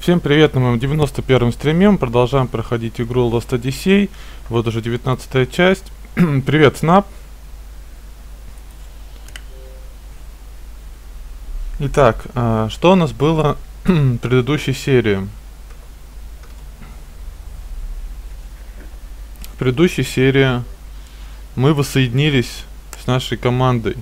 Всем привет на моем 91-м стриме. Мы продолжаем проходить игру Lost Odyssey. Вот уже 19-я часть. Привет, Снап. Итак, что у нас было в предыдущей серии? В предыдущей серии мы воссоединились с нашей командой.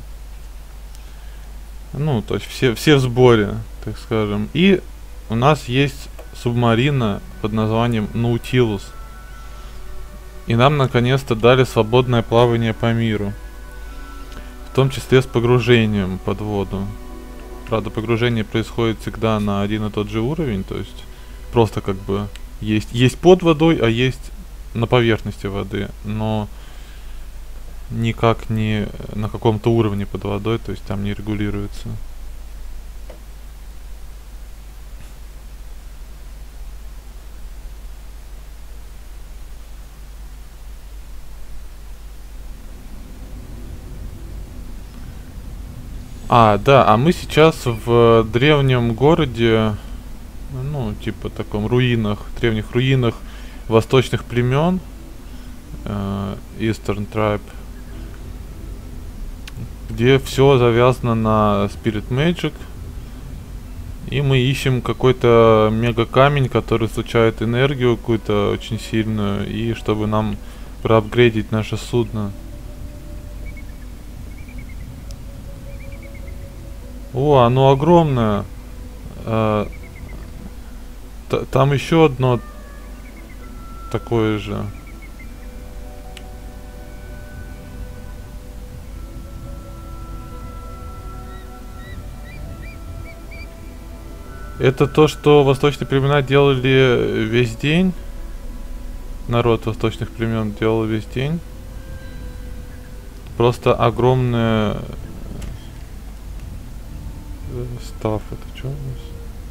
Ну, то есть все в сборе, так скажем. И у нас есть субмарина под названием Наутилус. И нам наконец-то дали свободное плавание по миру. В том числе с погружением под воду. Правда, погружение происходит всегда на один и тот же уровень. То есть просто как бы есть под водой, а есть на поверхности воды. Но никак не на каком-то уровне под водой. То есть там не регулируется. Да, мы сейчас в древнем городе, ну, типа таком древних руинах восточных племен, Eastern Tribe, где все завязано на Spirit Magic, и мы ищем какой-то мега камень, который излучает энергию какую-то очень сильную, и чтобы нам проапгрейдить наше судно. О, оно огромное. Там еще одно такое же. Это то, что восточные племена делали весь день. Народ восточных племен делал весь день. Просто огромное... Став, это что у нас?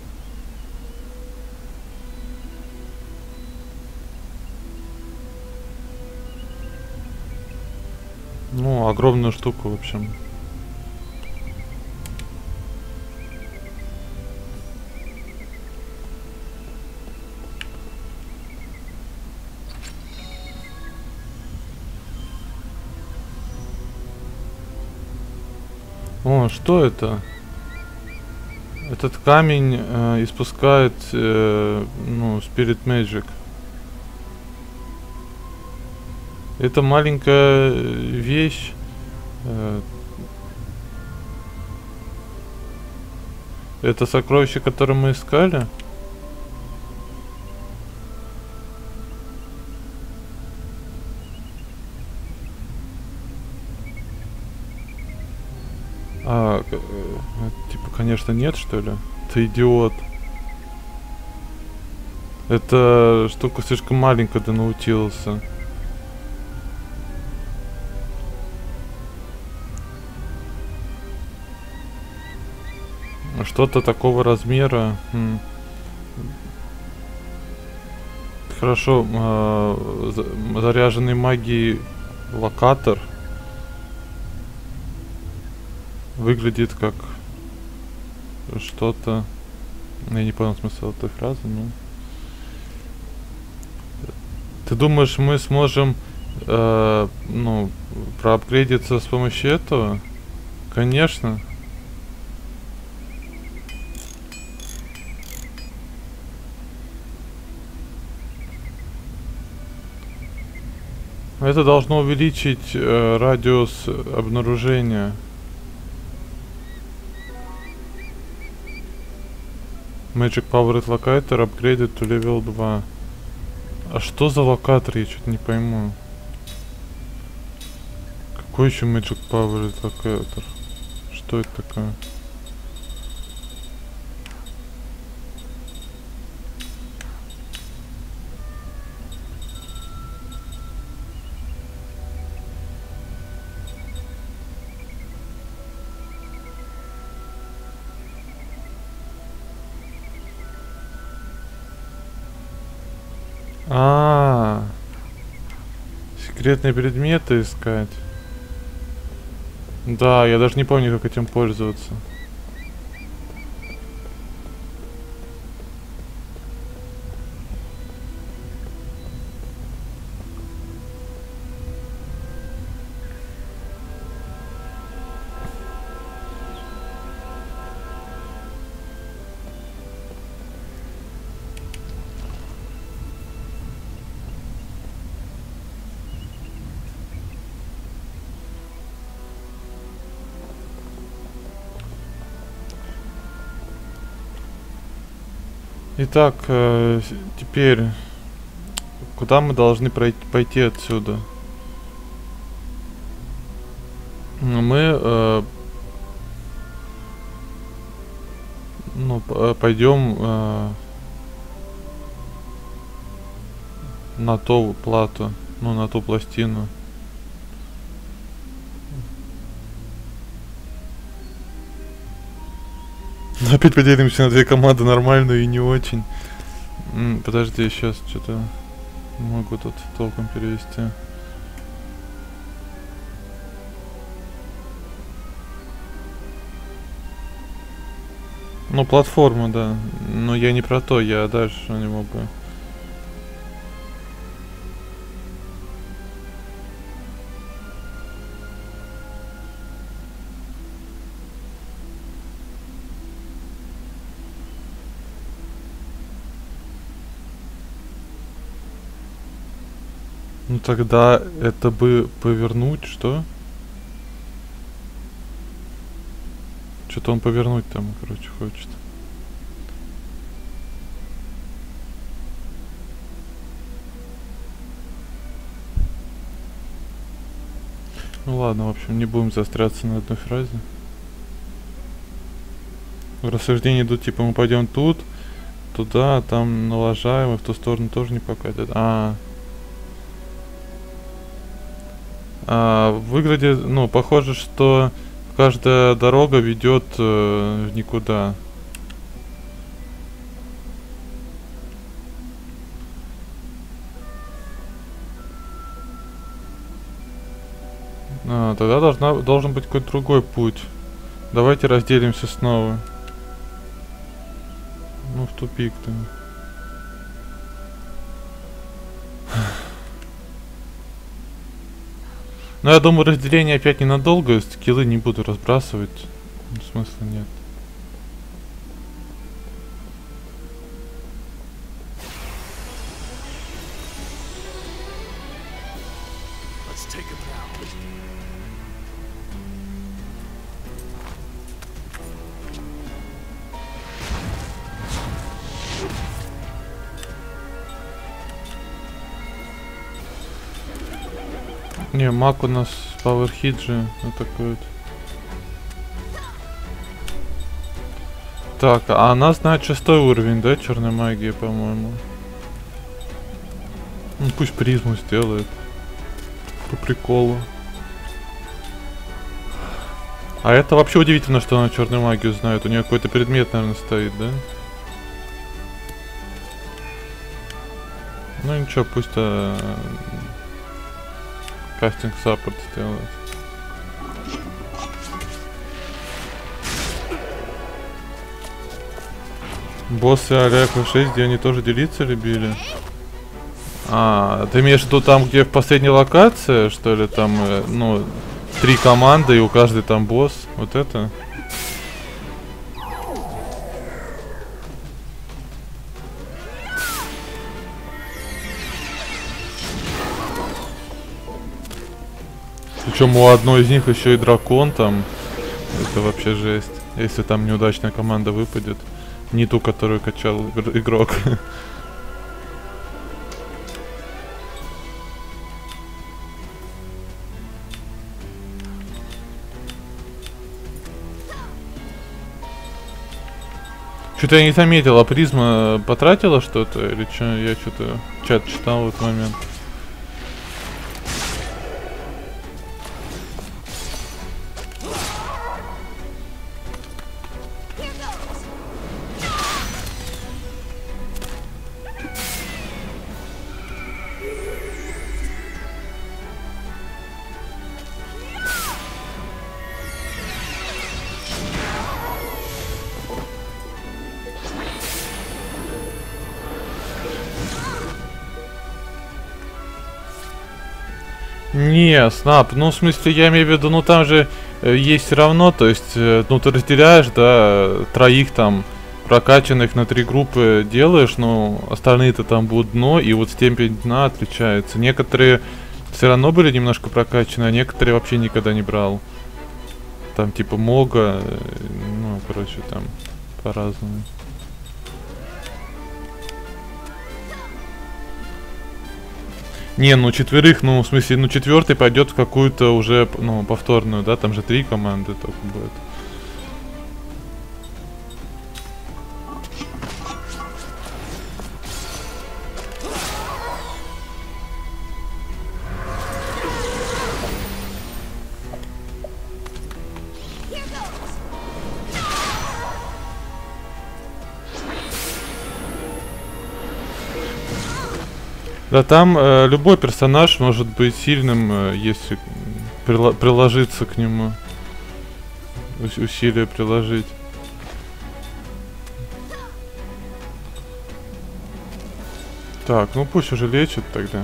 Ну, огромную штуку, в общем. О, что это? Этот камень испускает, ну, Spirit Magic. Это маленькая вещь. Это сокровище, которое мы искали. Типа, конечно, нет, что ли? Ты идиот. Эта штука слишком маленькая для Наутилуса. Что-то такого размера. Хорошо, заряженный магией локатор выглядит как что-то. Я не понял смысл этой фразы, но... Ты думаешь, мы сможем, ну, проапгрейдиться с помощью этого? Конечно. Это должно увеличить радиус обнаружения. Magic Powered Locator upgraded to level 2. А что за локатор? Я что-то не пойму. Какой еще Magic Powered Locator? Что это такое? Секретные предметы искать. Да, я даже не помню, как этим пользоваться. Итак, теперь куда мы должны пойти отсюда? Мы пойдем на ту плату, ну на ту пластину. Опять поделимся на две команды, нормальную и не очень. Подожди, сейчас что-то не могу тут толком перевести. Ну, платформа, да. Но я не про то, я дальше не могу. Ну тогда это бы повернуть, что? Что-то он повернуть там, короче, хочет. Ну ладно, в общем, не будем заостряться на одной фразе. Рассуждения идут, типа, мы пойдем тут, туда, там налажаем, и в ту сторону тоже не покатят. Выглядит, ну, похоже, что каждая дорога ведет в никуда. Тогда должен быть какой-то другой путь. Давайте разделимся снова. Ну, в тупик-то. Но я думаю, разделение опять ненадолго, скиллы не буду разбрасывать. Смысла нет. Не, маг у нас пауэрхит же атакует. Так, а она знает 6-й уровень, да, черной магии, по-моему. Ну пусть призму сделает. По приколу. А это вообще удивительно, что она черную магию знает. У нее какой-то предмет, наверное, стоит, да? Ну ничего, пусть кастинг саппорт сделает. Боссы а-ля FF6, где они тоже делиться любили? Ты имеешь в виду там, где в последней локации, что ли, там, ну, 3 команды и у каждой там босс? Вот это? Причем у одной из них еще и дракон там. Это вообще жесть. Если там неудачная команда выпадет. Не ту, которую качал игрок. Что-то я не заметил, а призма потратила что-то? Или что? Я что-то чат читал в этот момент. Не, снап, ну в смысле я имею в виду, ну там же есть все равно, то есть, ну ты разделяешь, да, троих там прокачанных на 3 группы делаешь, но остальные-то там будут дно, и вот степень дна отличается. Некоторые все равно были немножко прокачаны, а некоторые вообще никогда не брал. Там типа Мога, ну короче там по-разному. Не, ну четверых, ну в смысле, ну четвертый пойдет в какую-то уже, ну, повторную, да, там же 3 команды только будет. Да, там любой персонаж может быть сильным, если приложиться к нему. Усилия приложить. Так, ну пусть уже лечит тогда.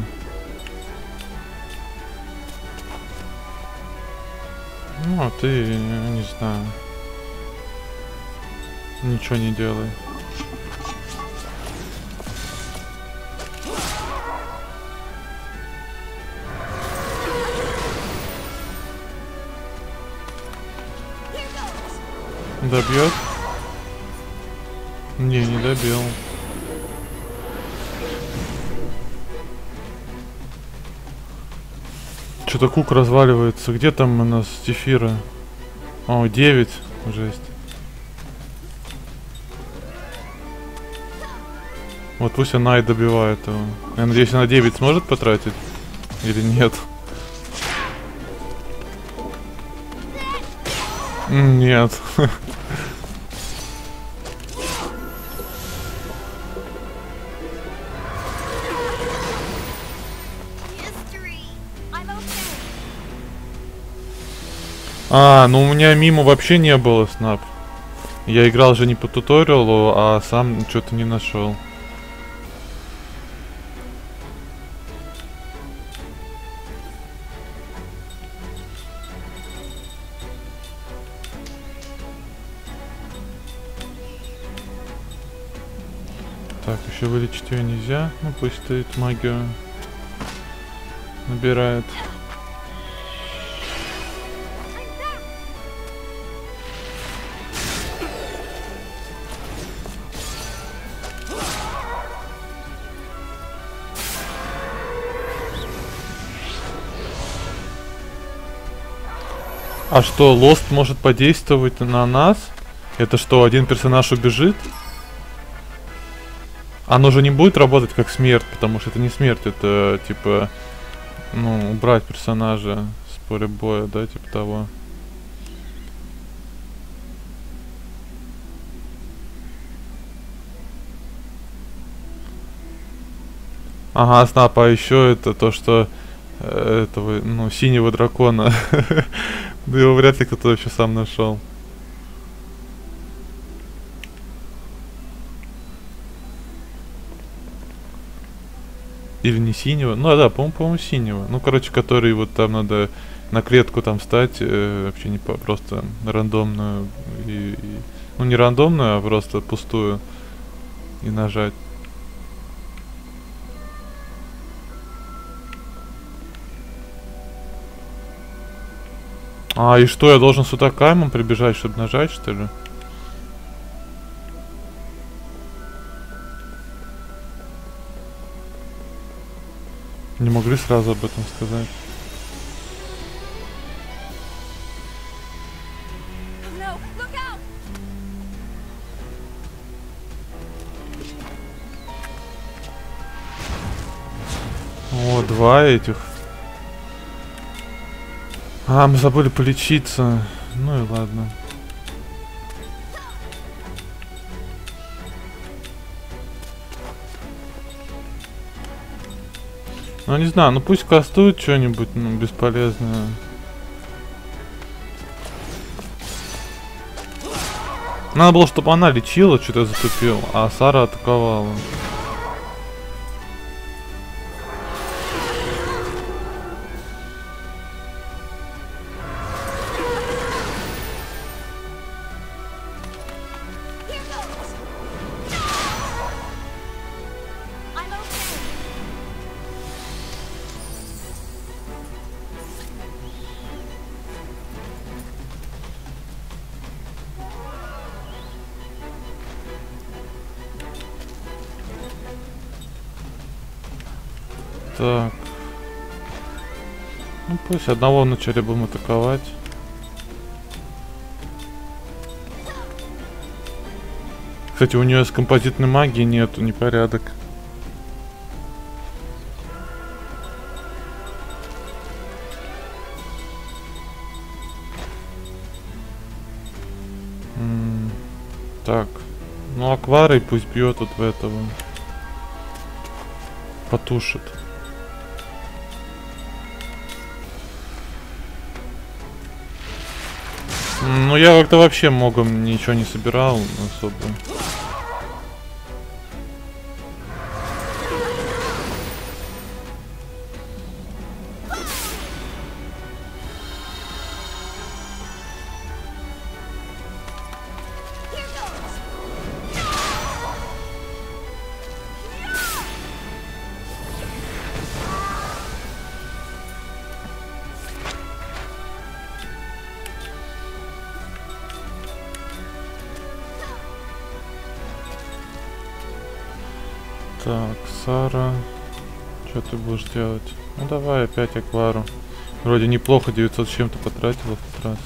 Ну, а ты, не знаю. Ничего не делай. Добьет? Не добил. Что-то кук разваливается. Где там у нас Зефира? О, 9. Жесть. Вот пусть она и добивает его. Я надеюсь, она 9 сможет потратить? Или нет? Нет. А, ну у меня мимо вообще не было снап. Я играл же не по туториалу, а сам что-то не нашел. Так, еще вылечить ее нельзя. Ну пусть стоит, магию набирает. А что, Лост может подействовать на нас? Это что, один персонаж убежит? Оно же не будет работать как смерть, потому что это не смерть, это типа, ну, убрать персонажа с поля боя, да, типа того. Ага, снап, а еще это то, что этого, ну, синего дракона. Да его вряд ли кто-то вообще сам нашел. Или не синего? Ну да, по-моему, синего. Ну, короче, который вот там надо на клетку там встать, вообще не просто рандомную ну не рандомную, а просто пустую и нажать. А, и что, я должен сюда каймом прибежать, чтобы нажать, что ли? Не могли сразу об этом сказать. О, 2 этих. А, мы забыли полечиться. Ну и ладно. Ну не знаю, ну пусть кастует что-нибудь, ну, бесполезное. Надо было, чтобы она лечила, что-то я затупил, а Сара атаковала. Так. Ну пусть одного вначале будем атаковать. Кстати, у нее с композитной магией нету, непорядок. Так. Ну, акварой пусть бьет вот в этого. Потушит. Ну, я как-то вообще могом ничего не собирал особо. Так, Сара, что ты будешь делать? Ну давай опять аквару. Вроде неплохо 900 с чем-то потратила в этот раз.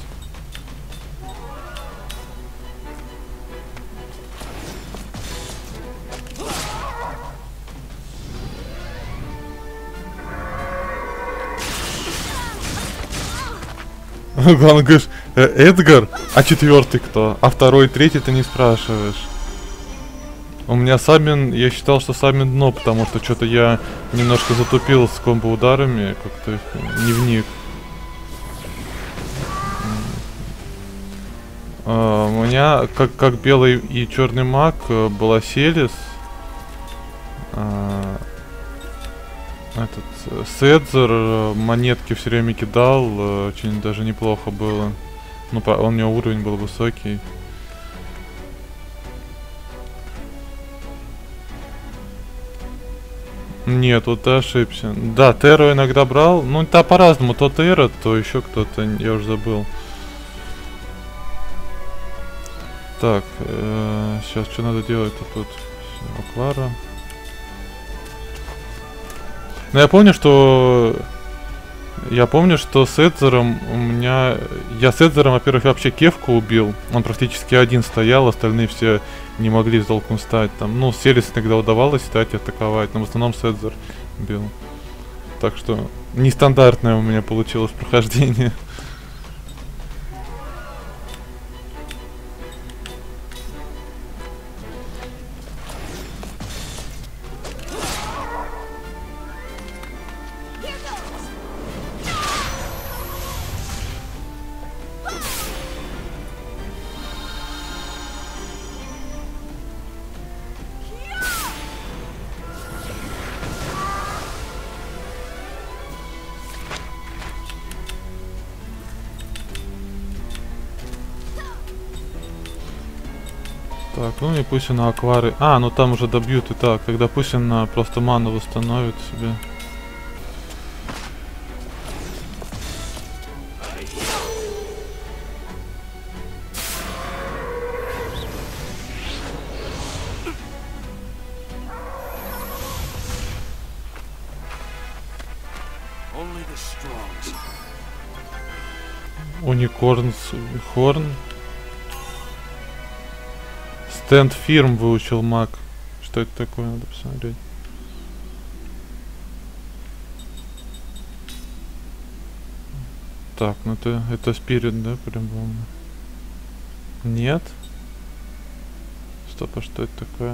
Главное, говоришь, Эдгар, а четвертый кто? А второй, третий ты не спрашиваешь. У меня Самин, я считал, что Самин дно, потому что что-то я немножко затупил с комбо-ударами, как-то не вник. У меня, как белый и черный маг, была Селис. Этот Седзер монетки все время кидал, очень даже неплохо было. Ну, у него уровень был высокий. Нет, вот ты ошибся. Да, Терру иногда брал. Ну, да, по-разному. То Терра, то еще кто-то, я уже забыл. Так, сейчас что надо делать-то тут? Аквара. Ну, я помню, что с Эдзером у меня... Я с Эдзером, во-первых, вообще Кевку убил. Он практически один стоял, остальные все не могли с толком стать. Там, ну, Селис иногда удавалось стать и атаковать, но в основном с Эдзер бил. Так что нестандартное у меня получилось прохождение. Так, ну и пусть она аквары... А, ну там уже добьют и так. Тогда пусть она просто ману восстановит себе. Уникорн, Хорн. Стенд фирм выучил маг. Что это такое, надо посмотреть. Так, ну это спирит, да, по-любому? Нет? Стоп, а что это такое?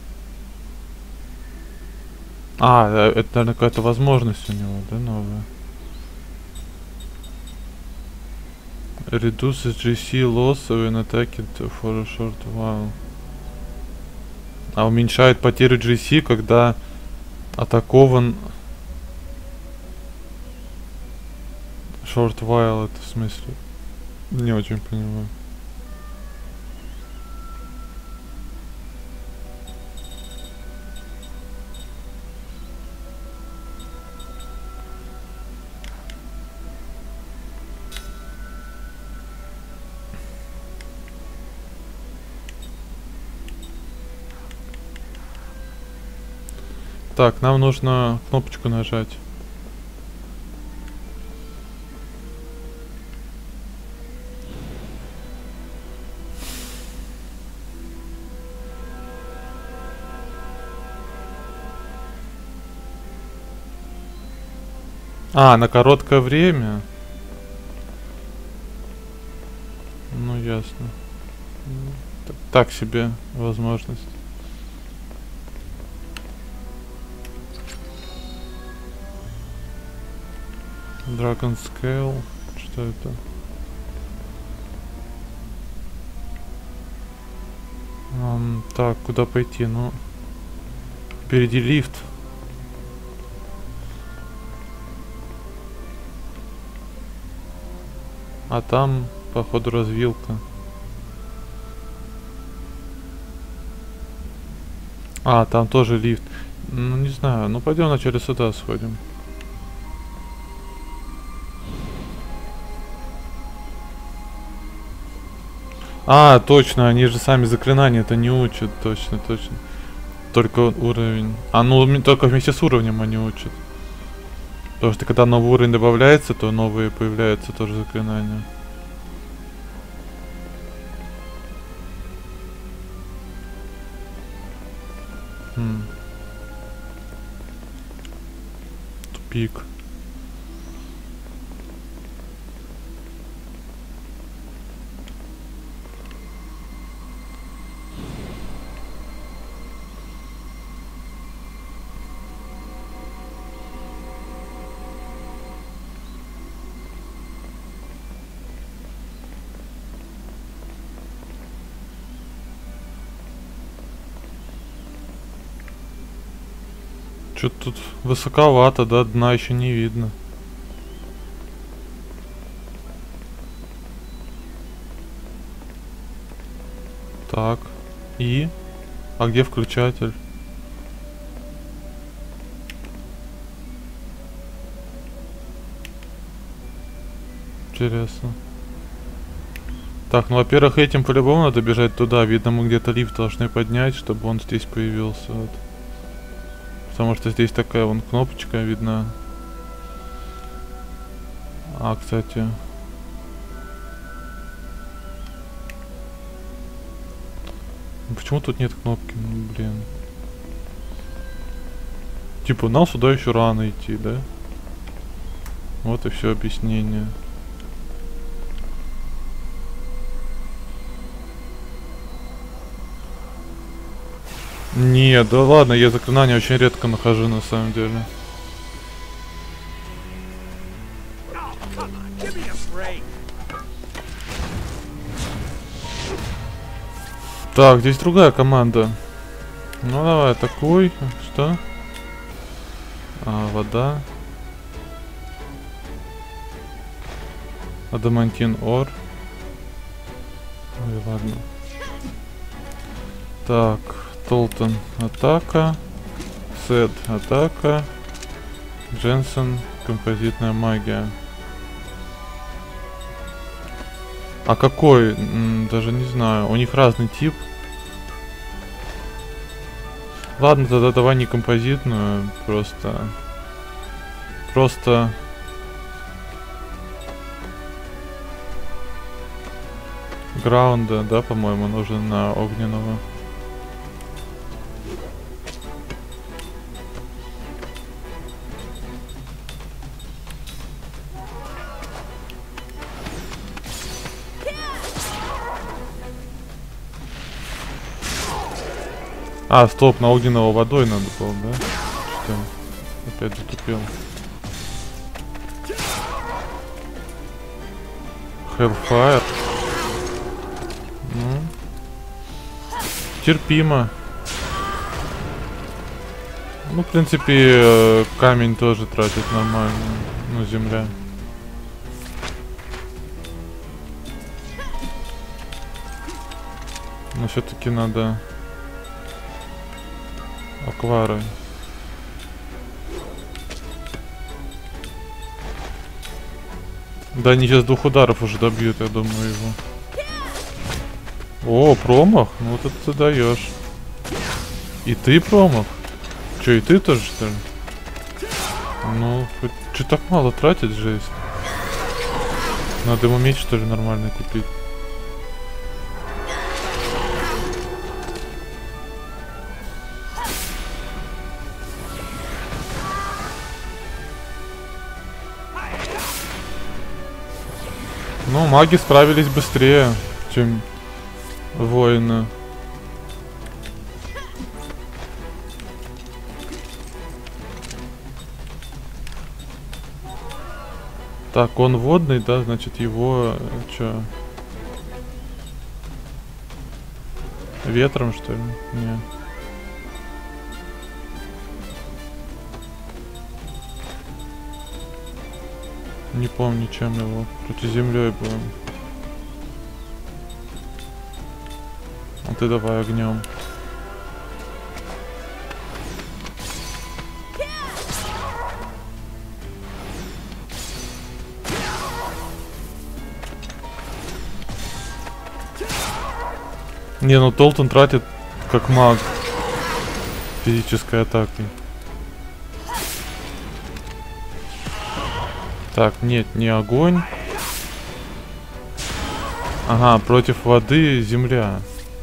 А, это, наверное, какая-то возможность у него, да, новая? Reduces GC loss when attacked for a short while. А уменьшает потерю GC, когда атакован. Short while, это в смысле? Не очень понимаю. Так, нам нужно кнопочку нажать. А, на короткое время? Ну, ясно. Так себе возможность. Dragon Scale. Что это? Так, куда пойти? Ну, впереди лифт. А там, походу, развилка. А, там тоже лифт. Ну, не знаю. Ну, пойдем вначале сюда сходим. А, точно, они же сами заклинания-то не учат. Точно, точно. Только уровень. А, ну, только вместе с уровнем они учат. Потому что когда новый уровень добавляется, то новые появляются тоже заклинания. Тупик. Что-то тут высоковато, да, дна еще не видно. Так. И? А где включатель? Интересно. Так, ну, во-первых, этим по-любому надо бежать туда. Видно, мы где-то лифт должны поднять, чтобы он здесь появился. Вот. Потому что здесь такая вон кнопочка видна. А, кстати. Почему тут нет кнопки? Ну, блин. Типа, нам сюда еще рано идти, да? Вот и все объяснение. Не, да ладно, я заклинания очень редко нахожу на самом деле. Так, здесь другая команда. Ну давай, атакуй. Что? А, вода. Адамантин ор. Ой, ладно. Так, Толтон атака. Сет атака. Дженсен композитная магия. А какой? Даже не знаю. У них разный тип. Ладно, тогда давай не композитную. Просто... Граунда, да, по-моему, нужен на огненного. А, стоп, на огненного водой надо было, да? Что? Опять затупил. Hellfire. Ну. Терпимо. Ну, в принципе, камень тоже тратит нормально. Ну, земля. Но все-таки надо аквары. Да, они сейчас 2 ударов уже добьют, я думаю, его. О, промах? Ну вот это ты даешь. И ты промах? Че, и ты тоже, что ли? Ну, что так мало тратить, жесть. Надо ему меч, что ли, нормальный купить. Ну, маги справились быстрее, чем воины. Так, он водный, да, значит его чё? Ветром, что ли? Не. Не помню, чем его. Вроде землей будем. А ты давай огнем. Не, ну Толтон тратит как маг физической атакой. Так, нет, не огонь. Ага, против воды земля.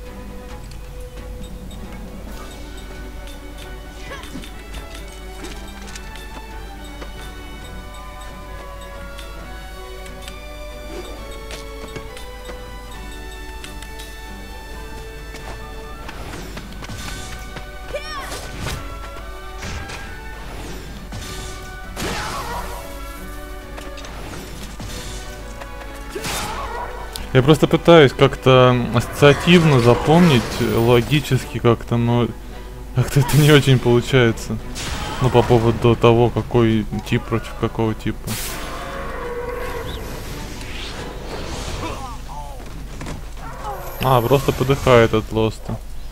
Я просто пытаюсь как-то ассоциативно запомнить, логически как-то, но как-то это не очень получается. Ну, по поводу того, какой тип против какого типа. А, просто подыхает от лоста.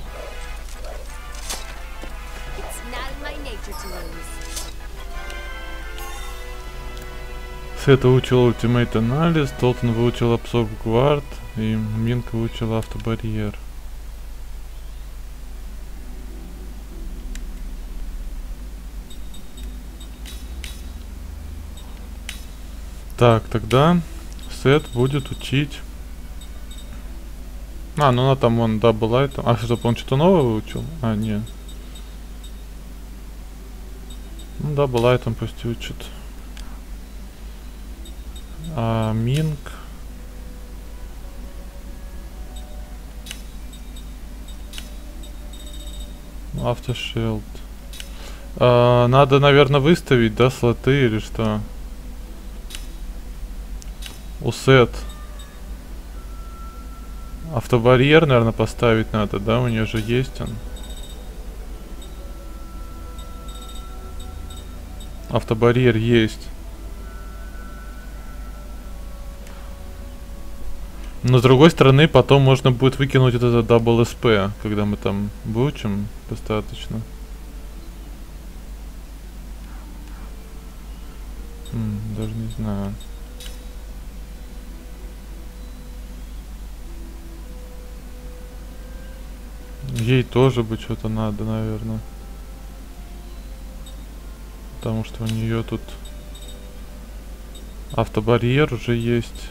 Сет выучил ультимейт анализ, Толтон выучил абсорб гвард, и Минк выучил автобарьер. Так, тогда Сет будет учить. А, ну на там он даблайтом. А что, он что-то новое выучил? А, нет. Ну даблайтом пусть учит. А Минк. Автошилд. Надо, наверное, выставить, да, слоты или что? У Сет. Автобарьер, наверное, поставить надо, да? У нее же есть он. Автобарьер есть. Но с другой стороны, потом можно будет выкинуть вот это дабл СП, когда мы там выучим достаточно. Даже не знаю. Ей тоже бы что-то надо, наверное. Потому что у нее тут автобарьер уже есть.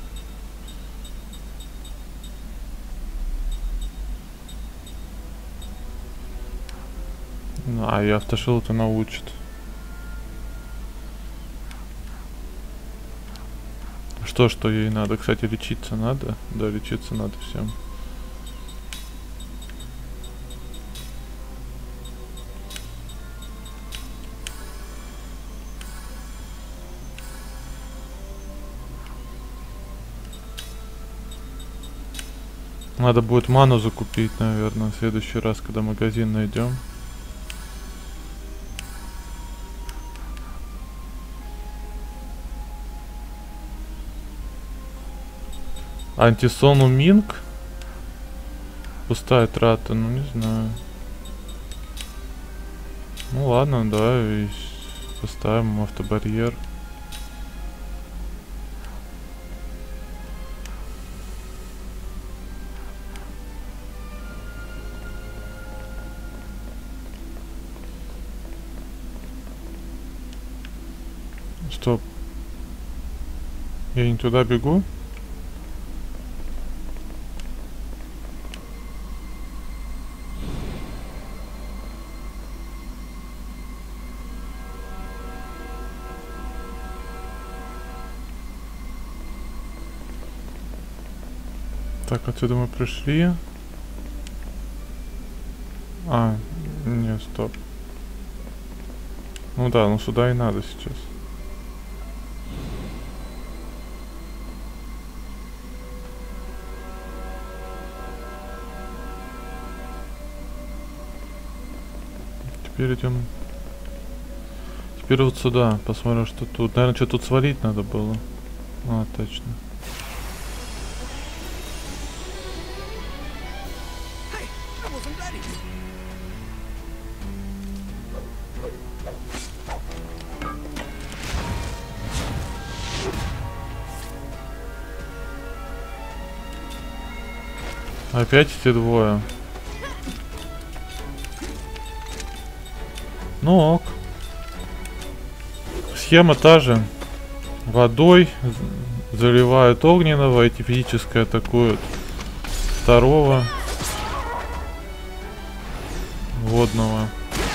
А, и автошилд она учит. Что ей надо? Кстати, лечиться надо? Да, лечиться надо всем. Надо будет ману закупить, наверное, в следующий раз, когда магазин найдем. Антисону Минк? Пустая трата, ну не знаю. Ну ладно, да, и поставим автобарьер. Стоп. Я не туда бегу? Так, отсюда мы пришли. А, не, стоп. Ну да, ну сюда и надо сейчас. Теперь идем. Теперь вот сюда. Посмотрим, что тут. Наверное, что тут свалить надо было. А, точно. Опять эти двое. Ну ок. Схема та же. Водой заливают огненного, эти физически атакуют второго водного.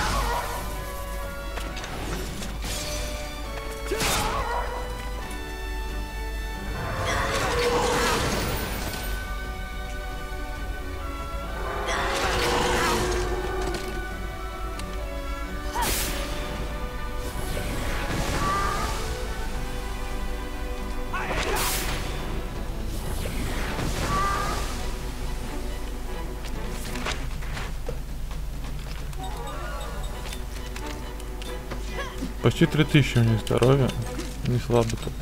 Почти 3000 у них здоровья. Не слабо тут.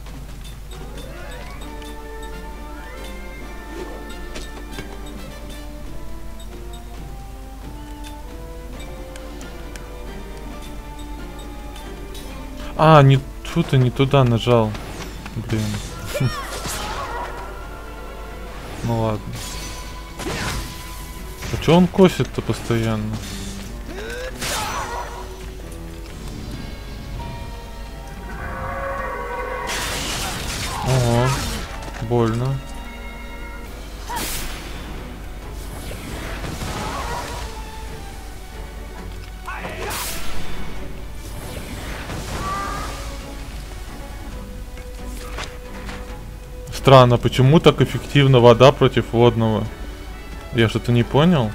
А, не тут, не туда нажал. Блин. Ну ладно. А чё он косит-то постоянно? Ого, больно. Странно, почему так эффективна вода против водного? Я что-то не понял.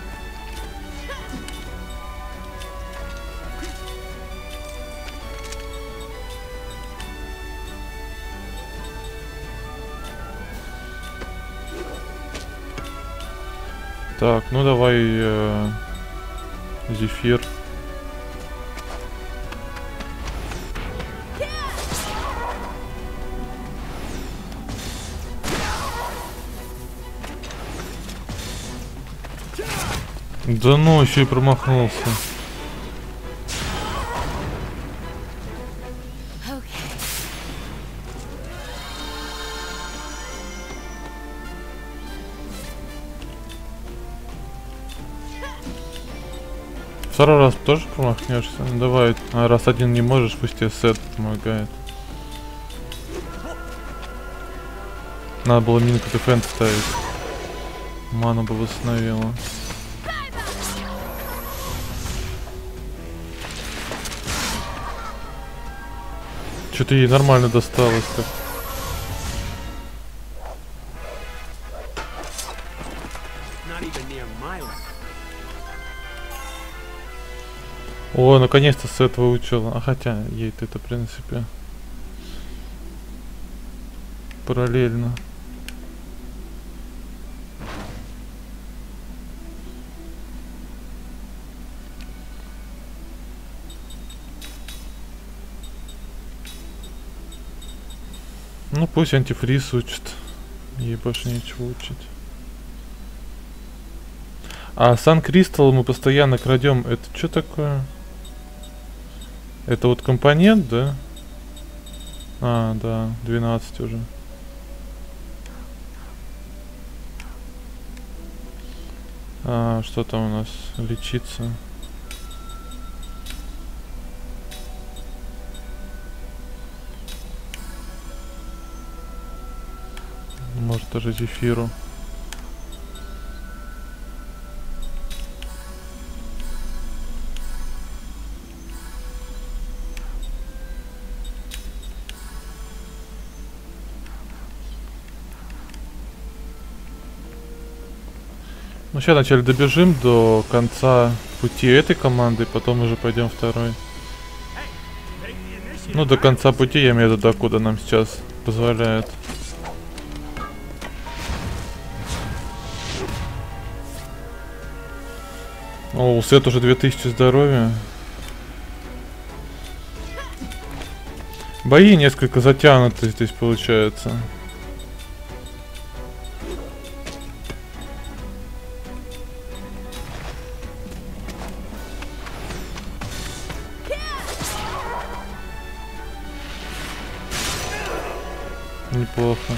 Так, ну давай зефир. Да ну, еще и промахнулся. Второй раз тоже промахнешься? Ну, давай, раз один не можешь, пусть тебе сет помогает. Надо было минку дефенс ставить. Ману бы восстановила. Что-то ей нормально досталось так. О, наконец-то сет выучила. А хотя ей-то это, в принципе, параллельно. Ну пусть антифриз учит. Ей больше нечего учить. А Сан Кристалл мы постоянно крадем. Это что такое? Это вот компонент, да? А, да, 12 уже. А, что там у нас? Лечиться. Может даже зефиру. Ну, сейчас вначале добежим до конца пути этой команды, потом уже пойдем второй. Ну, до конца пути, я имею в виду, докуда нам сейчас позволяет. О, у Сет уже 2000 здоровья. Бои несколько затянуты здесь получается. Неплохо.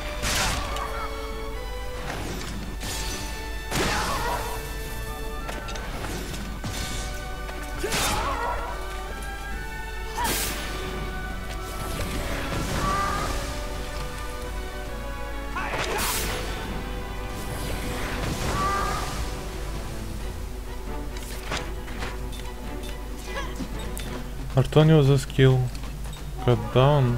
А что у него за скилл? Катдаун.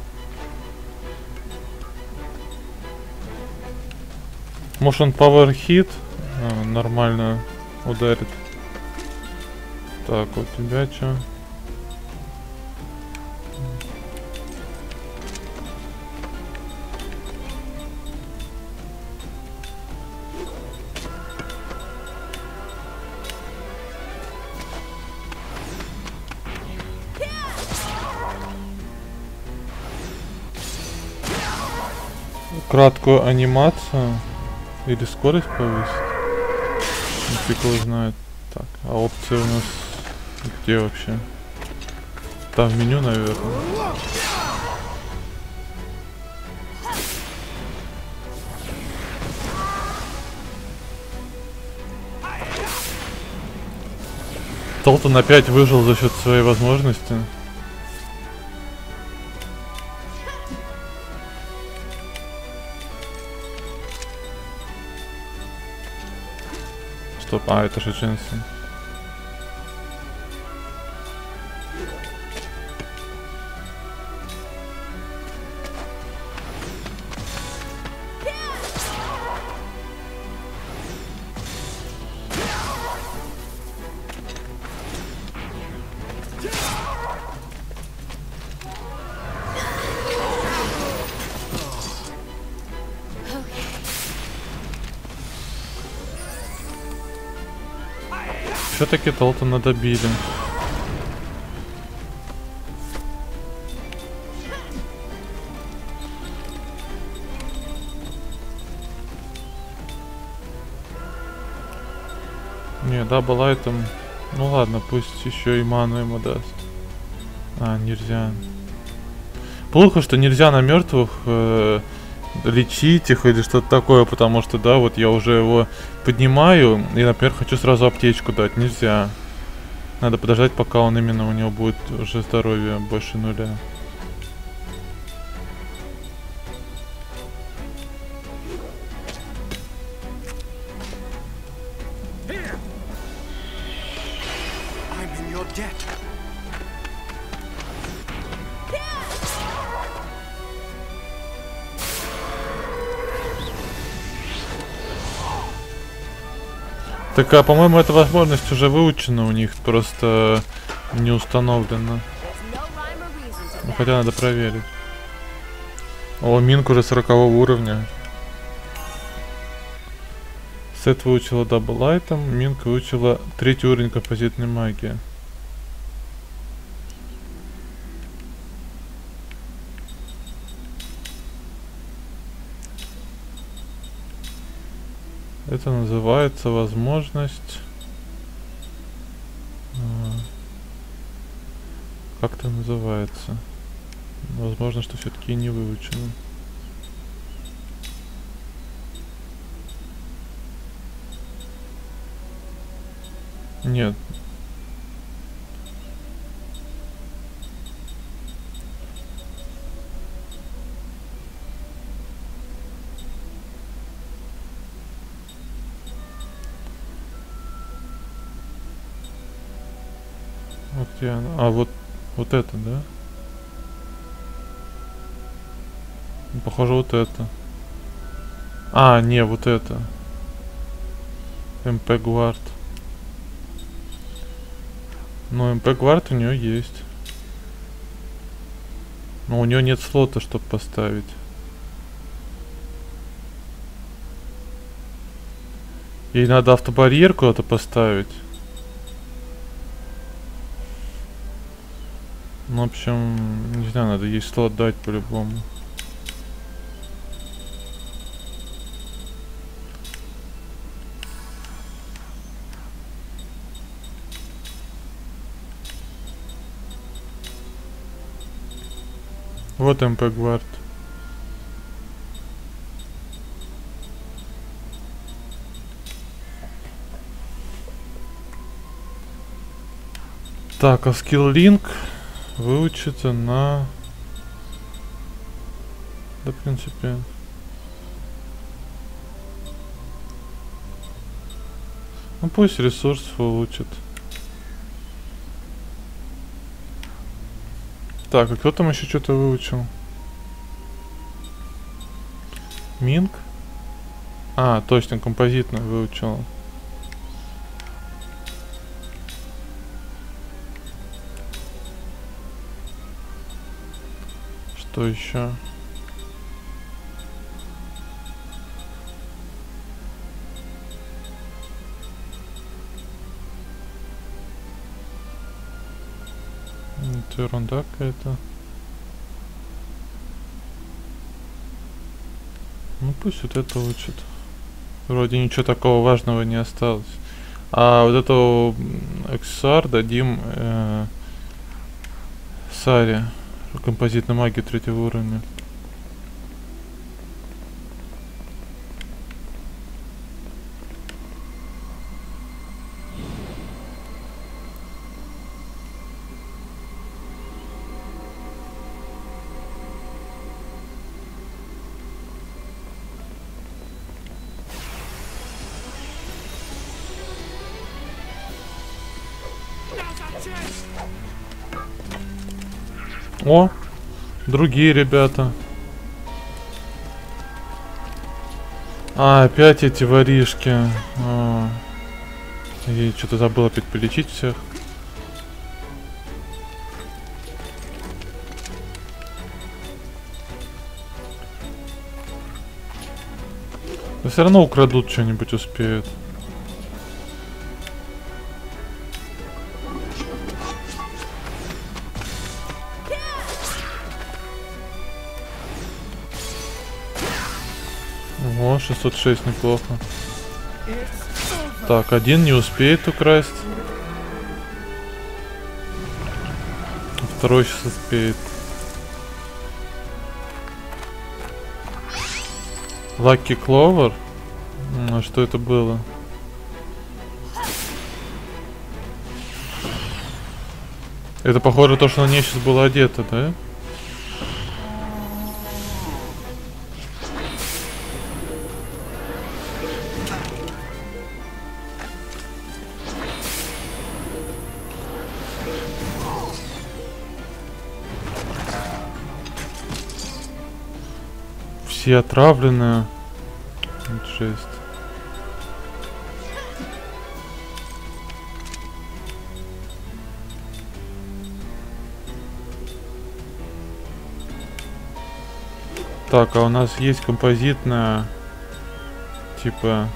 Может он power hit? Нормально ударит. Так, у тебя чё? Краткую анимацию или скорость повысить? Фиг его знает. Так, а опции у нас где вообще? Там в меню, наверное. Толтон опять выжил за счет своей возможности. Стоп, это же Дженсен. Все-таки Толтона добили. Не, дабл айтем. Ну ладно, пусть еще и ману ему даст. А, нельзя. Плохо, что нельзя на мертвых лечить их или что-то такое, потому что, да, вот я уже его поднимаю и, например, хочу сразу аптечку дать. Нельзя. Надо подождать, пока он именно у него будет уже здоровье больше нуля. Так, а по-моему, эта возможность уже выучена у них, просто не установлена. Ну, хотя надо проверить. О, Минк уже 40 уровня. Сет выучила дабл айтем, Минк выучила 3-й уровень композитной магии. Это называется возможность... Как это называется? Возможно, что все-таки не выучено. Нет. Вот где она? А, вот это, да? Похоже, вот это. А, не, вот это. МП Гвард. Ну, МП Гвард у нее есть. Но у нее нет слота, чтобы поставить. Ей надо автобарьер куда-то поставить. Ну, в общем, не знаю, надо ей слот дать по-любому. Вот МП Гвард. Так, а скилл линк выучится на... Да, в принципе... Ну пусть ресурс выучит. Так, а кто там еще что-то выучил? Минг? А, точно, композитно выучил. Что еще? Это ерунда какая-то. Ну пусть вот это учит. Вроде ничего такого важного не осталось. А вот эту аксессуар дадим Саре. Композитной магии 3-го уровня. О, другие ребята. А, опять эти воришки. Я что-то забыл опять полечить всех. Но все равно украдут что-нибудь, успеют. О, 606 неплохо. Так, один не успеет украсть. Второй сейчас успеет. Lucky Clover? А что это было? Это похоже то, что на ней сейчас было одето, да? Все отравленные. Вот жесть. Так, а у нас есть композитная, типа,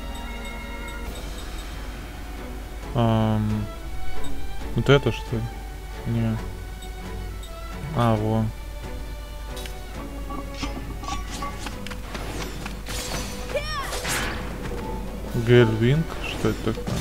вот это что ли? Не. А, во. Гельвинг, что это такое?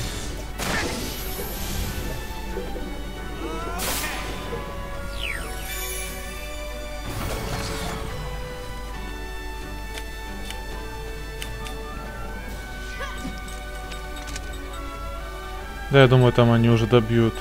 Да, я думаю, там они уже добьют.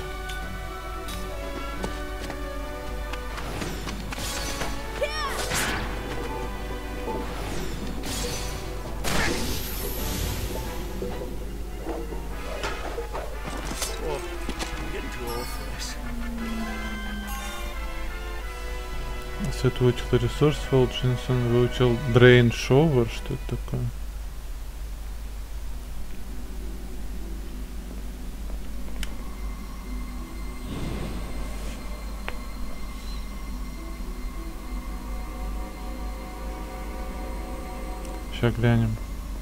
Свет выучил ресурс, Джинсон выучил Drain Shower, что это такое? Сейчас глянем.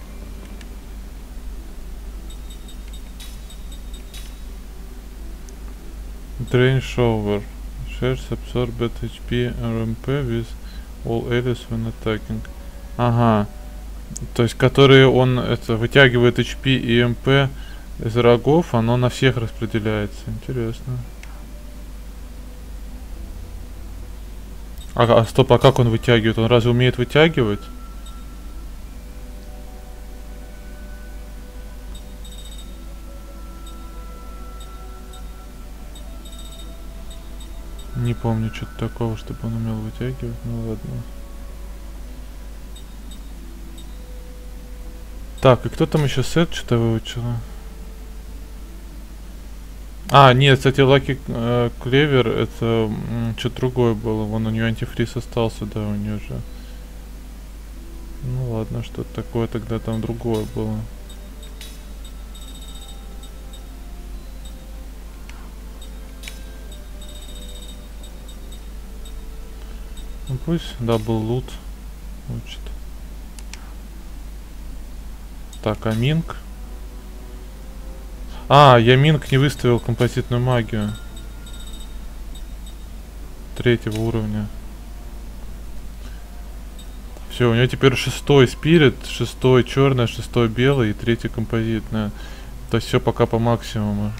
Drain shower. Shares absorbed HP RMP with all allies when attacking. Ага. То есть, которые он это вытягивает HP и МП из врагов, оно на всех распределяется. Интересно. А стоп, а как он вытягивает? Он разве умеет вытягивать? Не помню что-то такого, чтобы он умел вытягивать. Ну ладно. Так, и кто там еще сет что-то выучила? А, нет, кстати, Лаки Клевер это что-то другое было. Вон у нее антифриз остался, да, у нее же. Ну ладно, что-то такое тогда там другое было. Ну пусть дабл лут учит. Так, а Минг? А, я Минг не выставил композитную магию. 3-го уровня. Все, у него теперь 6-й спирит, 6-й черный, 6-й белый и 3-й композитная. То есть все пока по максимуму.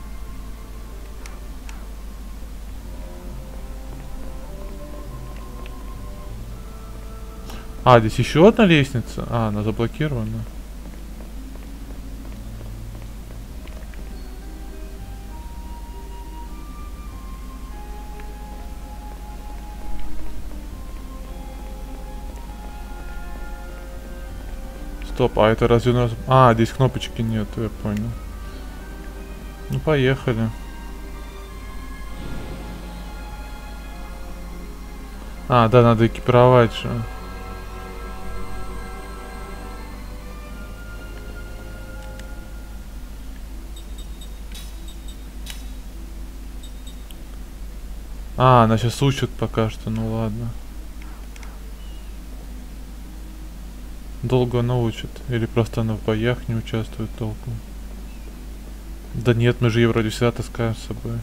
А, здесь еще одна лестница. А, она заблокирована. Стоп, а это разве у нас... А, здесь кнопочки нет, я понял. Ну, поехали. А, да, надо экипировать же. А, она сейчас учит пока что, ну ладно. Долго она учит? Или просто она в боях не участвует толком? Да нет, мы же ее вроде всегда таскаем с собой.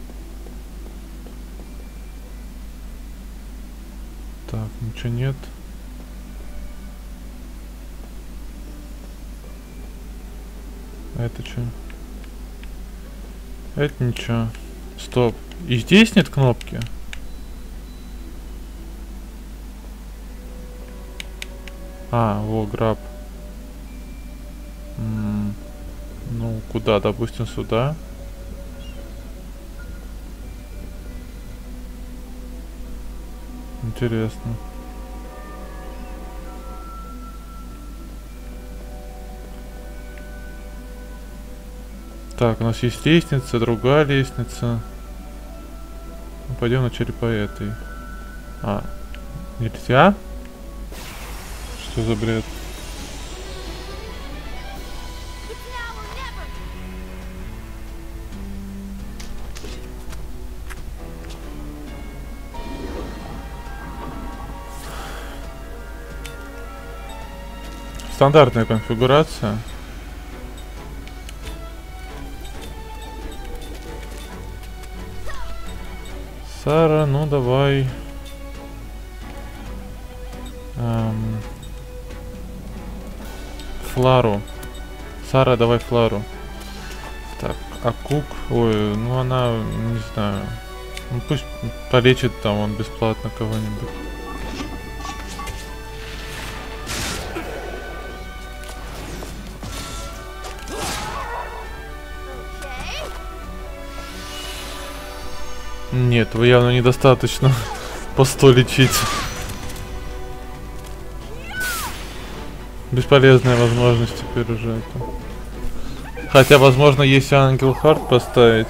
Так, ничего нет. А это что? Это ничего. Стоп. И здесь нет кнопки? А, во, граб. Ну, куда? Допустим, сюда. Интересно. Так, у нас есть лестница, другая лестница. Ну, пойдем вначале по этой. А, нельзя? Что за бред? Стандартная конфигурация. Сара, ну давай. Флару. Сара, давай Флару. Так, а Кук, ой, ну она, не знаю. Ну пусть полечит там он бесплатно кого-нибудь. Нет, вы явно недостаточно по 100 лечить. Бесполезная возможность теперь уже это. Хотя, возможно, есть Ангел Хард поставить.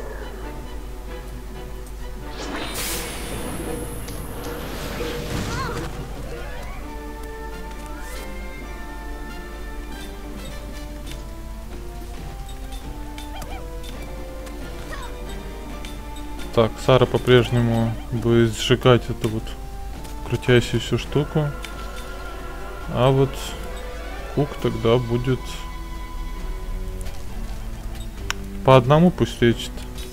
Так, Сара по-прежнему будет сжигать эту вот крутящуюся штуку. А вот Кук тогда будет... По одному пусть лечит.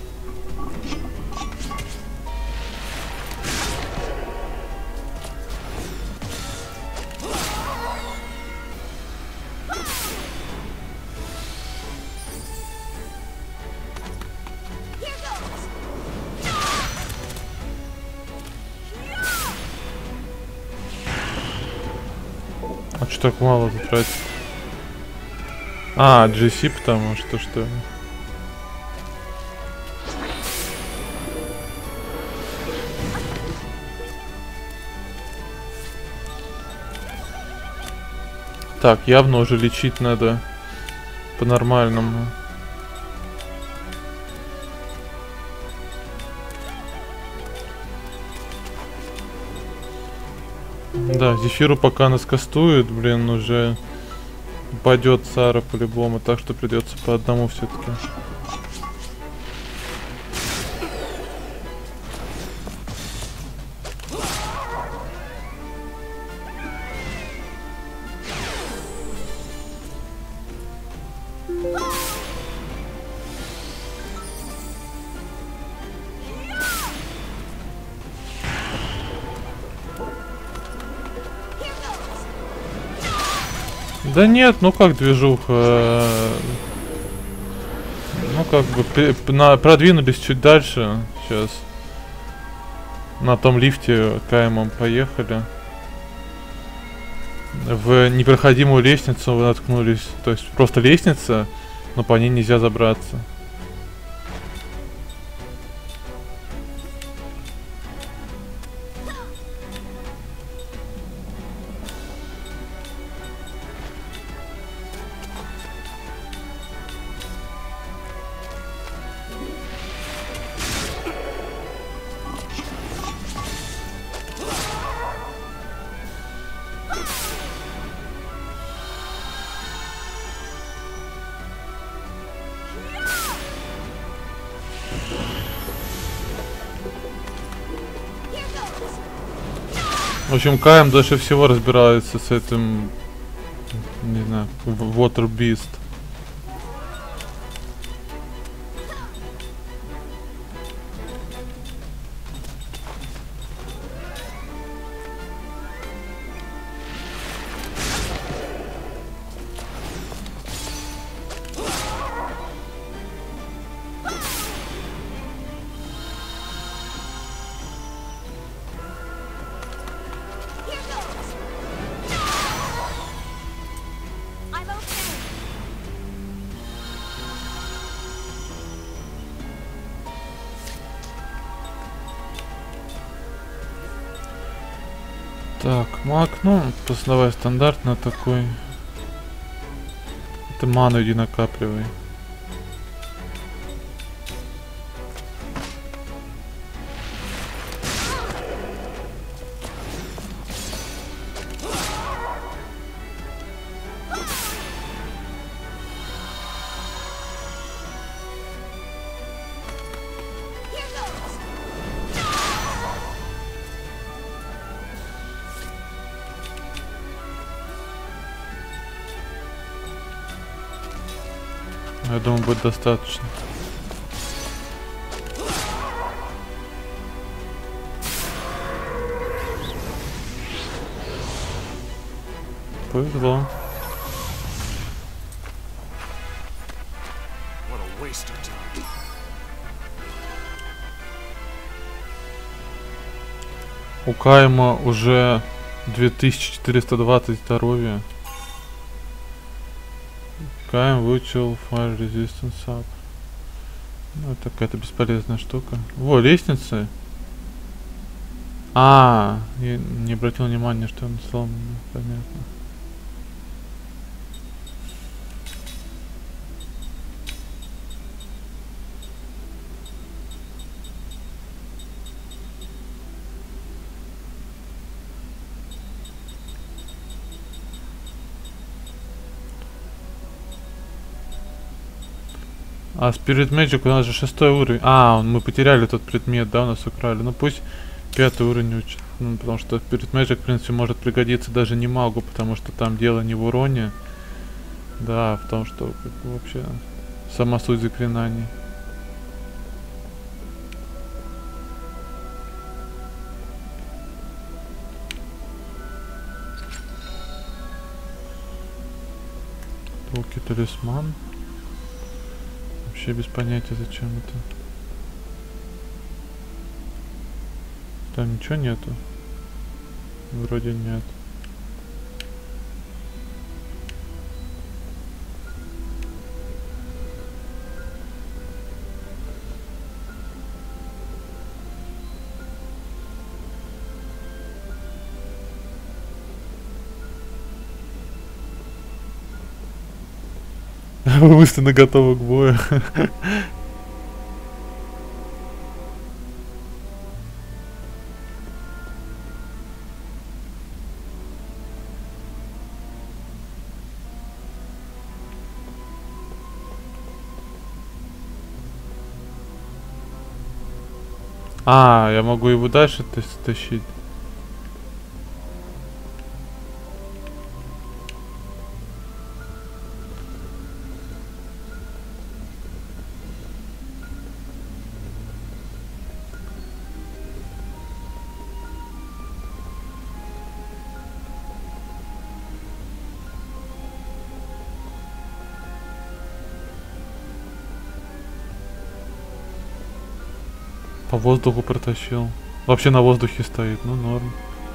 А что так мало тратит? А, GC, потому что ли? Так, явно уже лечить надо по-нормальному. Да, Зефиру пока нас кастует, блин, уже упадет Сара по-любому, так что придется по одному все-таки. Да нет, ну как движуха, ну как бы продвинулись чуть дальше, сейчас на том лифте Каймом поехали, в непроходимую лестницу вы наткнулись, то есть просто лестница, но по ней нельзя забраться. В общем, Кайм дольше всего разбирается с этим, не знаю, Water Beast. Так, маг, ну, просто стандартно такой. Это ману иди накапливай. Я думаю, будет достаточно. Повезло. У Кайма уже 2420 здоровья. Кайм выучил Fire Resistance Up. Ну, это какая-то бесполезная штука. Во, лестницы. Я не обратил внимания, что он сломан. Понятно. А Spirit Magic у нас же 6-й уровень. Мы потеряли тот предмет, да, у нас украли. Ну пусть 5-й уровень учит. Ну, потому что Spirit Magic, в принципе, может пригодиться даже не магу, потому что там дело не в уроне, Да, в том, что как бы, вообще сама суть заклинаний. Толки талисман. Вообще без понятия, зачем это. Там ничего нету. Вроде нет. Вы мысленно готовы к бою. А, я могу его дальше тащить. По воздуху протащил. Вообще на воздухе стоит, ну норм.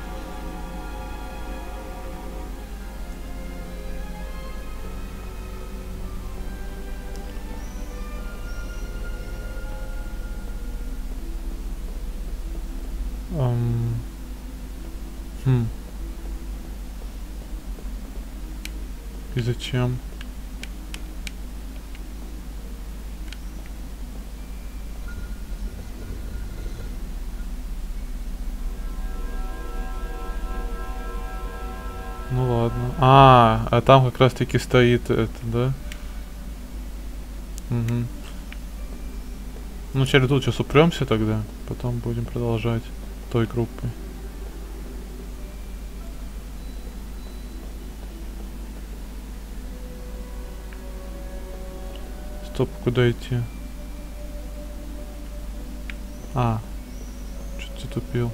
Хм. И зачем? Ну ладно. А там как раз таки стоит это, да? Угу. Ну, вначале тут сейчас упремся тогда, потом будем продолжать той группой. Стоп, куда идти? А, чуть затупил.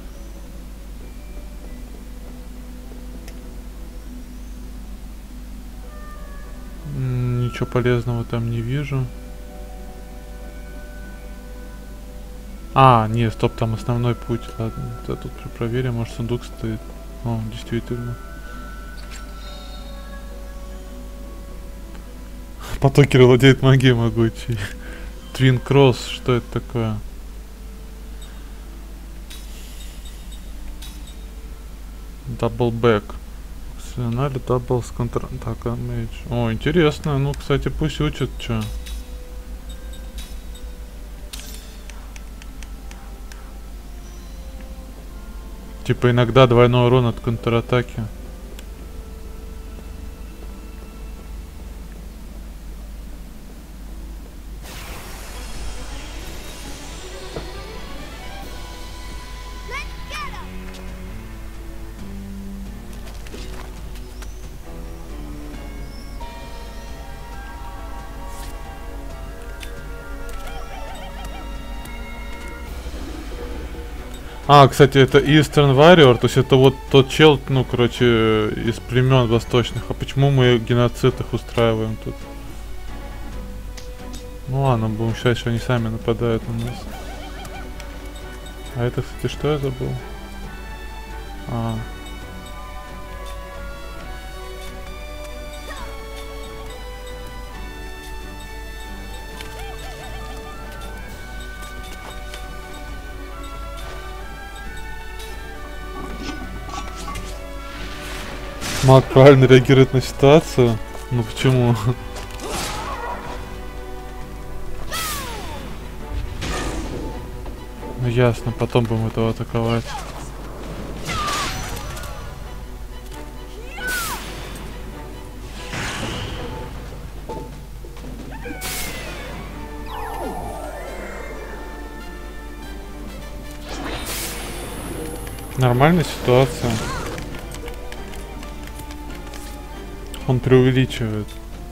Ничего полезного там не вижу. А, не, стоп, там основной путь. Ладно, да, тут проверим, может сундук стоит. О, действительно. Потокер владеет магией могучей. Твин Кросс, что это такое? Даблбэк. Сценарий дабл с контратаком меч. О, интересно. Ну, кстати, пусть учат, чё. Типа иногда двойной урон от контратаки. А, кстати, это Eastern Warrior, то есть это вот тот чел, ну, короче, из племен восточных. А почему мы геноцид их устраиваем тут? Ну ладно, будем считать, что они сами нападают на нас. А это, кстати, что я забыл? А. Маг правильно реагирует на ситуацию? Ну почему? Ну ясно, потом будем этого атаковать. Нормальная ситуация. Он преувеличивает.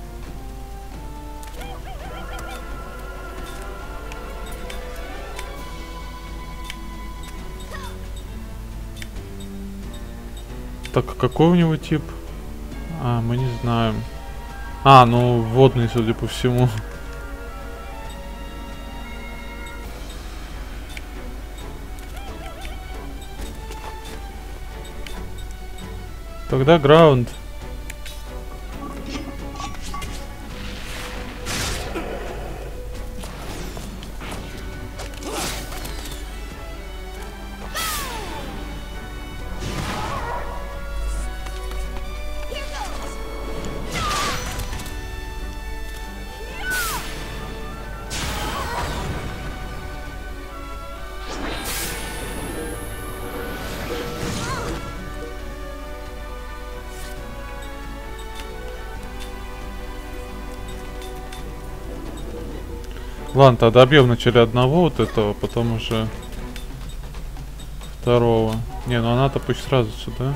Так, а какой у него тип? А, мы не знаем. А, ну водный, судя по всему. Тогда граунд. Ладно, тогда бьем вначале одного вот этого, потом уже второго. Не, ну она-то пусть сразу сюда.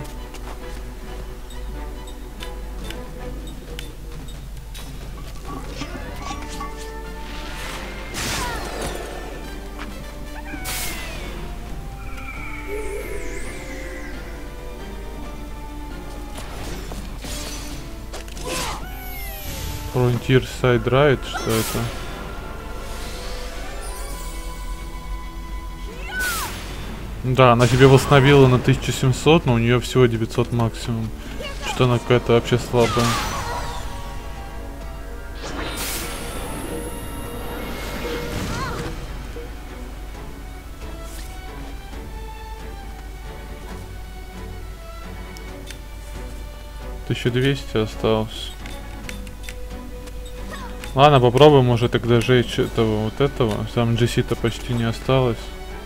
Frontier Side Right, что это? Да, она себе восстановила на 1700, но у нее всего 900 максимум. Что она какая-то вообще слабая. Еще 200 осталось. Ладно, попробуем, может тогда жечь этого вот этого. Там GC-то почти не осталось.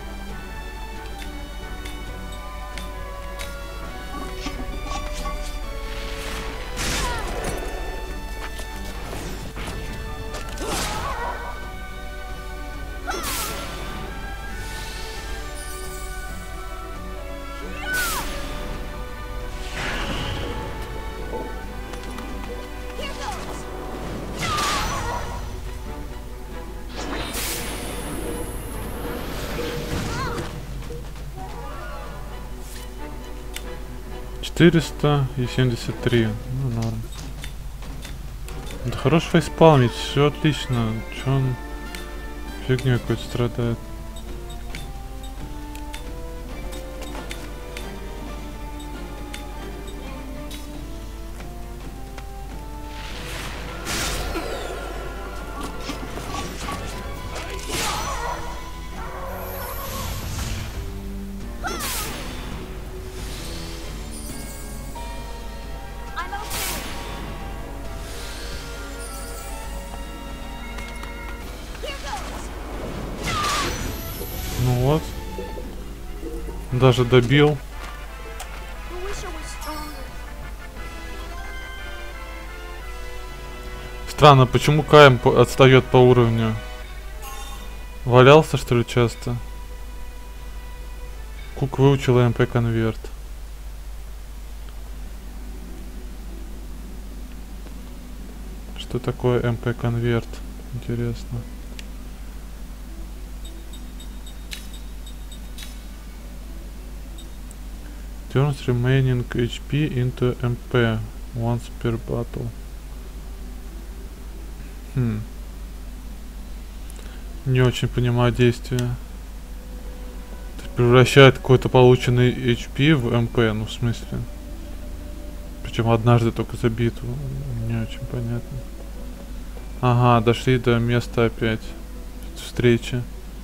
И 73. Ну норм. Да хорош фейспалмить, все отлично. Че он фигней какой-то страдает? Ну вот. Даже добил. Странно, почему КМ отстает по уровню? Валялся, что ли, часто? Кук выучил МП конверт. Что такое МП конверт? Интересно. Turns remaining HP into MP once per battle. Не очень понимаю действия. Превращает какой-то полученный HP в MP, ну в смысле. Причем однажды только за битву. Не очень понятно. Ага, дошли до места опять встречи.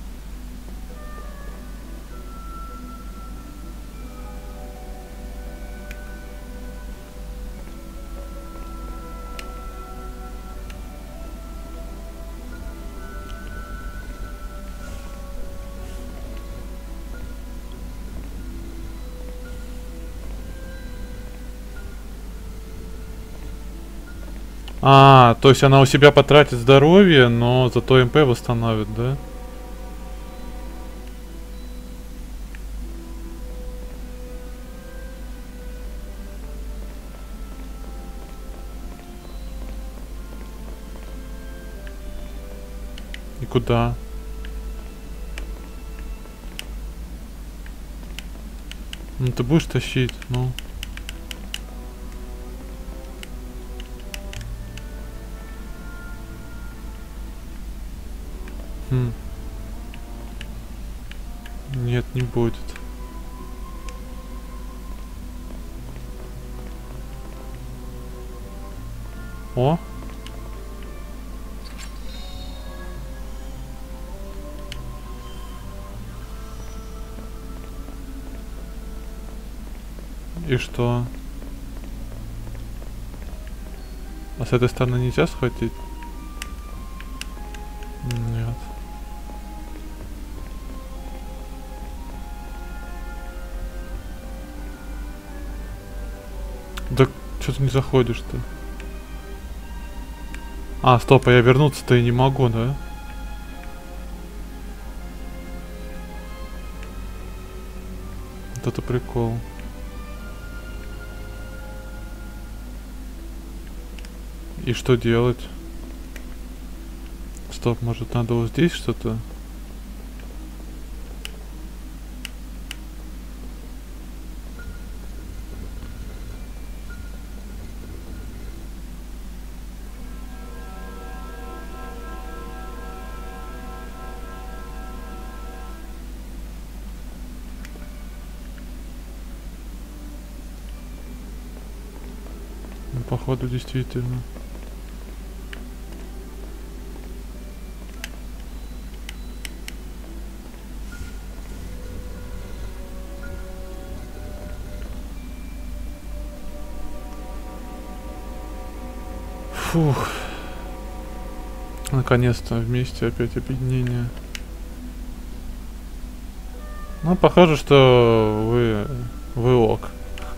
А, то есть она у себя потратит здоровье, но зато МП восстановит, да? И куда? Ну ты будешь тащить, ну. Нет, не будет. О! И что? А с этой стороны нельзя схватить? Нет. Да что ты не заходишь-то? А, стоп, а я вернуться-то и не могу, да? Вот это прикол. И что делать? Стоп, может надо вот здесь что-то? Ну, походу, действительно. Фух. Наконец-то вместе опять объединение. Ну, похоже, что вы ок.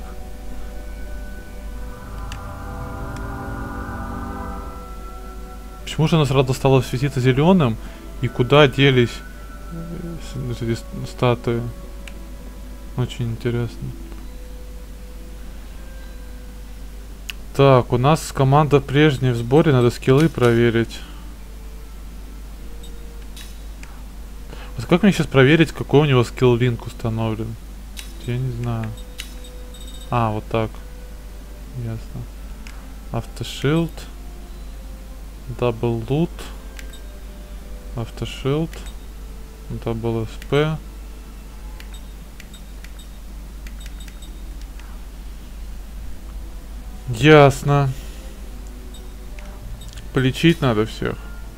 Почему же она сразу стала светиться зеленым? И куда делись эти статуи? Очень интересно. Так, у нас команда прежняя в сборе, надо скиллы проверить. Вот как мне сейчас проверить, какой у него скилл-линк установлен? Я не знаю. А, вот так. Ясно. Автошилд. Дабл лут. Автошилд. Дабл СП. Ясно. Полечить надо всех.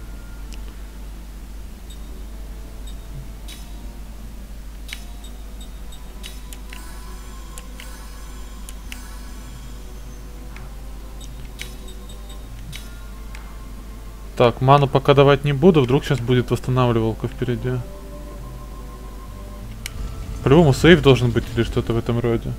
Так, ману пока давать не буду, вдруг сейчас будет восстанавливалка впереди. По-любому сейф должен быть или что-то в этом роде.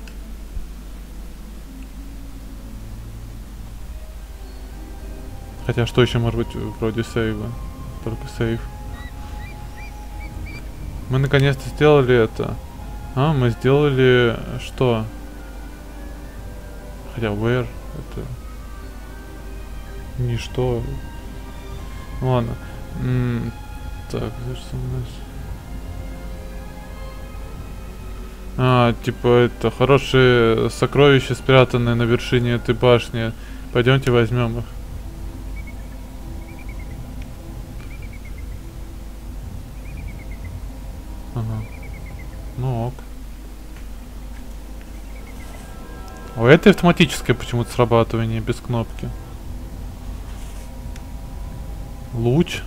Хотя что еще может быть вроде сейва? Только сейв. Мы наконец-то сделали это. А, мы сделали что? Хотя where это ничто. Ладно. Так, что у нас? А, типа это хорошие сокровища, спрятанные на вершине этой башни. Пойдемте возьмем их. Ага. Ну ок. О, это автоматическое почему-то срабатывание без кнопки. Луч.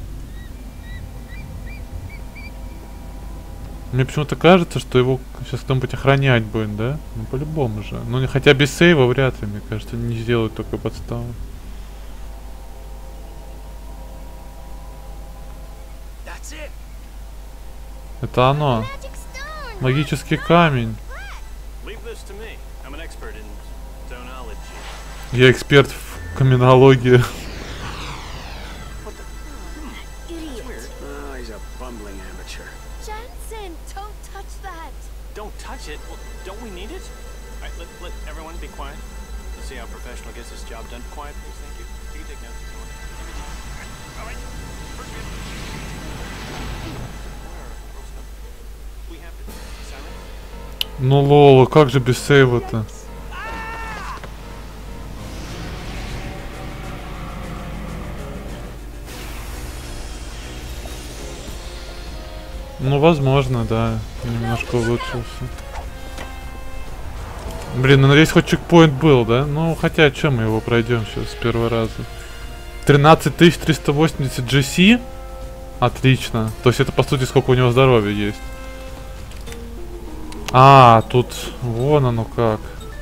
Мне почему-то кажется, что его сейчас кто-нибудь охранять будет, да? Ну по-любому же. Ну хотя без сейва вряд ли, мне кажется, не сделают такой подставу. Это оно. Магический камень. Я эксперт в каменологии. Ну лол, как же без сейва-то? Ну, возможно, да. Немножко улучшился. Блин, ну надеюсь, хоть чекпоинт был, да? Ну, хотя, чем мы его пройдем сейчас с первого раза? 13380 GC? Отлично. То есть это, по сути, сколько у него здоровья есть. А, тут... Вон оно как.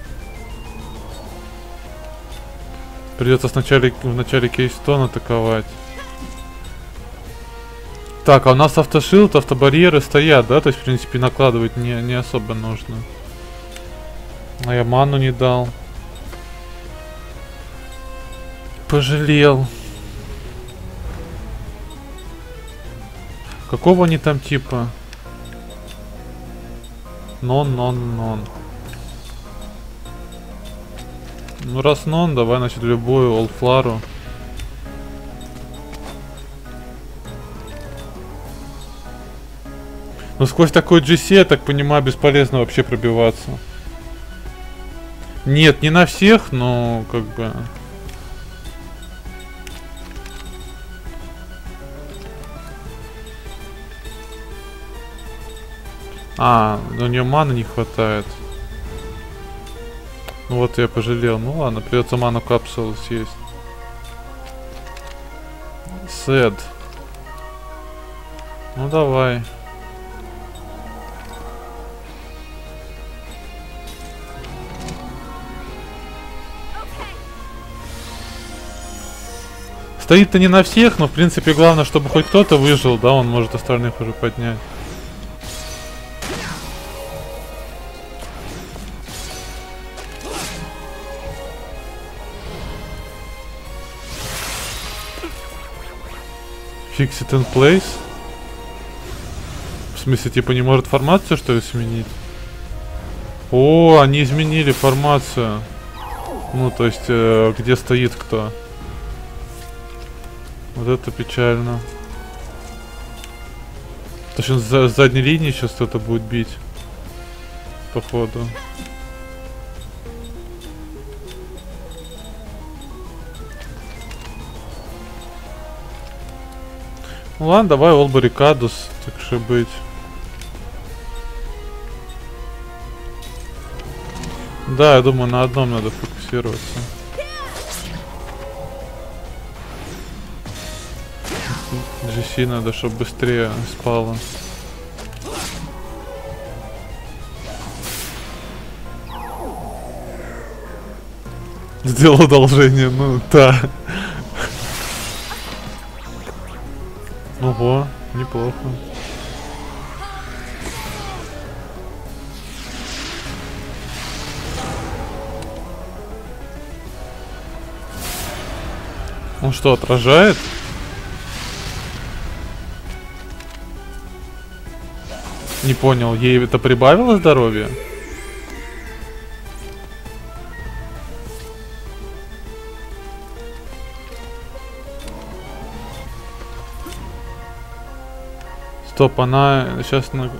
Придется в начале Кейстон атаковать. Так, а у нас автошилд, автобарьеры стоят, да? То есть, в принципе, накладывать не особо нужно. А я ману не дал. Пожалел. Какого они там типа? Нон. Ну раз нон, давай, значит, любую олдфлару. Ну сквозь такой GC, я так понимаю, бесполезно вообще пробиваться. Нет, не на всех, но как бы... А, у нее маны не хватает. Ну вот я пожалел. Ну ладно, придется ману капсулу съесть. Сэд. Ну давай. Стоит-то не на всех, но в принципе главное, чтобы хоть кто-то выжил, да, он может остальных уже поднять. Fix it in place? В смысле, типа не может формацию, что ли, сменить? О, они изменили формацию. Ну, то есть, где стоит кто. Вот это печально. То есть с задней линии сейчас кто-то будет бить. Походу. Ну ладно, давай Олбарикадус, так что быть. Да, я думаю, на одном надо фокусироваться. GC надо, чтобы быстрее спало. Сделал одолжение, ну да. Ого, неплохо. Он что, отражает? Не понял, ей это прибавило здоровье? Стоп, она сейчас на...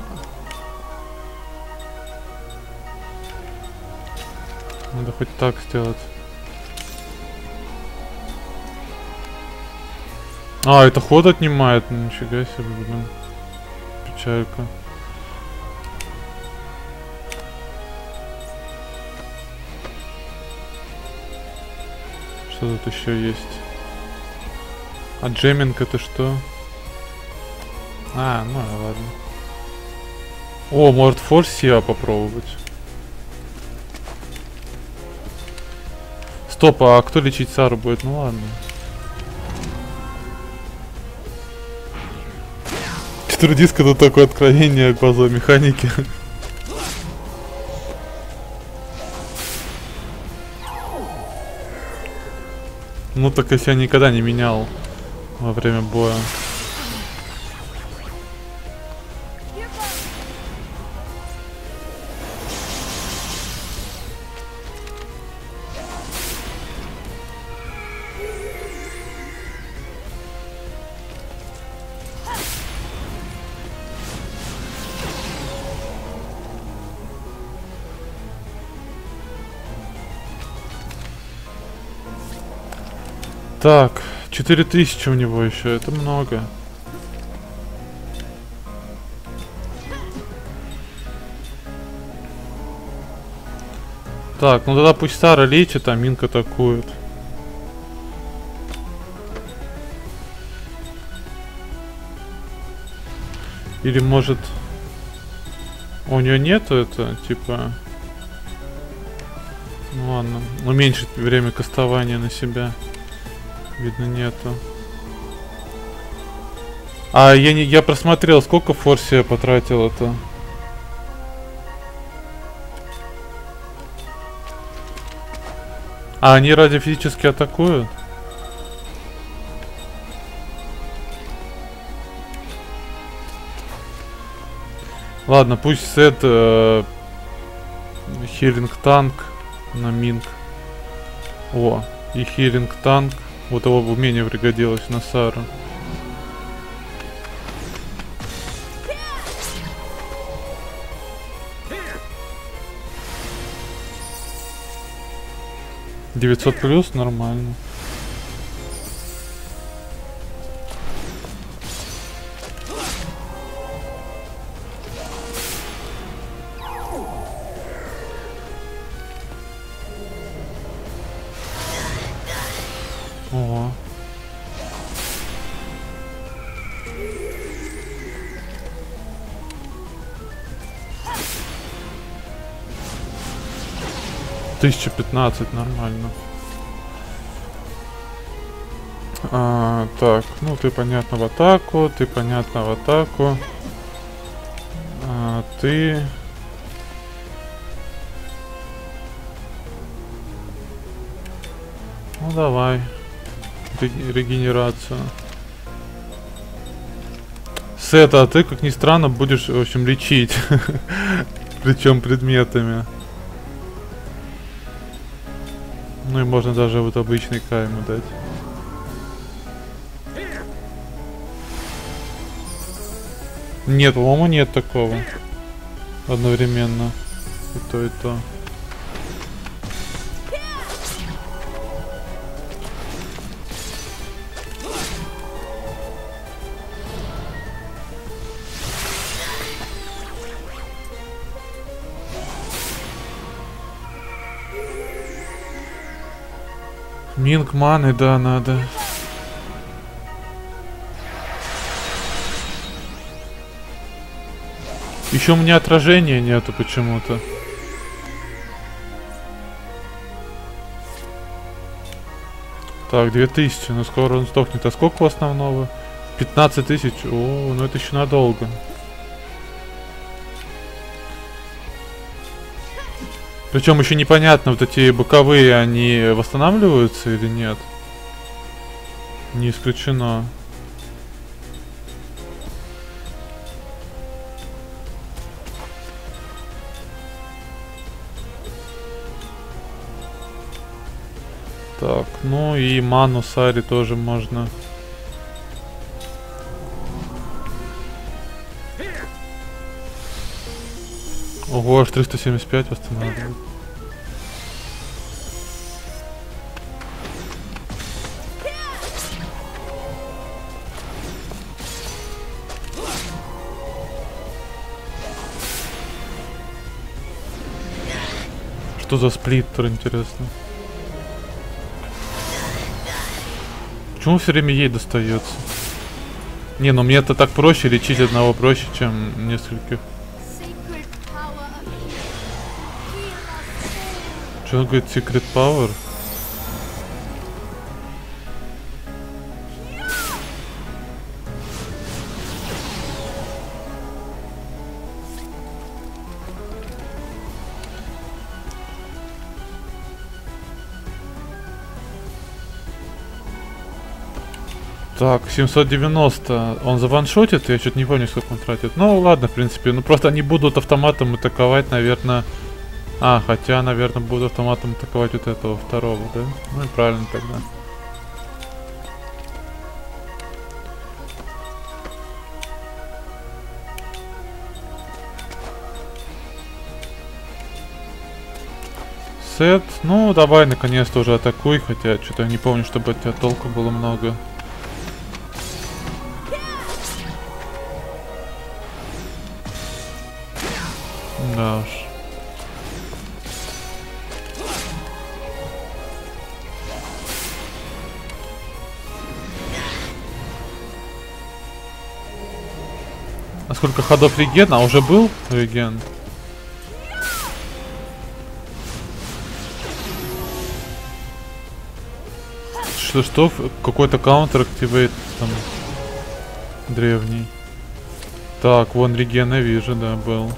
Надо хоть так сделать. А, это ход отнимает, ну, нифига себе, блин. Печалька. Что тут еще есть? А джеминг это что? А, ну ладно. О, может форс себя попробовать. Стоп, а кто лечить Сару будет? Ну ладно. Диск это такое откровение базовой механики. Ну так если я никогда не менял во время боя. Так, 4000 у него еще, это много. Так, ну тогда пусть Сара лечит, а Минк атакует. Или может... У нее нету это, типа... Ну ладно, уменьшить время кастования на себя. Видно, нету. А я просмотрел, сколько форси я потратил это. А они ради физически атакуют? Ладно, пусть сет хилинг танк на Минк. О, и хилинг танк. Вот его умение пригодилось на Сару. $900 нормально. О. $1015 нормально. Так, ну ты понятно в атаку, ты понятно в атаку. Ты... Ну давай. Регенерацию. Сет, а ты, как ни странно, будешь, в общем, лечить. Причем предметами. Ну и можно даже вот обычный кайму дать. Нет, по-моему, нет такого. Одновременно. И то, и то. Минк маны, да, надо. Еще у меня отражения нету почему-то. Так, 2000, ну скоро он сдохнет. А сколько у основного? 15 тысяч. О, ну это еще надолго. Причем еще непонятно, вот эти боковые, они восстанавливаются или нет. Не исключено. Так, ну и ману Сари тоже можно. Ого, аж 375 восстанавливает. Что за сплиттер, интересно? Почему все время ей достается? Не, ну мне это так проще, лечить одного проще, чем нескольких. Что он говорит, Secret Power? Так, 790. Он заваншотит? Я что-то не помню, сколько он тратит. Ну ладно, в принципе. Ну просто они будут автоматом атаковать, наверное. А, хотя, наверное, будут автоматом атаковать вот этого второго, да? Ну и правильно тогда. Сет. Ну, давай наконец-то уже атакуй, хотя что-то я не помню, чтобы от тебя толку было много. Да уж. А сколько ходов реген? А уже был реген? Что? Какой-то каунтер активейт там древний. Так, вон реген я вижу, да, был.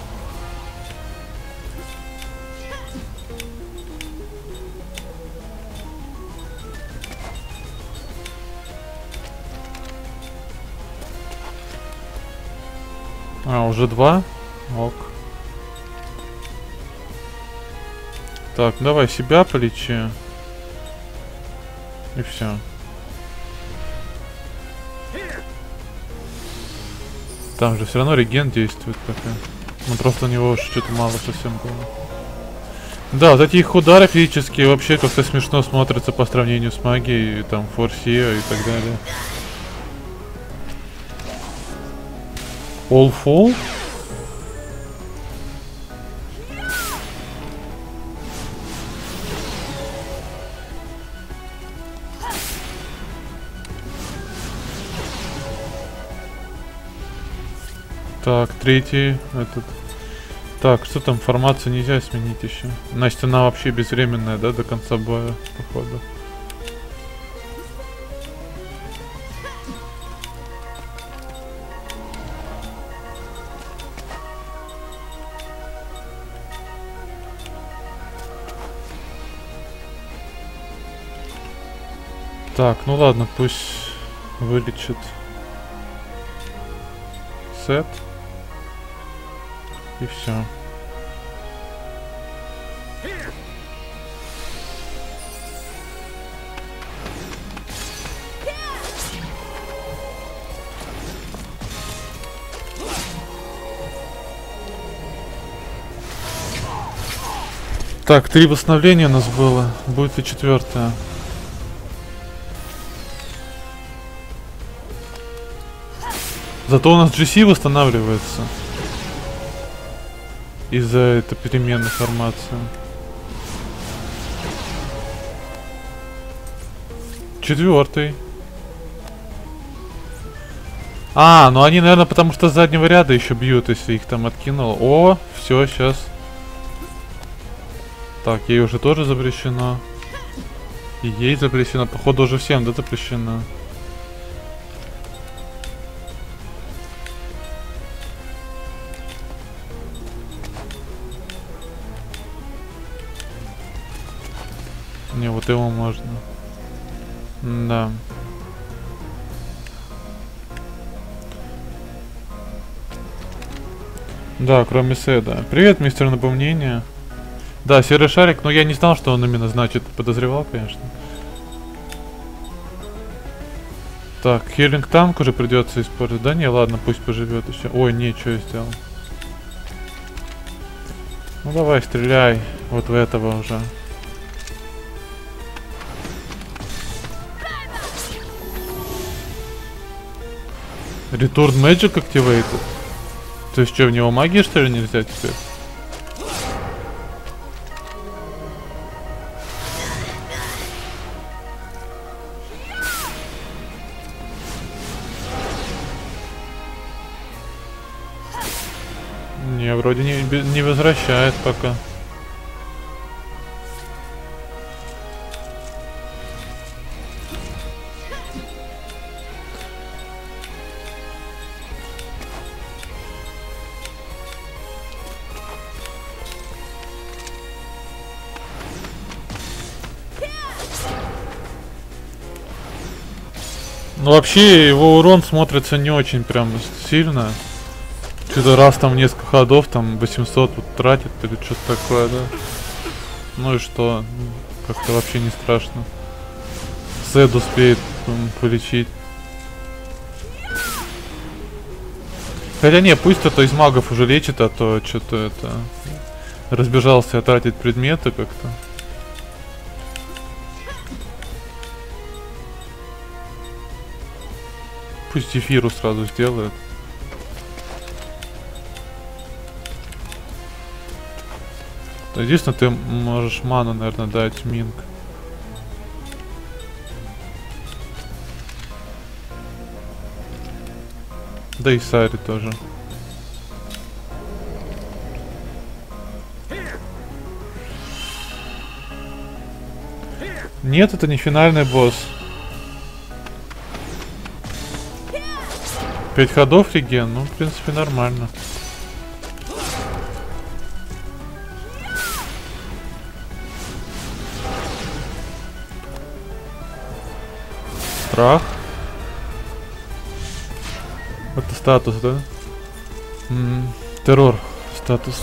А, уже 2? Ок. Так, давай себя полечи. И все. Там же все равно реген действует пока. Ну просто у него что-то мало совсем было. Да, вот эти их удары физические вообще как-то смешно смотрятся по сравнению с магией, там, форсия и так далее. All Fall? Так, третий этот. Так, что там, формацию нельзя сменить еще. Значит, она вообще безвременная, да, до конца боя, походу. Так, ну ладно, пусть вылечит Сет. И все. Так, 3 восстановления у нас было. Будет и 4-е. Зато у нас GC восстанавливается. Из-за этой переменной формации. 4-й. А, ну они, наверное, потому что с заднего ряда еще бьют, если их там откинуло. О, все, сейчас. Так, ей уже тоже запрещено. И ей запрещено. Походу уже всем, да, запрещено. Не, вот его можно. Да. Да, кроме Седа. Привет, мистер Напомнение. Да, серый шарик, но я не знал, что он именно значит. Подозревал, конечно. Так, хилинг танк уже придется использовать. Да не, ладно, пусть поживет еще. Ой, не, что я сделал. Ну давай, стреляй. Вот в этого уже. Return Magic Activated. То есть что, в него магии что ли нельзя теперь? Не, вроде не возвращает пока. Ну вообще его урон смотрится не очень прям сильно. Что-то раз там несколько ходов, там 800 вот тратит или что-то такое, да. Ну и что? Как-то вообще не страшно. Сет успеет полечить. Хотя не, пусть кто-то из магов уже лечит, а то что-то это... разбежался тратить предметы как-то. Пусть Зефиру сразу сделает. Единственное, ты можешь ману, наверное, дать Минг. Да и Сари тоже. Нет, это не финальный босс. 5 ходов реген, ну, в принципе, нормально. Страх. Это статус, да? Террор. Статус.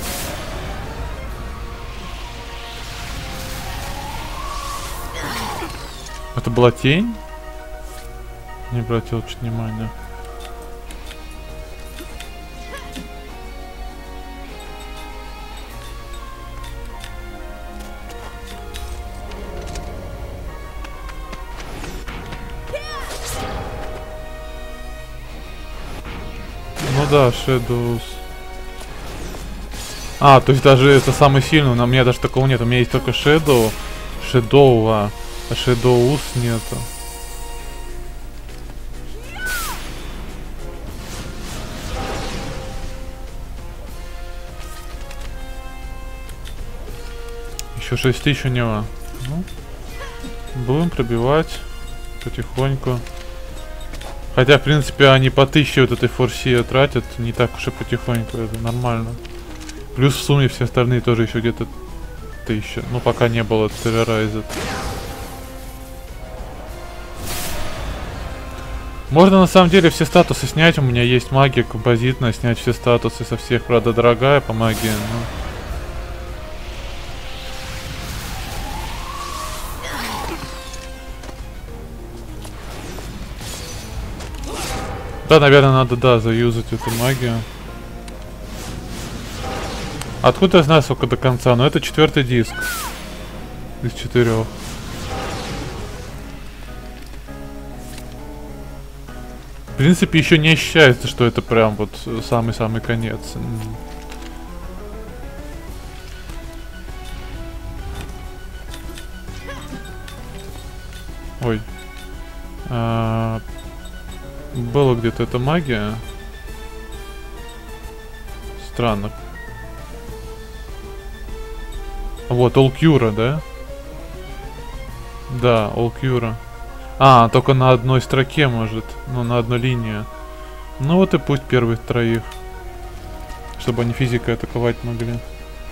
Это была тень? Не обратил чуть внимания. Ну да, Shadows. А, то есть даже это самый сильный, но у меня даже такого нет. У меня есть только Shadow. А Shadows нету. Еще 6000 у него. Ну, будем пробивать потихоньку. Хотя, в принципе, они по 1000 вот этой форсии тратят. Не так уж и потихоньку, это нормально. Плюс в сумме все остальные тоже еще где-то 1000. Ну, пока не было террорайза. Можно на самом деле все статусы снять. У меня есть магия композитная. Снять все статусы со всех. Правда, дорогая по магии. Но... Да, наверное, надо, да, заюзать эту магию. Откуда я знаю, сколько до конца? Ну, это 4-й диск. Из 4. В принципе, еще не ощущается, что это прям вот самый-самый конец. Ой. Была где-то эта магия. Странно. Вот, Олкюра, да? Да, Олкюра. А, только на одной строке может. Ну, на одной линии. Ну вот и пусть первых троих. Чтобы они физикой атаковать могли.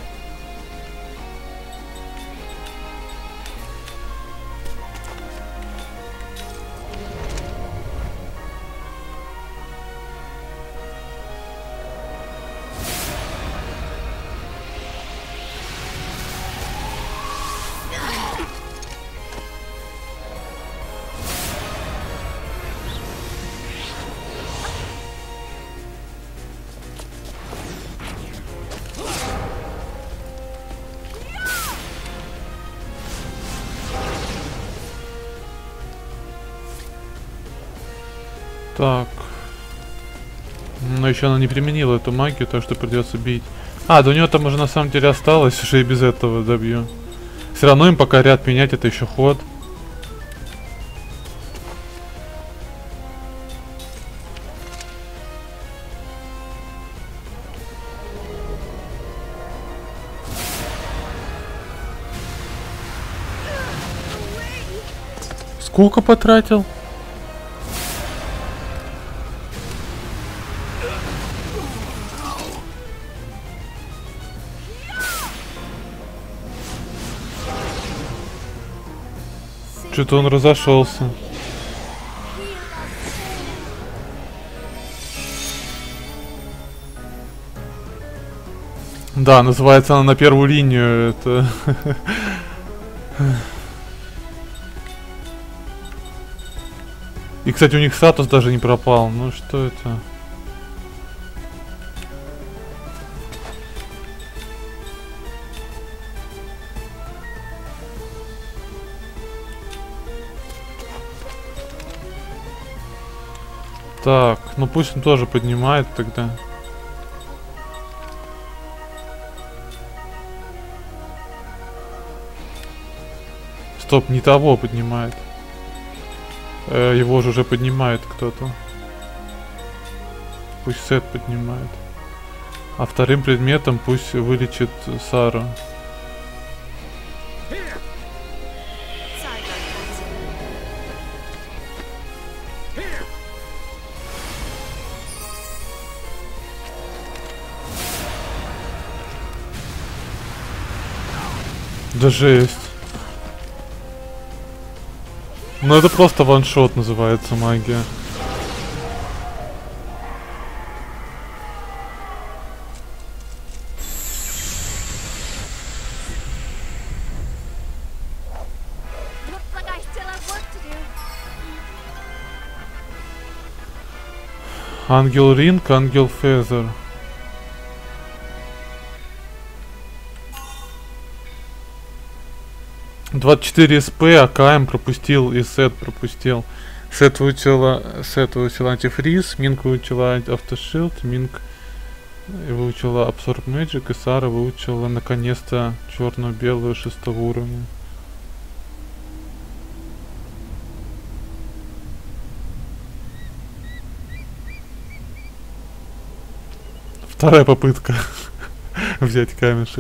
Так. Но еще она не применила эту магию, так что придется бить. А, да у нее там уже на самом деле осталось, уже и без этого добью. Все равно им пока ряд менять, это еще ход. Сколько потратил? Что-то он разошелся. Да, называется она на первую линию. Это. И, кстати, у них статус даже не пропал. Ну что это? Так, ну пусть он тоже поднимает тогда. Стоп, не того поднимает. Его же уже поднимает кто-то. Пусть Сет поднимает. А вторым предметом пусть вылечит Сару. Да жесть. Ну это просто ваншот называется магия. Ангел Ринг, Ангел Фезер. «24 СП, АКМ пропустил и Сет пропустил. Сет выучила антифриз, Минк выучила автошилд, Минк выучила Absorb Magic, и Сара выучила наконец-то черно-белую 6 уровня. Вторая попытка взять камешек.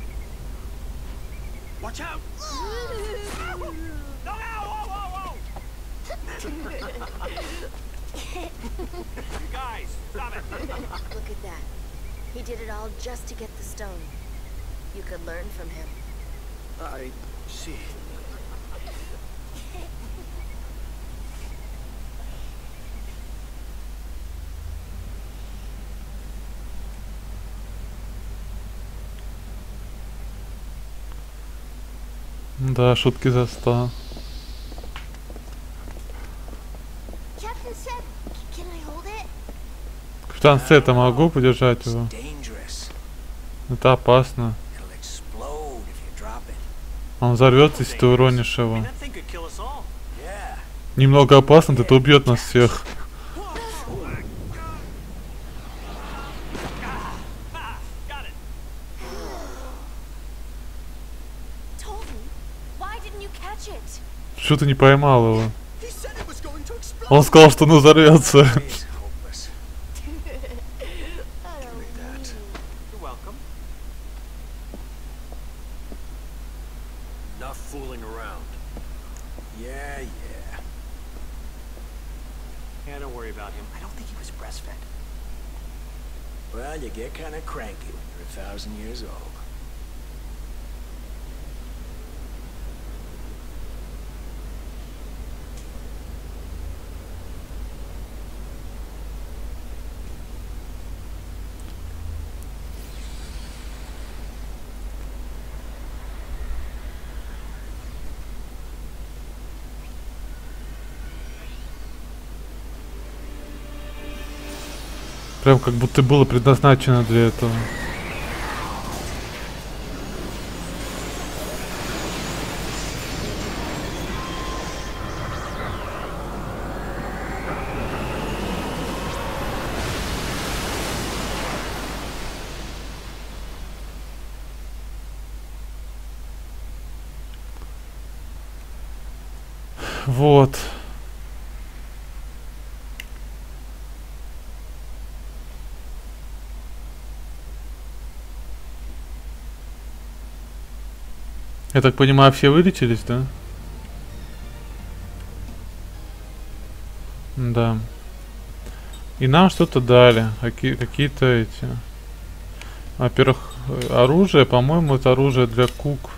Look at that. He did it all just to get the stone. You could learn from him. I see. Да, шутки за 100. Captain said, can I hold it? Капитан Сета, могу подержать его? Это опасно. Он взорвется, если ты уронишь его. Немного опасно, это убьет нас всех. Что ты не поймал его? Он сказал, что он взорвется. Well, you get kind of cranky when you're 1,000 years old. Прям как будто было предназначено для этого. Вот. Я так понимаю, все вылечились, да? Да. И нам что-то дали. Какие-то эти... Во-первых, оружие. По-моему, это оружие для кук.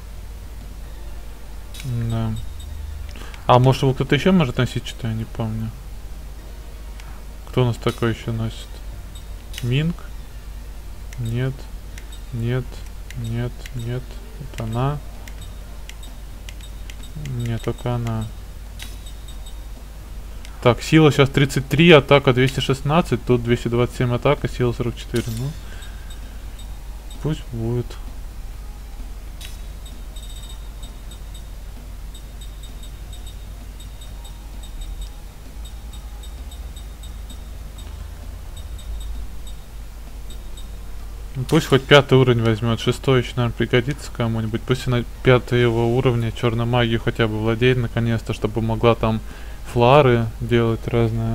Да. А может его кто-то еще может носить, что я не помню. Кто у нас такой еще носит? Минк? Нет. Нет. Нет. Нет. Это она. Нет, только она. Так, сила сейчас 33, атака 216, тут 227 атака, сила 44. Ну, пусть будет. Пусть хоть 5-й уровень возьмет, 6-й еще, наверное, пригодится кому-нибудь. Пусть на 5-го уровня черной магии хотя бы владеет наконец-то, чтобы могла там флары делать разные.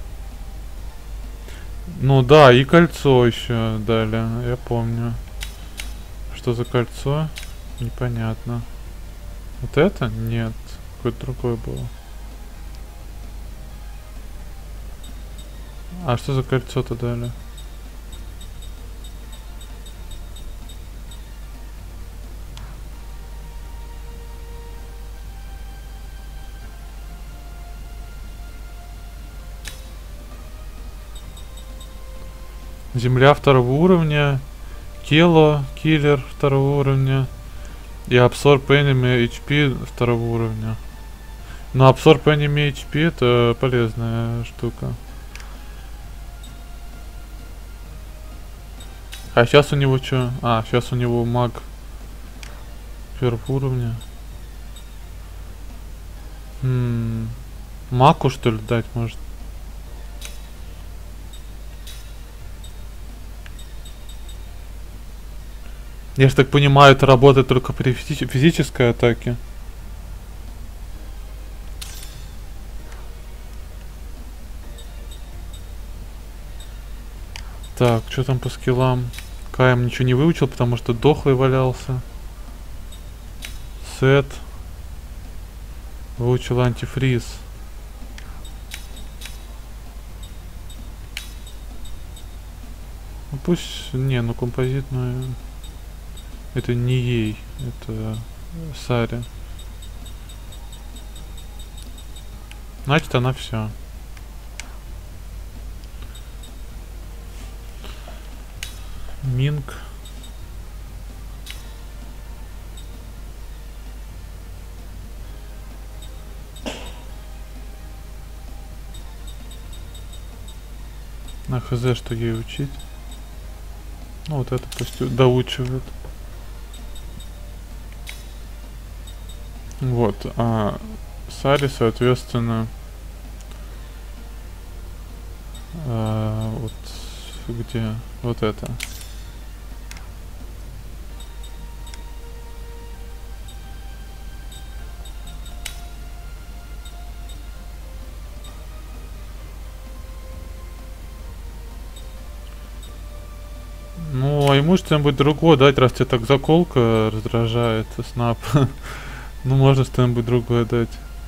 Ну да, и кольцо еще дали, я помню. Что за кольцо? Непонятно. Вот это? Нет, какое-то другое было. А что за кольцо-то дали? Земля 2-го уровня, Кело, киллер 2-го уровня и Absorb Enemy HP 2-го уровня. Но Absorb Enemy HP это полезная штука. А сейчас у него что? А, сейчас у него маг 1-го уровня. Маку что ли дать может? Я же так понимаю, это работает только при физической атаке. Так, что там по скиллам? Каем ничего не выучил, потому что дохлый валялся. Сет. Выучил антифриз. Ну пусть... Не, ну композитную... Это не ей, это Саре. Значит, она все. Минг. На хз, что ей учить. Ну вот это пусть доучивает. Вот, а Саре, соответственно, вот где вот это. Ну, а ему что-нибудь другое дать, раз тебе так заколка раздражает, снап. Ну, можно что-нибудь другое дать.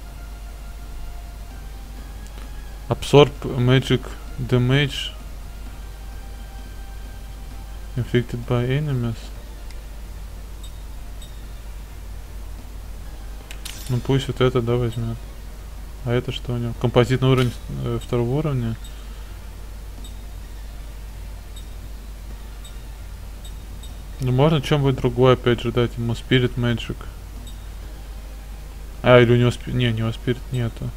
Absorb Magic Damage Inflicted by Enemies. Ну, пусть вот это, да, возьмет. А это что у него? Композитный уровень 2-го уровня. Ну, можно что-нибудь другое опять же дать ему. Spirit Magic. А, или у него не, у него спирит нету.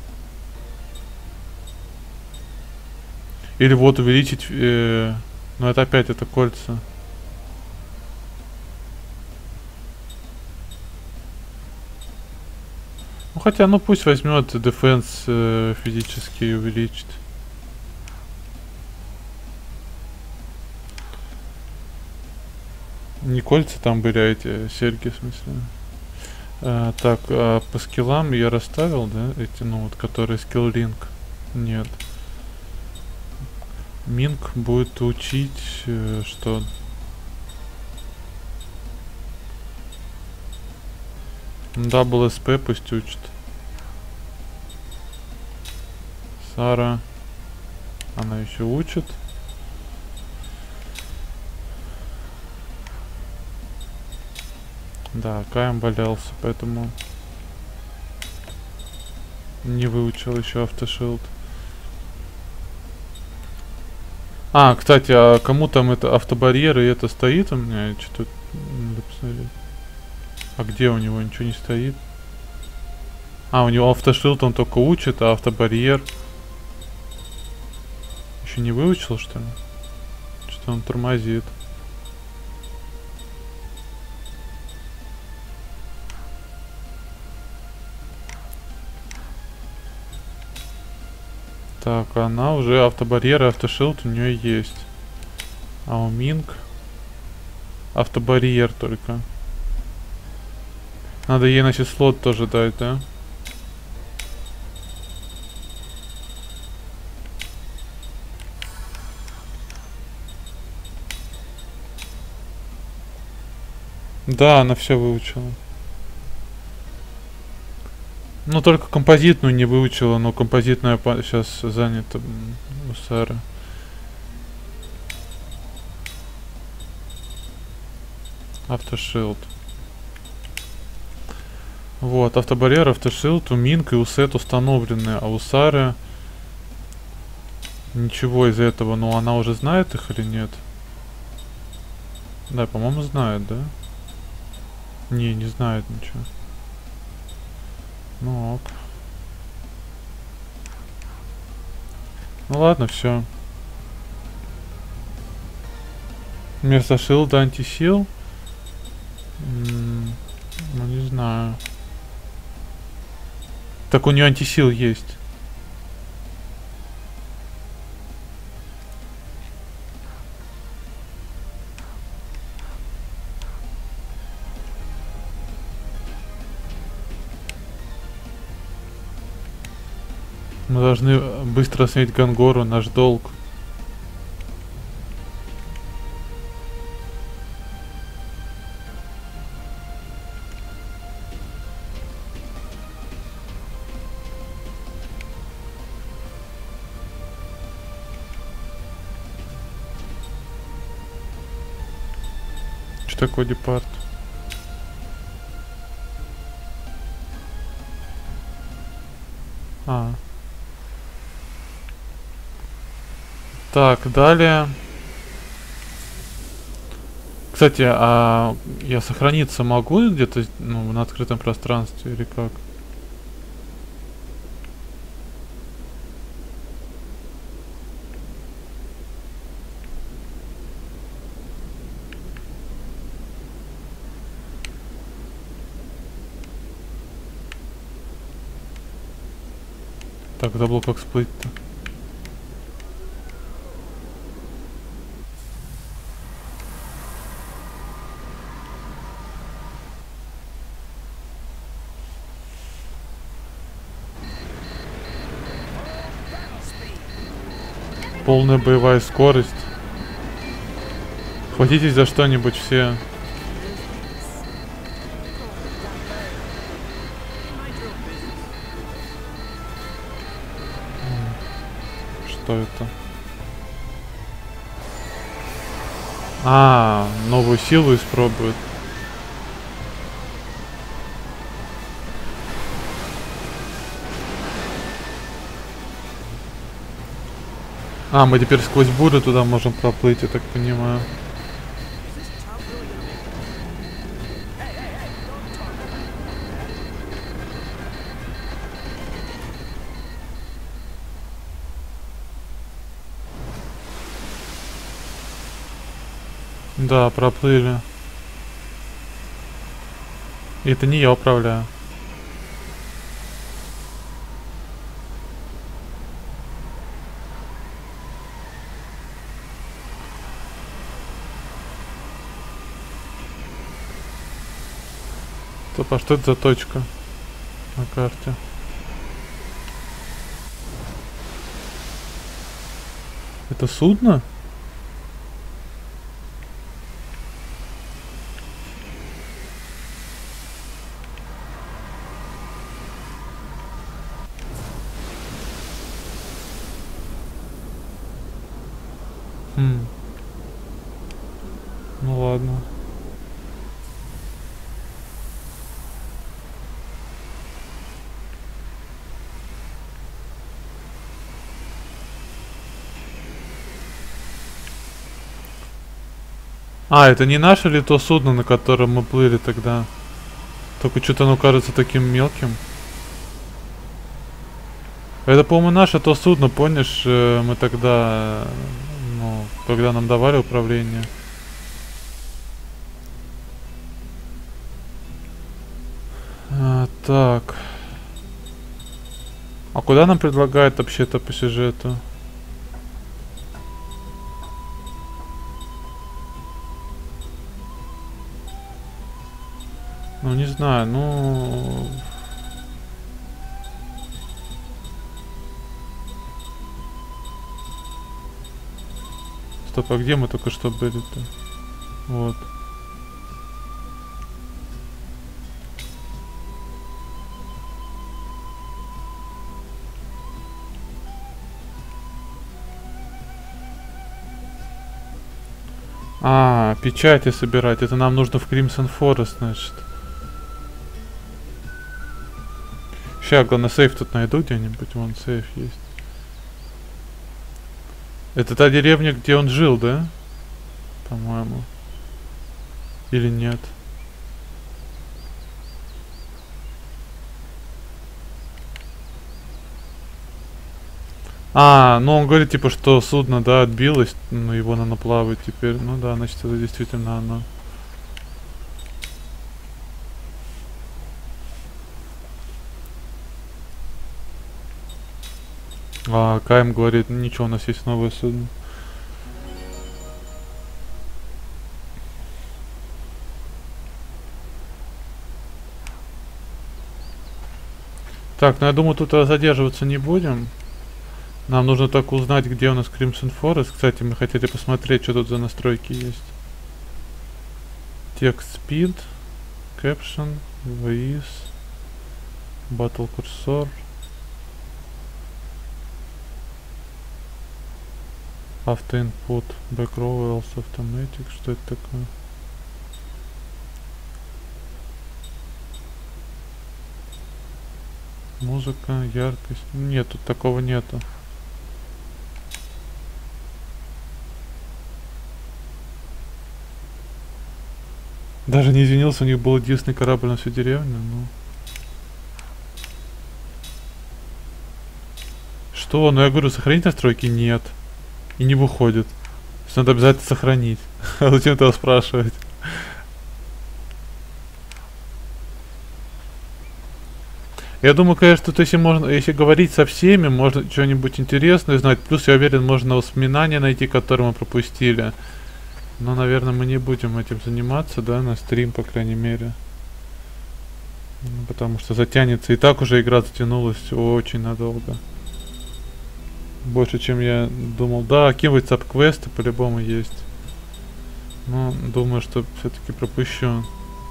Или вот увеличить... ну это опять это кольца. Ну хотя, ну пусть возьмет Defense физически увеличит. Не кольца там были, а эти серьги, в смысле. Так, по скиллам я расставил, да, эти, ну вот, которые скилл линк. Нет. Минг будет учить, что... Дабл СП пусть учит. Сара. Она еще учит. Да, Каем болелся, поэтому не выучил еще автошилд. А, кстати, а кому там это автобарьер и это стоит у меня? Что-то надо посмотреть. А где у него ничего не стоит? А, у него автошилд он только учит, а автобарьер еще не выучил, что ли? Что-то он тормозит. Так, она уже автобарьер и автошилд у нее есть. А у Минг... автобарьер только. Надо ей, значит, слот тоже дать, да? Да, она все выучила. Ну, только композитную не выучила, но композитная сейчас занята у Сары. Автошилд. Вот, автобарьер, автошилд, у Минк и у Сет установлены, а у Сары ничего из этого. Ну, она уже знает их или нет? Да, по-моему, знает, да? Не знает ничего. Ну ок. Ну ладно, все. Вместо шилда антисил. Ну не знаю. Так у нее антисил есть. Мы должны быстро снять Гангору, наш долг. Что такое департ? А. Так, далее. Кстати, а я сохраниться могу где-то, ну, на открытом пространстве или как? Так, забыл как всплыть-то. Полная боевая скорость. Хватитесь за что-нибудь все. Что это? А, новую силу испробуют. А, мы теперь сквозь бурю туда можем проплыть, я так понимаю. Да, проплыли. И это не я управляю. Стоп, а что это за точка на карте? Это судно? Ну ладно. А, это не наше ли то судно, на котором мы плыли тогда? Только что-то оно кажется таким мелким. Это, по-моему, наше то судно, помнишь, мы тогда, ну, когда нам давали управление. Так. А куда нам предлагают вообще-то по сюжету? Ну, не знаю, ну... Стоп, а где мы только что были-то? Вот. А, печати собирать. Это нам нужно в Crimson Forest, значит. Сейчас, главное, сейф тут найду где-нибудь. Вон сейф есть. Это та деревня, где он жил, да? По-моему. Или нет? А, ну он говорит, типа, что судно, да, отбилось, но его надо плавать теперь. Ну да, значит, это действительно оно. А Кайм говорит, ничего, у нас есть новое судно. Так, ну я думаю, тут задерживаться не будем. Нам нужно только узнать, где у нас Crimson Forest. Кстати, мы хотели посмотреть, что тут за настройки есть. Текст Speed, Caption, Voice, Battle Cursor. Автоинпут, Backrow, Else Automatic. Что это такое? Музыка, яркость. Нет, тут такого нету. Даже не извинился, у них был единственный корабль на всю деревню, ну. Что? Ну я говорю, сохранить настройки? Нет. И не выходит. То есть надо обязательно сохранить. А зачем этого спрашивать? Я думаю, конечно, тут если можно, если говорить со всеми, можно что-нибудь интересное знать. Плюс, я уверен, можно воспоминания найти, которые мы пропустили. Но, наверное, мы не будем этим заниматься, да, на стрим, по крайней мере. Ну, потому что затянется. И так уже игра затянулась очень надолго. Больше, чем я думал. Да, какие-нибудь саб-квесты по-любому есть. Но думаю, что все-таки пропущу.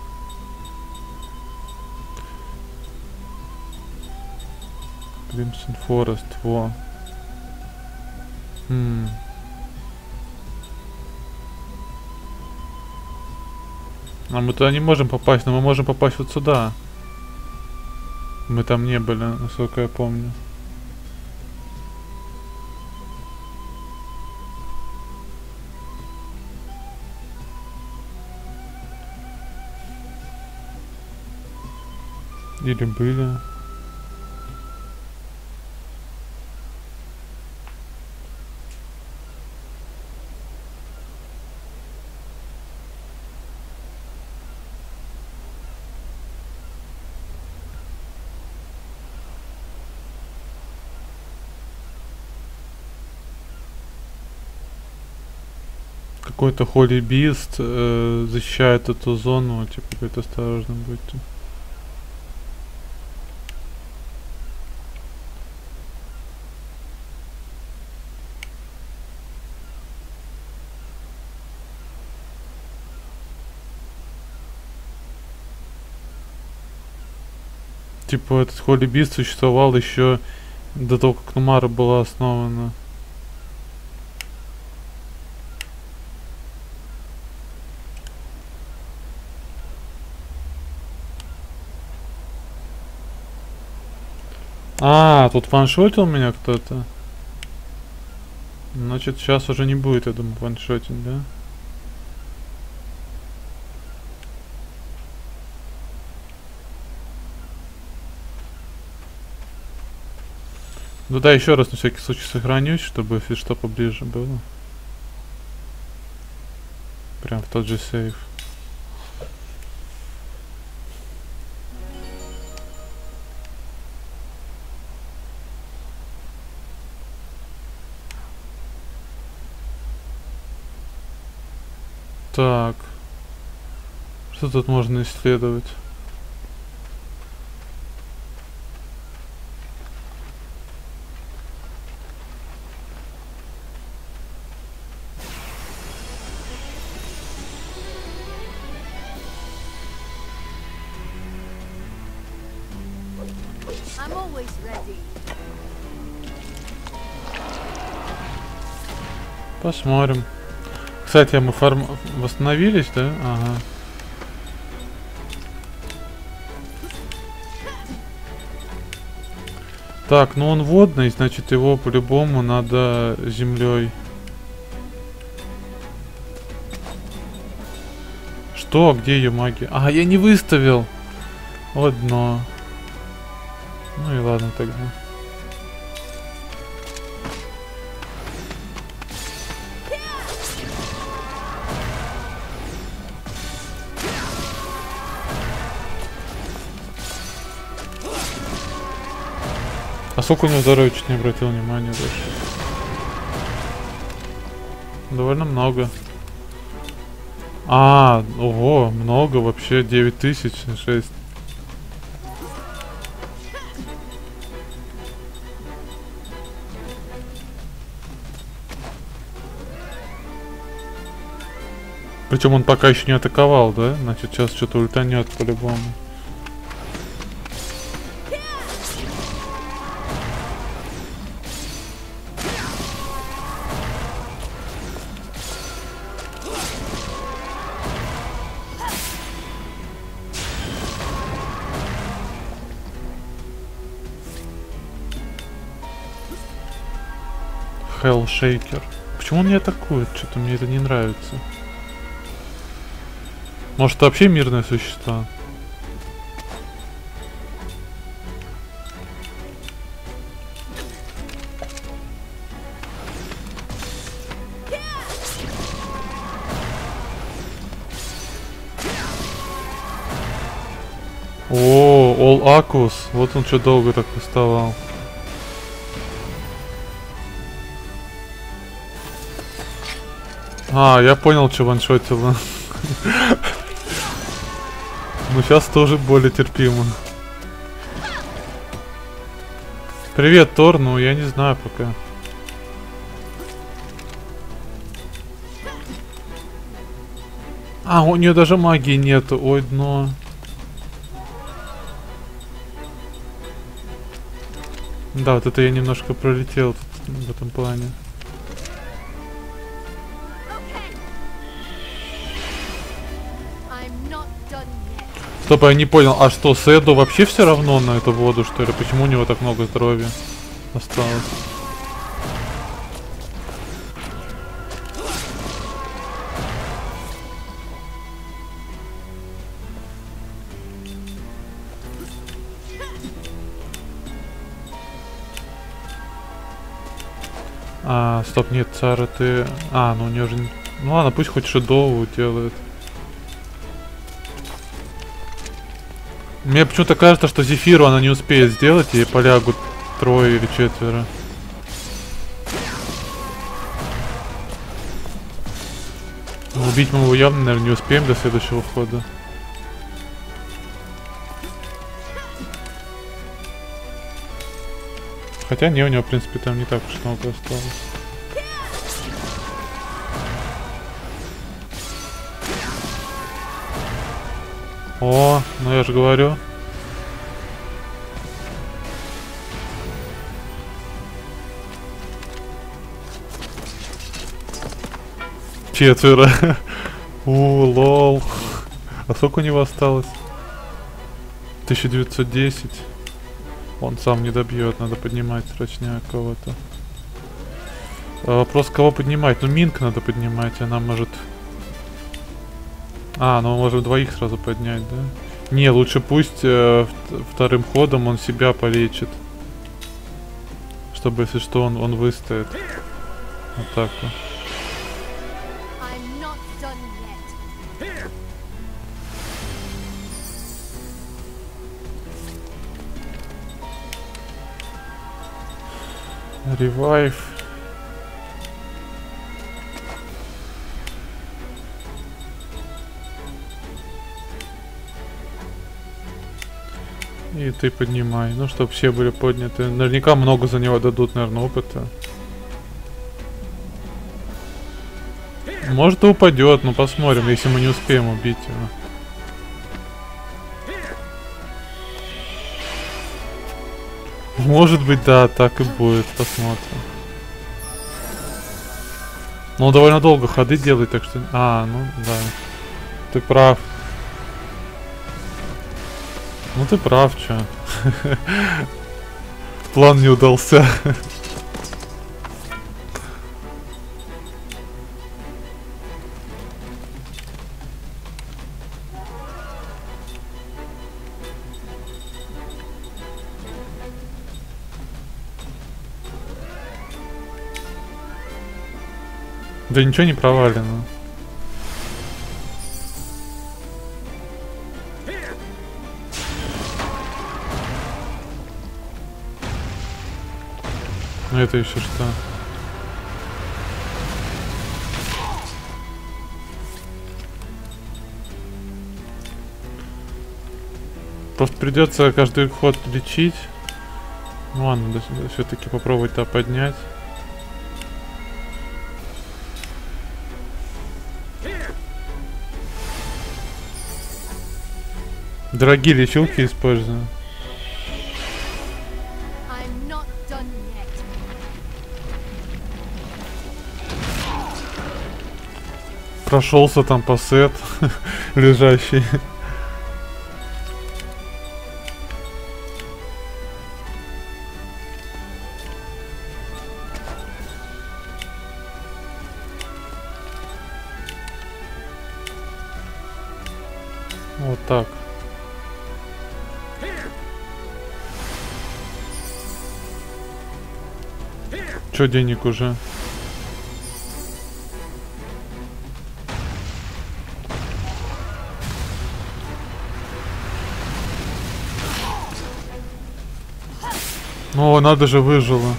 Crimson Forest, во. А мы туда не можем попасть, но мы можем попасть вот сюда. Мы там не были, насколько я помню. Или были. Какой-то Holy Beast защищает эту зону, типа, какой-то осторожно будьте. Типа этот Holy Beast существовал еще до того, как Нумара была основана. А, тут ваншотил меня кто-то. Значит, сейчас уже не будет, я думаю, ваншотить, да? Ну да, еще раз на всякий случай сохранюсь, чтобы если что поближе было. Прям в тот же сейф. Так. Что тут можно исследовать? I'm always ready. Посмотрим. Кстати, мы восстановились, да? Ага. Так, ну он водный, значит его по-любому надо землей. Что? Где ее магия? А, я не выставил. Вот дно. Ну и ладно тогда. А сколько у него здоровья, чуть не обратил внимания даже. Довольно много. А, ого, много вообще, 9006. Причем он пока еще не атаковал, да? Значит, сейчас что-то ультанет по-любому. Hellshaker. Почему он не атакует? Что-то мне это не нравится. Может, это вообще мирное существо? О, All Aquos. Вот он что долго так выставал. А, я понял, что ваншотило. Ну сейчас тоже более терпимо. Привет, Тор, ну я не знаю пока. А, у нее даже магии нету. Ой, дно. Да, вот это я немножко пролетел тут, в этом плане. Стоп, я не понял, а что, Сэду вообще все равно на эту воду, что ли? Почему у него так много здоровья осталось? А, стоп, нет, Цара, ты... А, ну у нее же... Ну ладно, пусть хоть Шедоу делает. Мне почему-то кажется, что Зефиру она не успеет сделать, и полягут трое или четверо. Но убить мы его явно, наверное, не успеем до следующего хода. Хотя не, у него, в принципе, там не так уж много осталось. О, ну я же говорю. Четверо. Лол. А сколько у него осталось? 1910. Он сам не добьет, надо поднимать срочнее кого-то. Вопрос, кого поднимать? Ну, Минк надо поднимать, она может... А, ну можно двоих сразу поднять, да? Не, лучше пусть вторым ходом он себя полечит. Чтобы, если что, он выстоит. Вот так вот. Ревайв. И ты поднимай. Ну, чтобы все были подняты. Наверняка много за него дадут, наверное, опыта. Может, и упадет, но посмотрим, если мы не успеем убить его. Может быть, да, так и будет. Посмотрим. Но он довольно долго ходы делает, так что... А, ну да. Ты прав. Ну ты прав, чё. План не удался. Да ничего не провалено. Ну это еще что? Просто придется каждый ход лечить. Ну ладно, все-таки попробовать-то поднять. Дорогие лечилки использую. Прошелся там по сет лежащий. Вот так. Чё денег уже? О, надо же, выжила.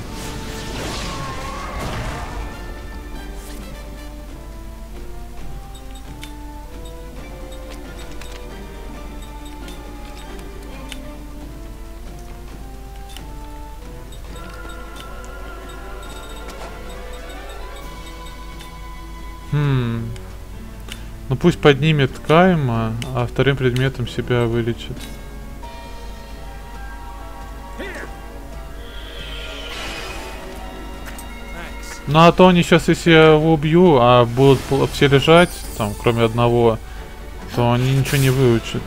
Ну пусть поднимет Кайма, а вторым предметом себя вылечит. Ну а то они сейчас, если я его убью, а будут все лежать, там, кроме одного, то они ничего не выучат.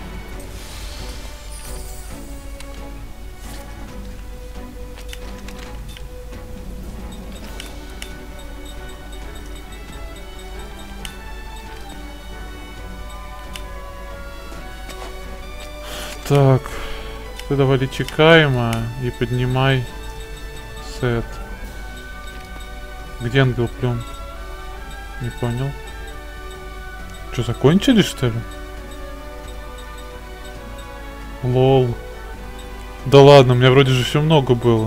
Так, ты давай лечи Кайма и поднимай сет. Где Ангел Плюм? Не понял. Что, закончили, что ли? Лол. Да ладно, у меня вроде же все много было.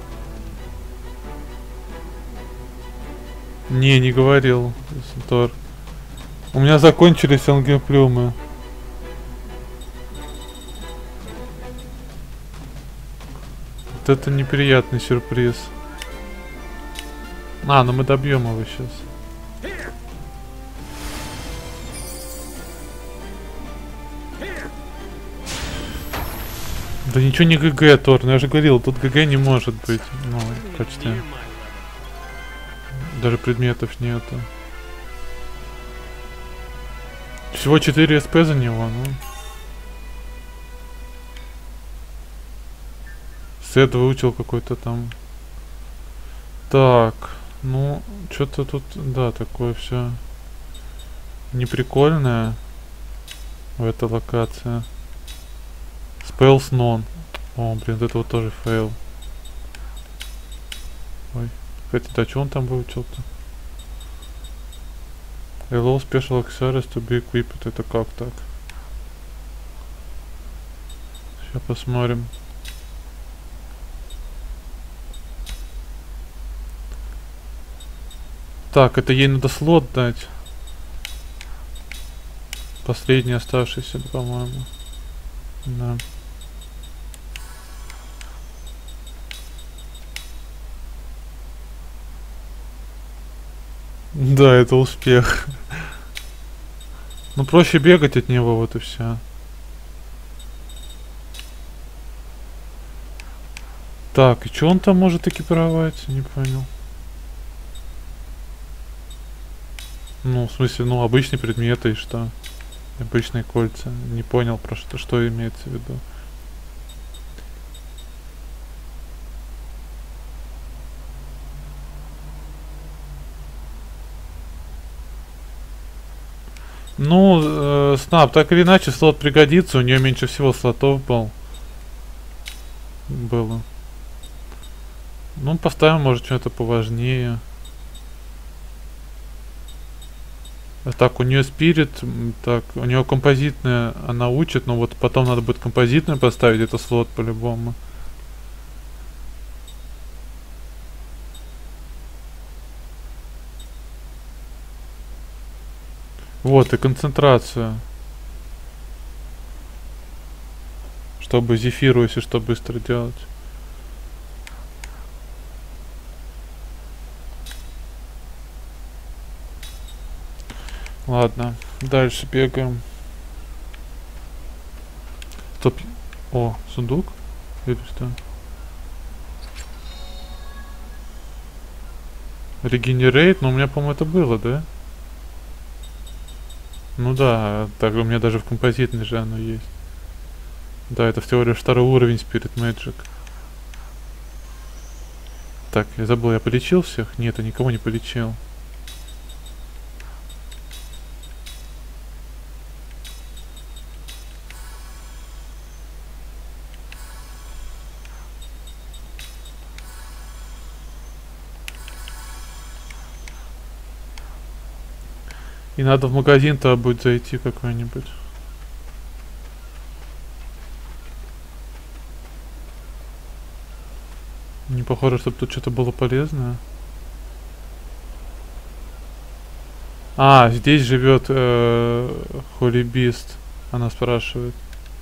Не говорил, Тор. У меня закончились ангелплюмы. Вот это неприятный сюрприз. А, ну мы добьем его сейчас. Да ничего не ГГ, Тор, ну я же говорил, тут ГГ не может быть. Ну, почти. Даже предметов нету. Всего 4 СП за него, ну. Сет выучил какой-то там. Так, ну, что-то тут, да, такое все неприкольное в этой локации. Spells none. О, блин, это вот тоже фейл. Ой, хотя, да, что он там выучил-то? Hello, special accessories to be equipped. Это как так? Сейчас посмотрим. Так, это ей надо слот дать. Последний оставшийся, по-моему. Да. Да, это успех. Ну проще бегать от него, вот и все. Так, и что он там может экипировать? Не понял. Ну, в смысле, ну, обычные предметы и что? Обычные кольца. Не понял, про что имеется в виду. Ну, Снап, так или иначе, слот пригодится. У нее меньше всего слотов было. Ну, поставим, может, что-то поважнее. Так, у нее спирит, так, у нее композитная, она учит, но вот потом надо будет композитную поставить, это слот по-любому. Вот, и концентрация. Чтобы зефиру, если что, быстро делать. Ладно, дальше бегаем. Стоп. О, сундук? Или что? Регенерейт, но у меня, по-моему, это было, да? Ну да, так у меня даже в композитной же оно есть. Да, это всего лишь второй уровень Spirit Magic. Так, я забыл, я полечил всех? Нет, я никого не полечил. И надо в магазин-то будет зайти какой-нибудь. Не похоже, чтобы тут что-то было полезное. А, здесь живет Holy Beast. Она спрашивает.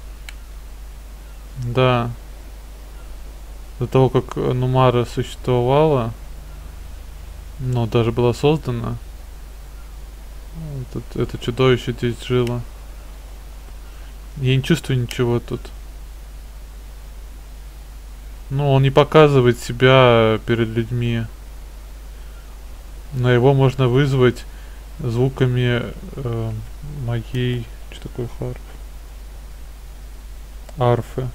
Да. До того, как Нумара существовала, но даже была создана, это чудовище здесь жило. Я не чувствую ничего тут. Ну, он не показывает себя перед людьми. Но его можно вызвать звуками моей... Что такое харп? Арфы.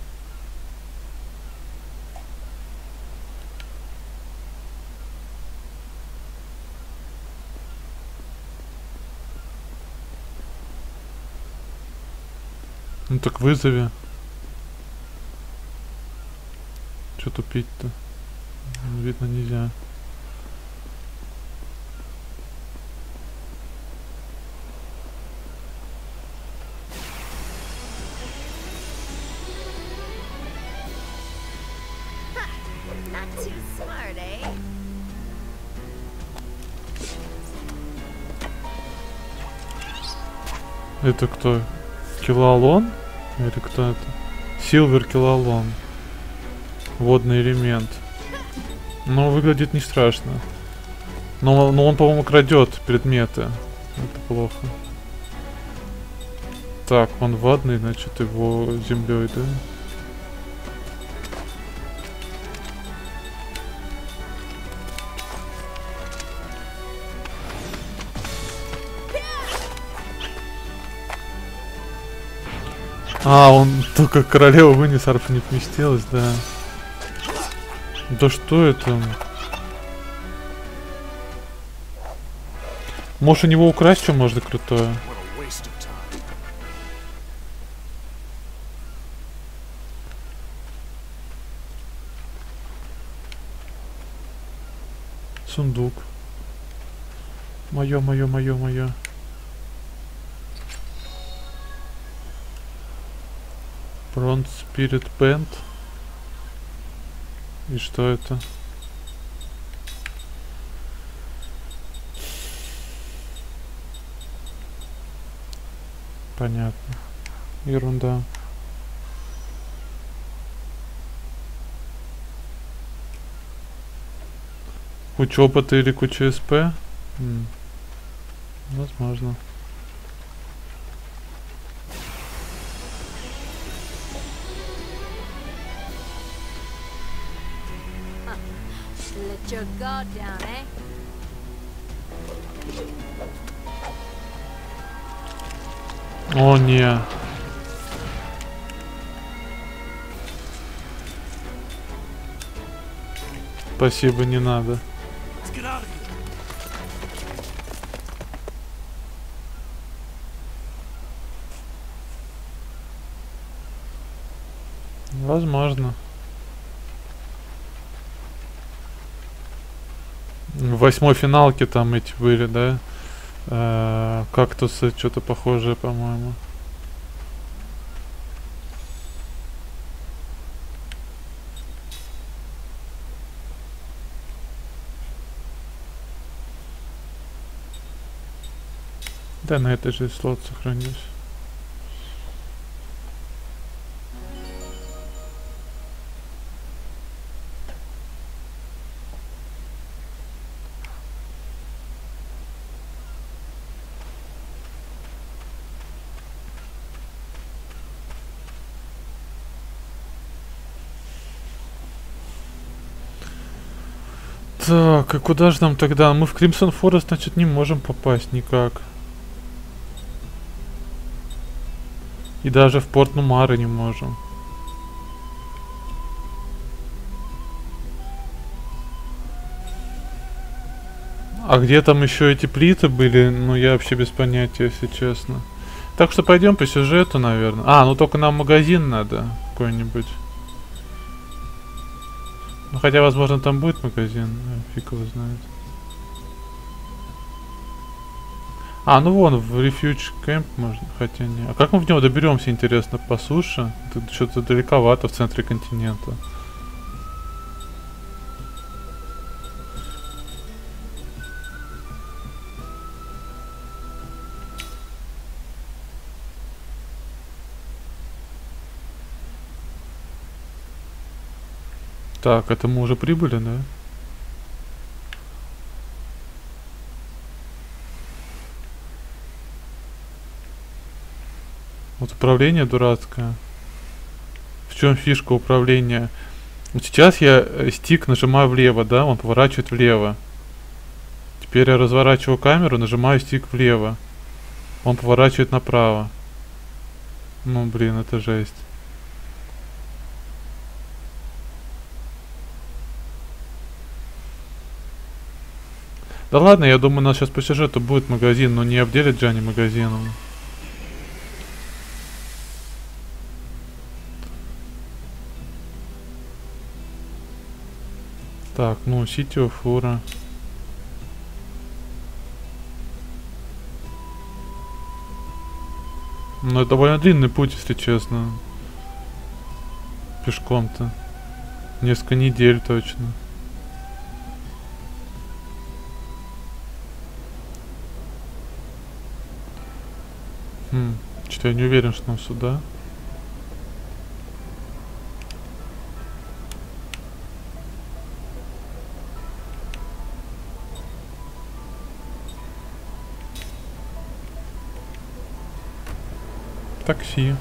Ну так вызови. Чё тупить-то? Видно, нельзя. Not too smart, eh? Это кто? Килалон? Или кто это? Силвер Килалон. Водный элемент. Но выглядит не страшно. Но он, по-моему, крадет предметы. Это плохо. Так, он водный, значит его землей, да? А, он только королеву вынес, арфа не поместилась, да. Да что это? Может у него украсть что можно крутое? Сундук. Моё. Bronze Spirit Band. И что это? Понятно. Ерунда. Куча опыта или куча СП? Возможно. your guard down, eh? О, не. Спасибо, не надо. Let's get out of here. Возможно. В 8-й финалке там эти были, да? Кактусы, что-то похожее, по-моему. Да, на этой же слот сохранюсь. Так, и куда же нам тогда? Мы в Кримсон Форест, значит, не можем попасть никак. И даже в Порт Нумары не можем. А где там еще эти плиты были? Ну, я вообще без понятия, если честно. Так что пойдем по сюжету, наверное. А, ну только нам магазин надо какой-нибудь. Ну, хотя, возможно, там будет магазин. Фиг его знает. А, ну вон, в Refuge Camp можно. Хотя не. А как мы в него доберемся, интересно, по суше? Тут что-то далековато в центре континента. Так, это мы уже прибыли, да? Вот управление дурацкое. В чем фишка управления? Вот сейчас я стик нажимаю влево, да? Он поворачивает влево. Теперь я разворачиваю камеру, нажимаю стик влево. Он поворачивает направо. Ну, блин, это жесть. Да ладно, я думаю, у нас сейчас по сюжету будет магазин, но не обделят же они магазином. Так, ну, City of Fura. Ну, это довольно длинный путь, если честно. Пешком-то. Несколько недель точно. Что-то я не уверен, что нам сюда. Такси.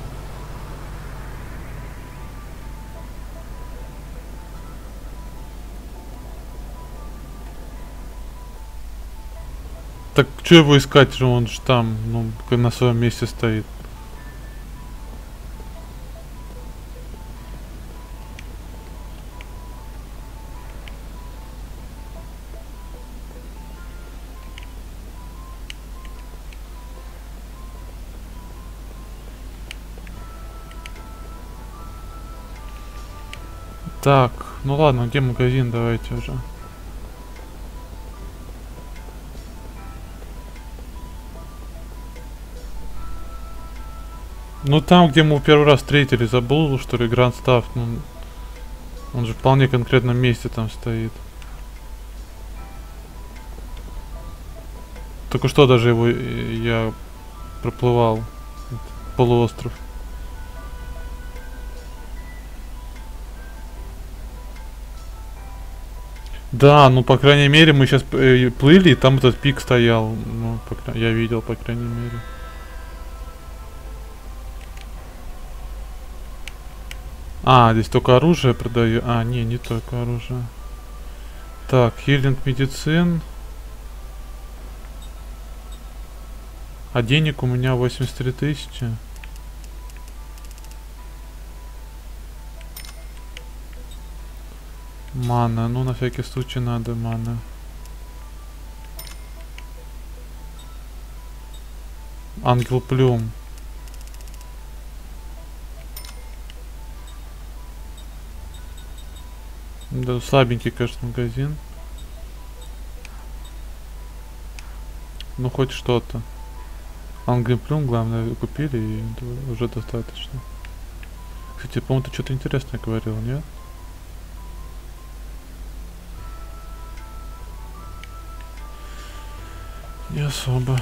Так, что его искать же, он же там, ну, на своем месте стоит. Так, ну ладно, где магазин, давайте уже. Ну там, где мы первый раз встретили, забыл, что ли, Гранд Стафф, ну, он же в вполне конкретном месте там стоит. Только что даже его я проплывал, этот полуостров. Да, ну по крайней мере мы сейчас плыли, и там этот пик стоял. Ну, я видел, по крайней мере. А, здесь только оружие продаю. А, не только оружие. Так, хилинг медицин. А денег у меня 83 тысячи. Мана, ну на всякий случай надо мана. Ангел Плюм. Да, слабенький, конечно, магазин. Ну хоть что-то. Ангел Плюм, главное, купили и уже достаточно. Кстати, по-моему, ты что-то интересное говорил, нет? Не особо.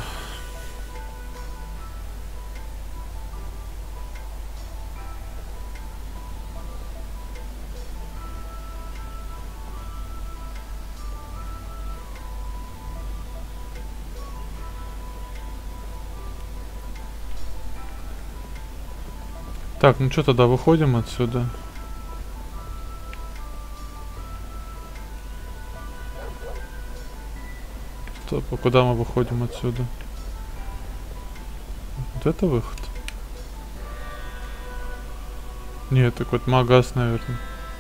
Так, ну что, тогда выходим отсюда. Стоп, а куда мы выходим отсюда? Вот это выход? Нет, так вот магаз, наверное.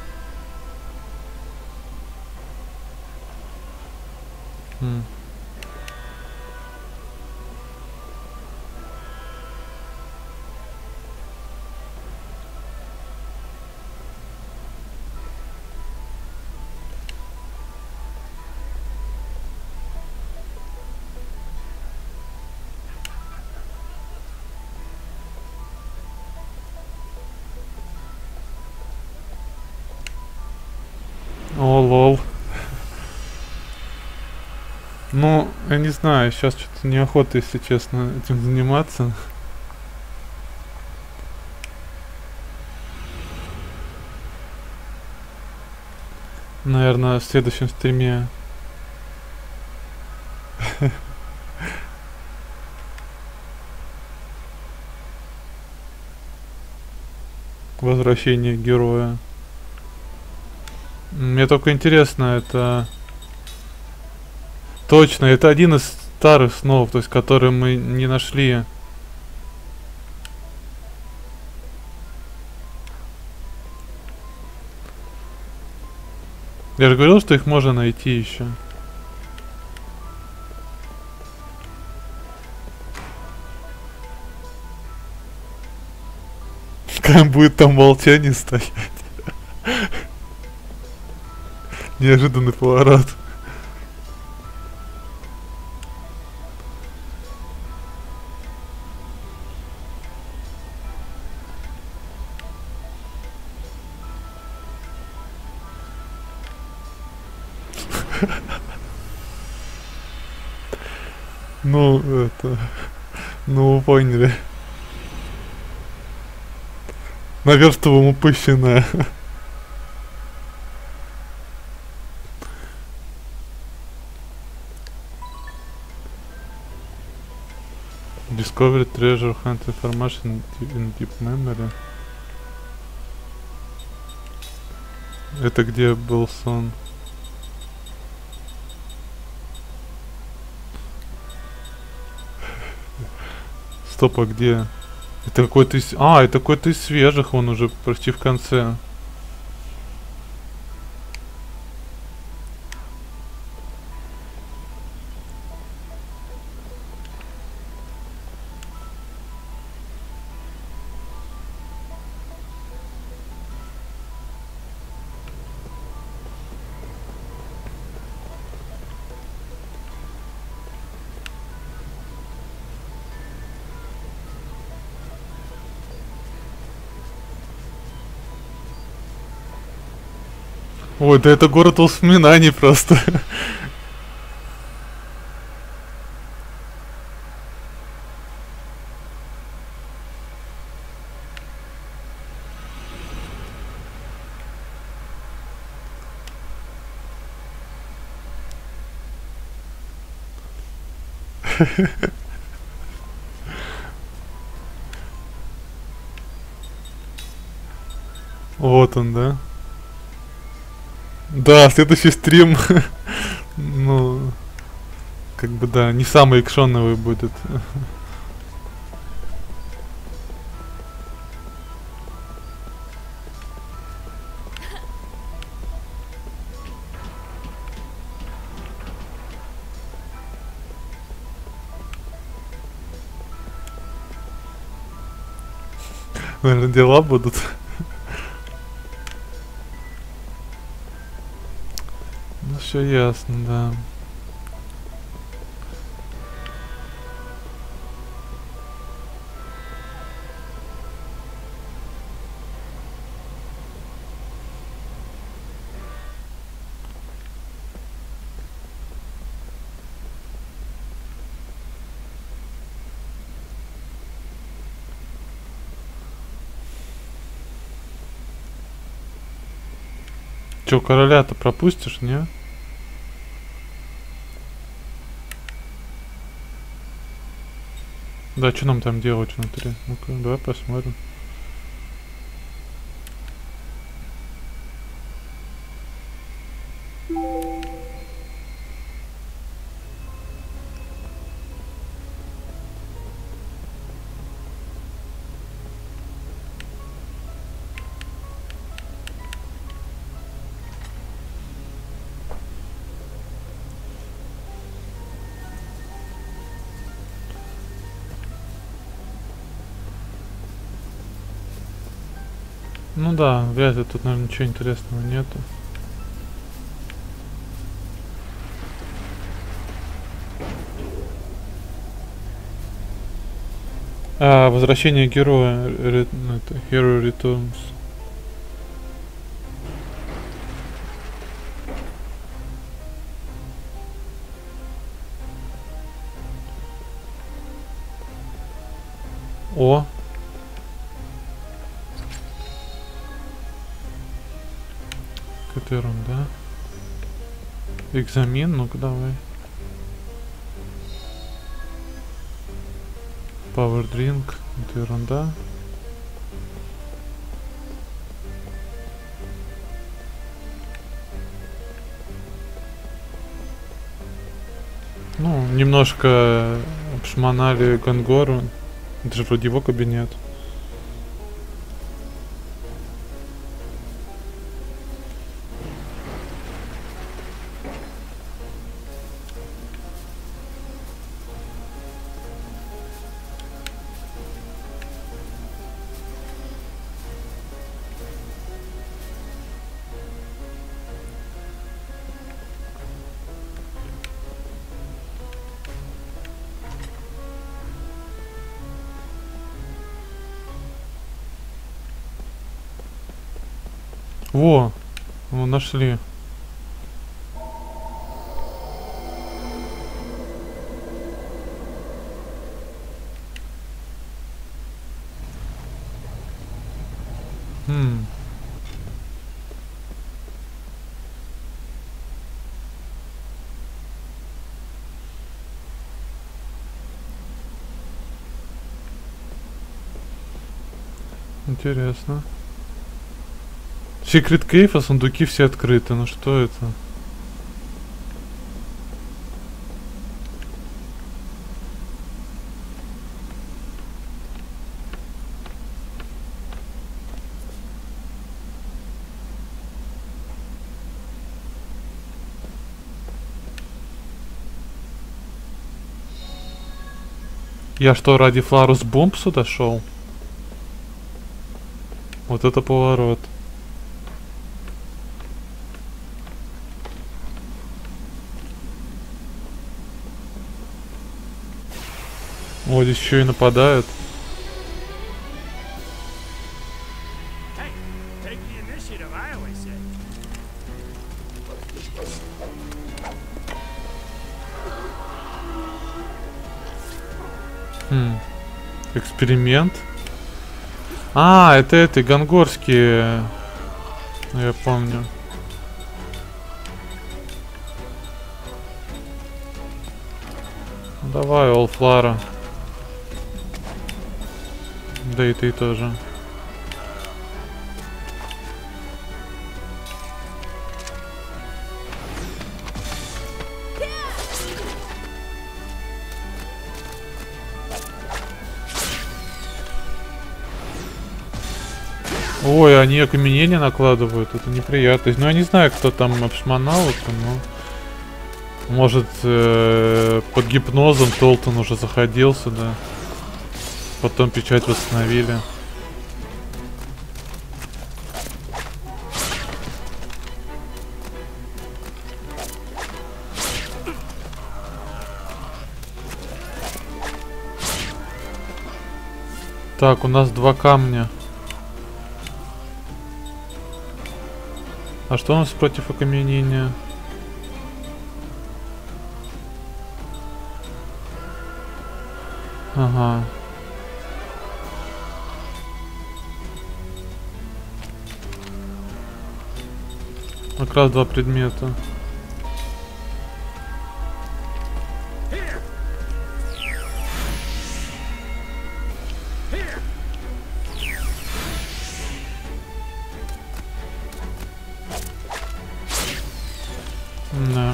О, лол. Ну, я не знаю, сейчас что-то неохота, если честно, этим заниматься. Наверное, в следующем стриме. Возвращение героя. Мне только интересно, это... Точно, это один из старых снов, то есть, который мы не нашли. Я же говорил, что их можно найти еще. Как будет там молчание стоять. Неожиданный поворот. Ну, это... Ну, вы поняли. Наверстываем упущенное. Discovery treasure hunt information in deep memory. Это где был сон? Стоп, а где? Это какой-то из... А, это какой-то из свежих, он уже почти в конце. Ой, да это город воспоминаний просто. Вот он, да? Да, следующий стрим как бы, да, не самый экшоновый будет. Наверное, дела будут. Ну, все ясно, да. Чё, короля-то пропустишь, не? Да, что нам там делать внутри? Ну-ка, давай посмотрим. Ну да, вряд ли тут, наверное, ничего интересного нету. Возвращение героя. Ну, это Hero Returns. О! Какая-то ерунда. Экзамен, ну-ка давай. Power Drink, это ерунда. Ну, немножко обшмонали Гангору. Это же вроде его кабинет. Во, нашли. Интересно. Секрет кейфа, сундуки все открыты. Ну что это? Я что, ради Фларус бомб сюда шел? Вот это поворот. О, здесь еще и нападают. Эксперимент. Это гонгорские. Я помню. Давай, Олфлара. Да и ты тоже. Ой, они окаменение накладывают, это неприятно. Ну я не знаю, кто там обшмонал это, но... Может, под гипнозом Толтон уже заходил сюда. Потом печать восстановили. Так, у нас 2 камня. А что у нас против окаменения? Ага. Как раз 2 предмета. Да.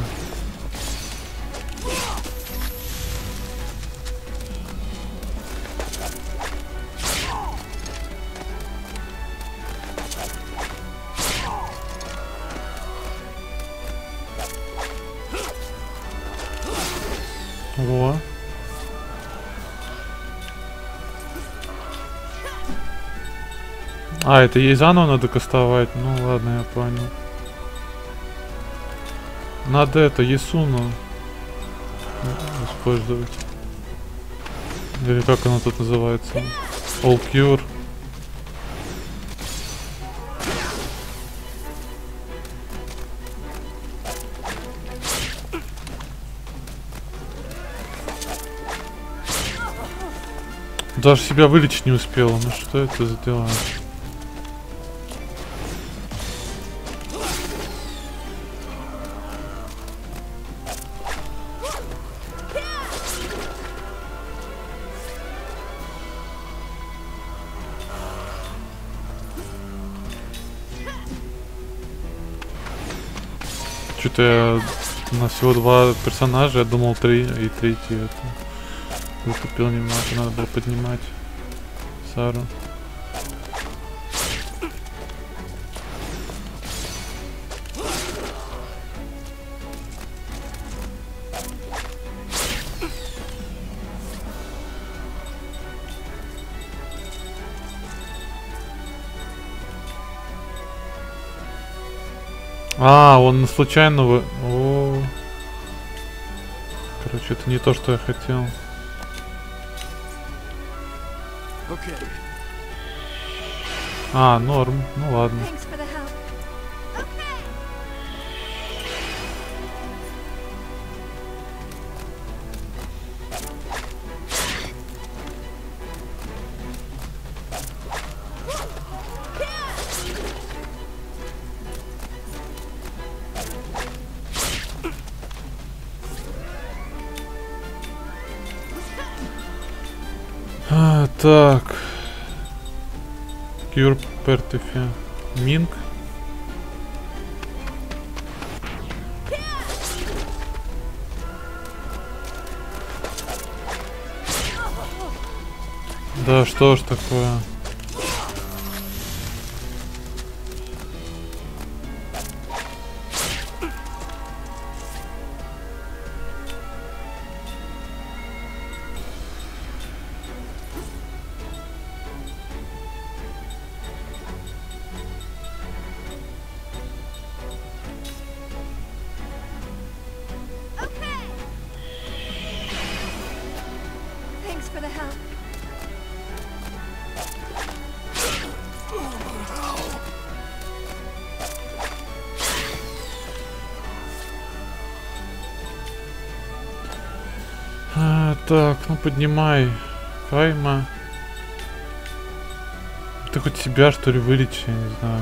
Во. А, это ей заново надо кастовать? Ну ладно, я понял. Надо это, Ясуну использовать. Или как она тут называется? All Cure. Даже себя вылечить не успела. Ну что это за дела? Что-то я... У нас всего 2 персонажа, я думал 3, и третий это... Выступил немного, надо было поднимать Сару. А, он случайно О. Короче, это не то, что я хотел. А, норм. Ну ладно. Так. Кюр Пертефи. Минг. Да что ж такое? Так, ну поднимай. Кайма. Ты хоть себя что ли вылечи, я не знаю.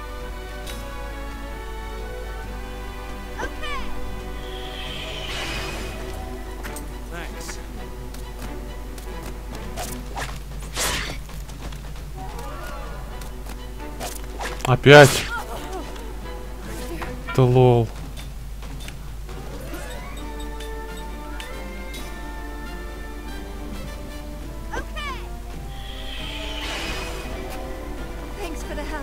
Опять. Да лол. Thanks for the help.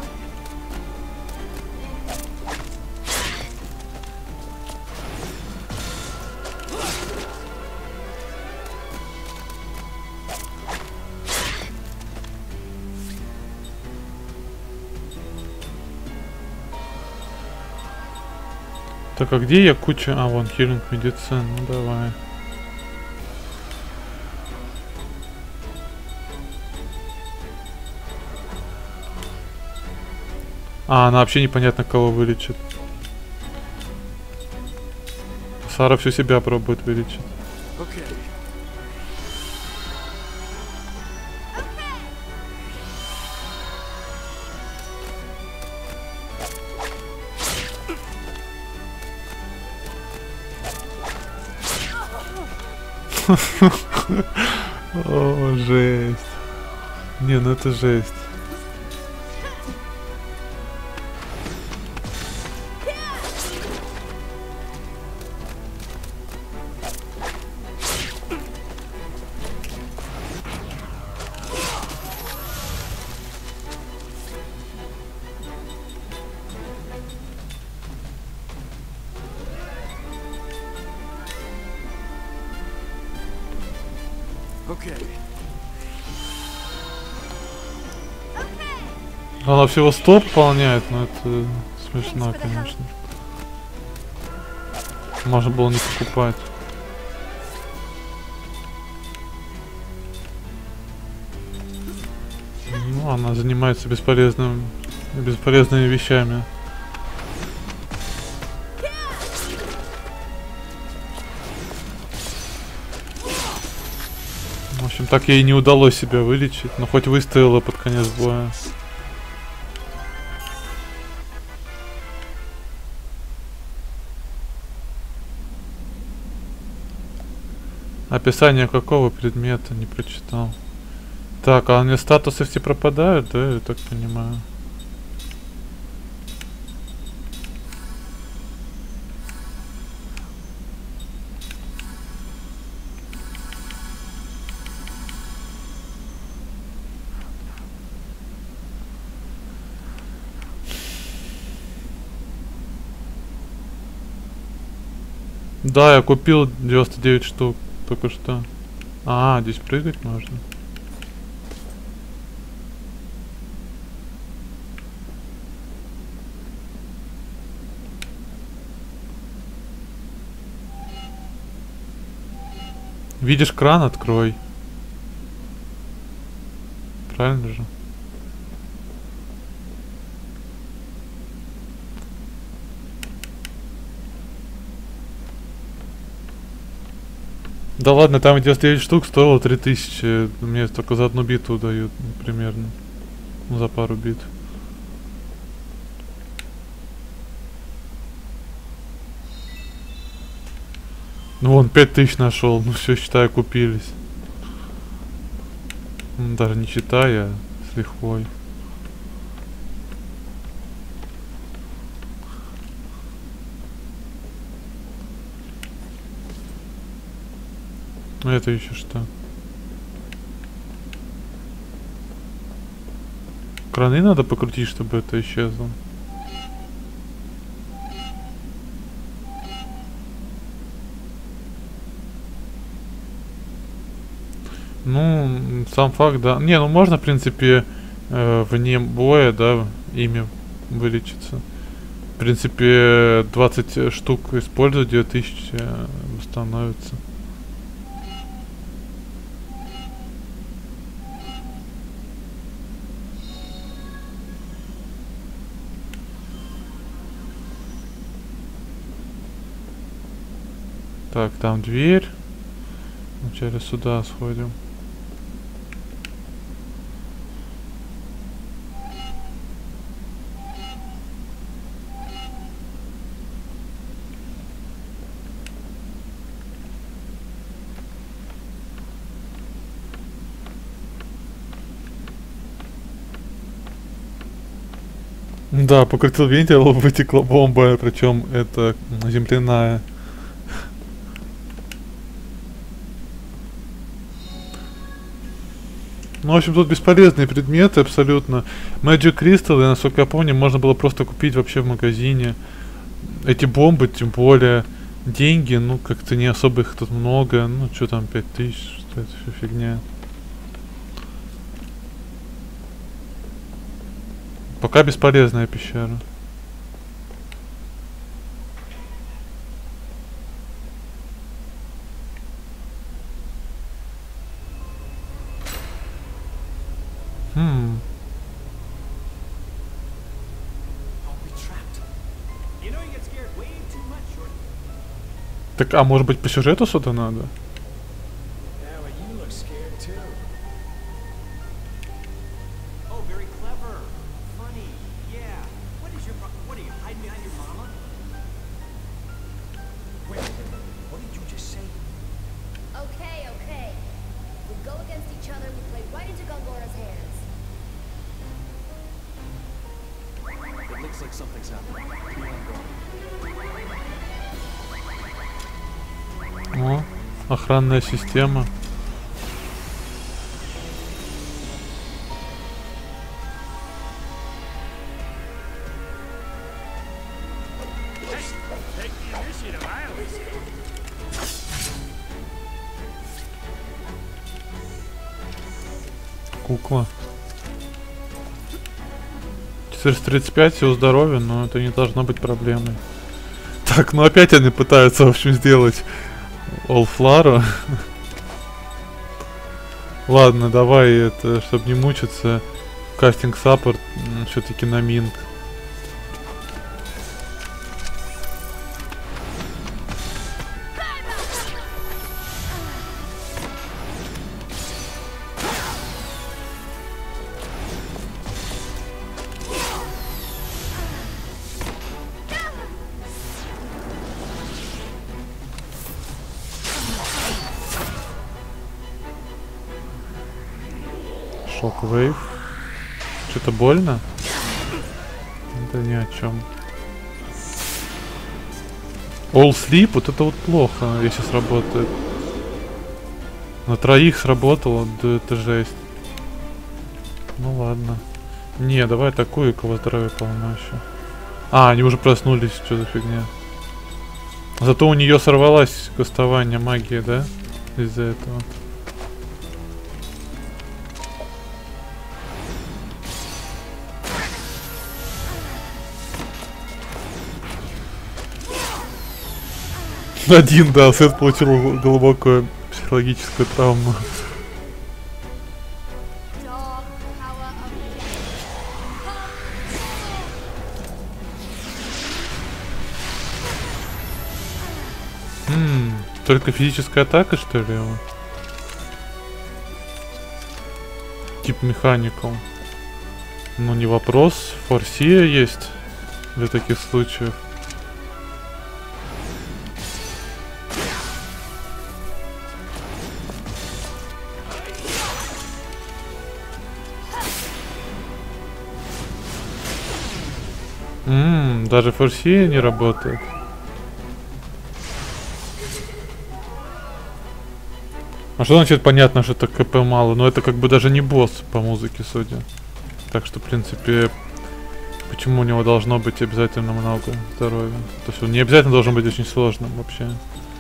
Так, а где я куча... А, вон, хилинг медицин, ну давай. А, она вообще непонятно кого вылечит. Сара всю себя пробует вылечить. Okay. О, жесть. Не, ну это жесть. Okay. Она всего 100 пополняет, но это смешно, конечно. Можно было не покупать. Ну, она занимается бесполезными вещами. В общем, так ей не удалось себя вылечить, но хоть выстояла под конец боя. Описание какого предмета не прочитал. Так, а у нее статусы все пропадают, да, я так понимаю. Да, я купил 99 штук только что. А, здесь прыгать можно. Видишь кран, открой. Правильно же? Да ладно, там 99 штук стоило 3000. Мне только за одну битву дают, примерно. Ну, за пару битв. Ну вон 5000 нашел, ну все, считай, купились. Ну, даже не считая, с лихвой. Ну это еще что? Краны надо покрутить, чтобы это исчезло. Ну, сам факт, да. Не, ну можно, в принципе, вне боя, да, ими вылечиться. В принципе, 20 штук использовать, 2000 восстановится. Так, там дверь. Вначале сюда сходим. Да, покрутил вентиль, вытекла бомба, причем это земляная. Ну, в общем, тут бесполезные предметы абсолютно. Magic Crystal, насколько я помню, можно было просто купить вообще в магазине. Эти бомбы, тем более, деньги, ну, как-то не особо их тут много. Ну, что там, 5000, что это все фигня. Пока бесполезная пещера. Хм. Так, а может быть по сюжету сюда надо? Yeah, well, you look scared too. Oh, very clever. Funny. Yeah. What is your what are you hiding behind your mama? Wait, what did you just say? Okay, okay. We go against each other, we play right into Gongora's hands. It looks like something's happening. Be on guard. О, охранная система. Take the initiative, I always say. Кукла. 435, все здоровье, но это не должно быть проблемой. Так, ну опять они пытаются, в общем, сделать Олфлару. Ладно, давай это, чтобы не мучиться, кастинг саппорт все-таки на Минг. Шоквейв. Что-то больно? Да ни о чем. All Sleep, вот это вот плохо, если сработает. На троих сработало, да это жесть. Ну ладно. Не, давай такую, у кого здоровья полно еще. А, они уже проснулись, что за фигня. Зато у нее сорвалась кастование магии, да? Из-за этого. Один, да, Сет получил глубокую психологическую травму. Dog power of Только физическая атака, что ли? Его? Тип механикал. Ну не вопрос. Форсия есть для таких случаев. Даже форсия не работает. А что значит понятно, что это КП мало? Но это как бы даже не босс по музыке, судя. Так что, в принципе, почему у него должно быть обязательно много здоровья? То есть он не обязательно должен быть очень сложным вообще.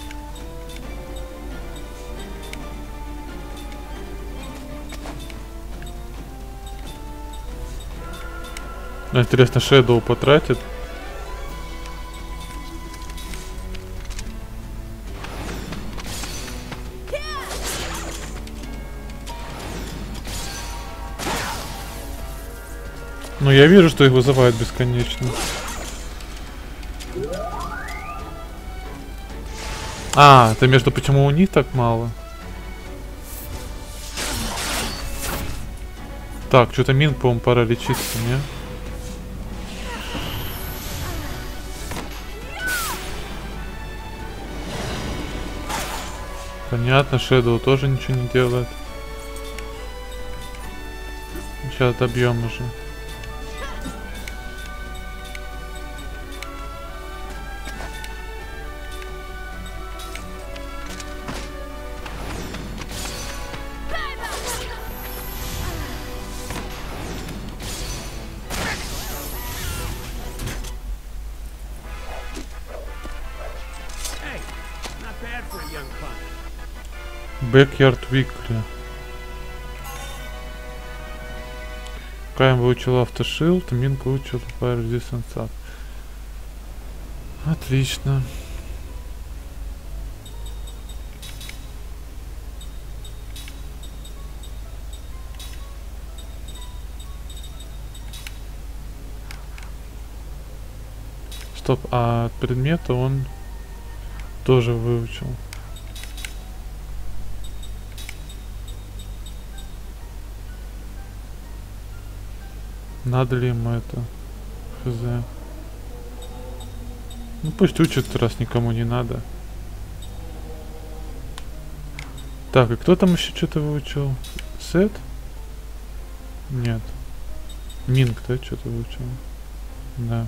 Интересно, Shadow потратит? Ну, я вижу, что их вызывают бесконечно. А, это между почему у них так мало? Так, что-то Минг, по-моему, пора лечиться, не? Понятно, Shadow тоже ничего не делает. Сейчас добьем уже. Backyard Weekly. Кайм выучил автошилд, Минг выучил Fire Resistance Up. Отлично. стоп, а предмета он тоже выучил. Надо ли ему это? Хз. Ну пусть учит, раз никому не надо. Так, и кто там еще что-то выучил? Сет? Нет. Минг, да, что-то выучил? Да.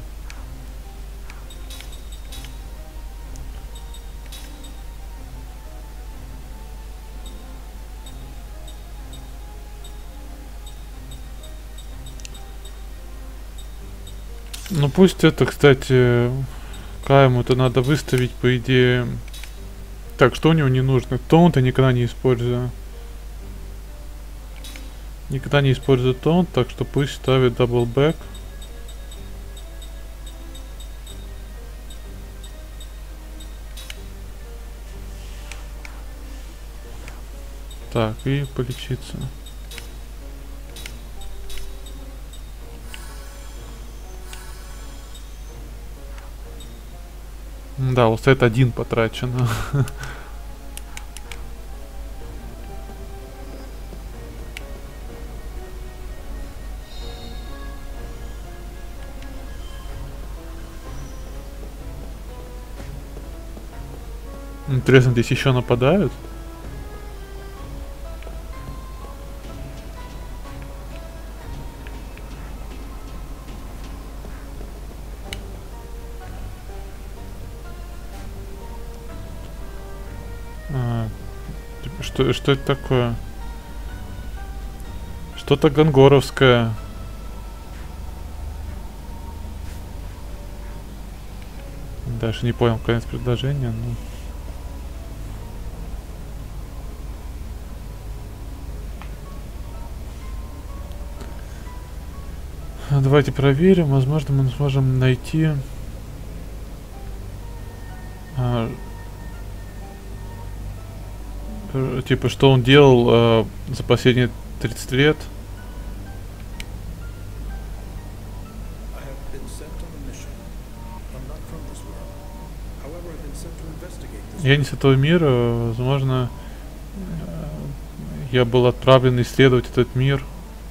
Ну пусть это, кстати, Кайму-то надо выставить, по идее. Так, что у него не нужно? Тон-то никогда не использую. Никогда не использую тон, так что пусть ставит даблбэк. Так, и полечиться. Да, вот это один потрачено. Интересно, здесь еще нападают? Что это такое? Что-то гонгоровское. Даже не понял конец предложения, но... Давайте проверим. Возможно, мы сможем найти... типа, что он делал за последние 30 лет. Я не с этого мира, возможно, я был отправлен исследовать этот мир.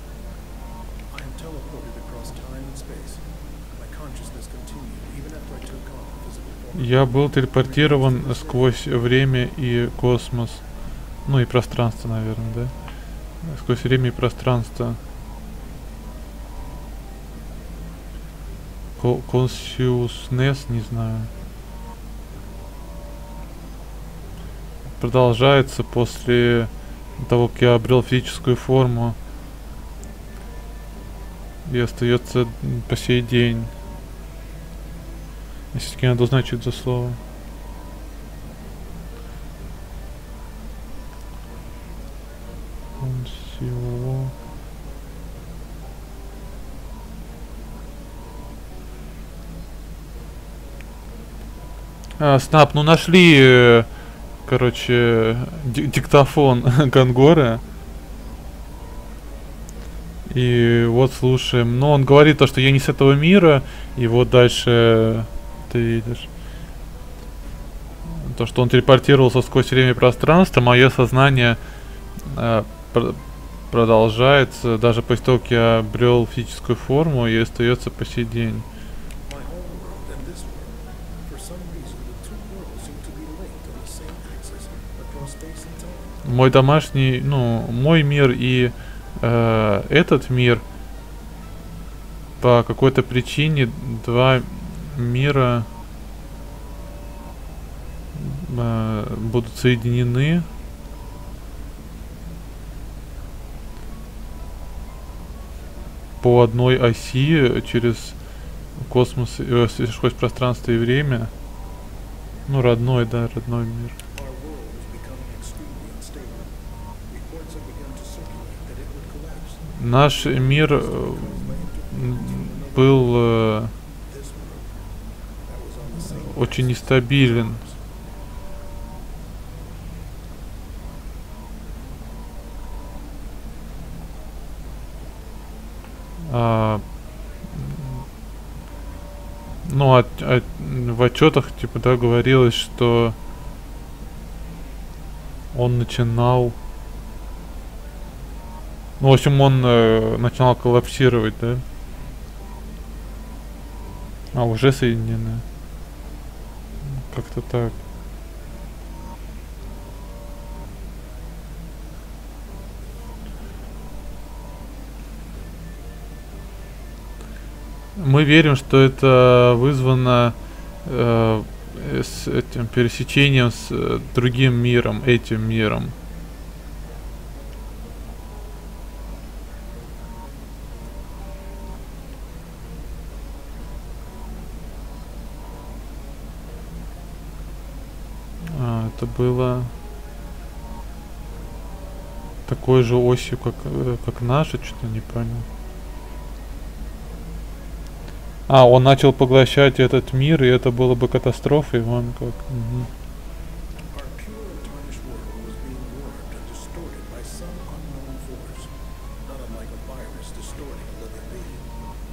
Я был телепортирован сквозь время и космос. Ну и пространство, наверное, да? Сквозь время и пространство. Consciousness, не знаю. Продолжается после того, как я обрел физическую форму. И остается по сей день. Я все-таки надо узнать, что это за слово. Снап, ну нашли, короче, диктофон Гонгора. И вот слушаем. Но он говорит то, что я не с этого мира. И вот дальше ты видишь. То, что он телепортировался сквозь время и пространство. Мое сознание продолжается даже после того, как я обрел физическую форму, и остается по сей день. Мой домашний, ну, мой мир и этот мир по какой-то причине два мира будут соединены. По одной оси через космос, сквозь пространство и время. Ну, родной, да, родной мир. Наш мир был очень нестабилен. ну, в отчетах, типа, да, говорилось, что он начинал... Ну, в общем, он начинал коллапсировать, да? А, уже соединены. Как-то так. Мы верим, что это вызвано с этим пересечением с другим миром, этим миром. Это было такой же осью, как наша, что-то не понял. Он начал поглощать этот мир, и это было бы катастрофой, вон как. Угу. Our pure and tarnished world was being warped and distorted by some unknown force, not unlike a virus distorting a living being.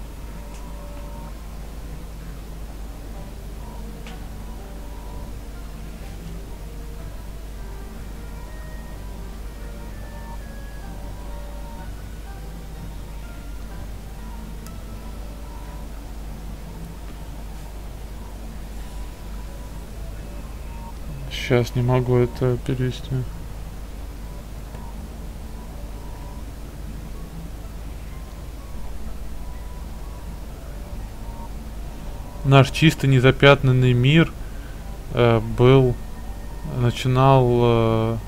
Сейчас не могу это перевести. Наш чисто незапятнанный мир начинал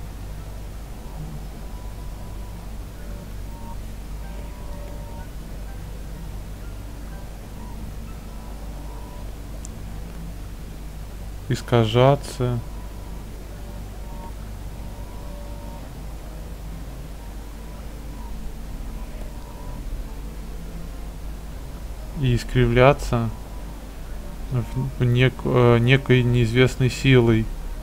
искажаться. И искривляться некой неизвестной силой.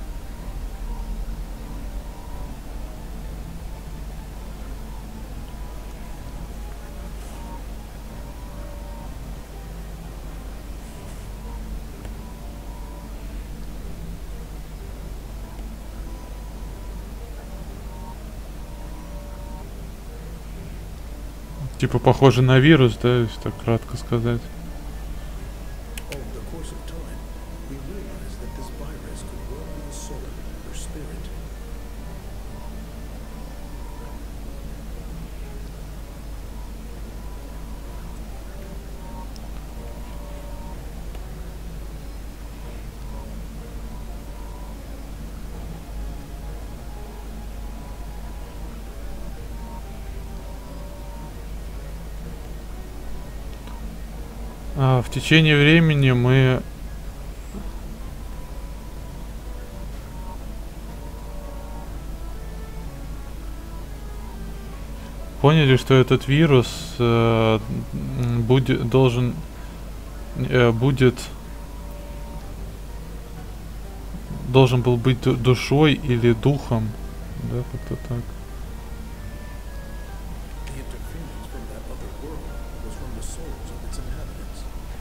Типа похоже на вирус, да, если так кратко сказать. Over the course of time, we realized that this virus could well be a soul or spirit. В течение времени мы поняли, что этот вирус должен был быть душой или духом, да, как-то так. The interference from that other world was from the souls of its inhabitants.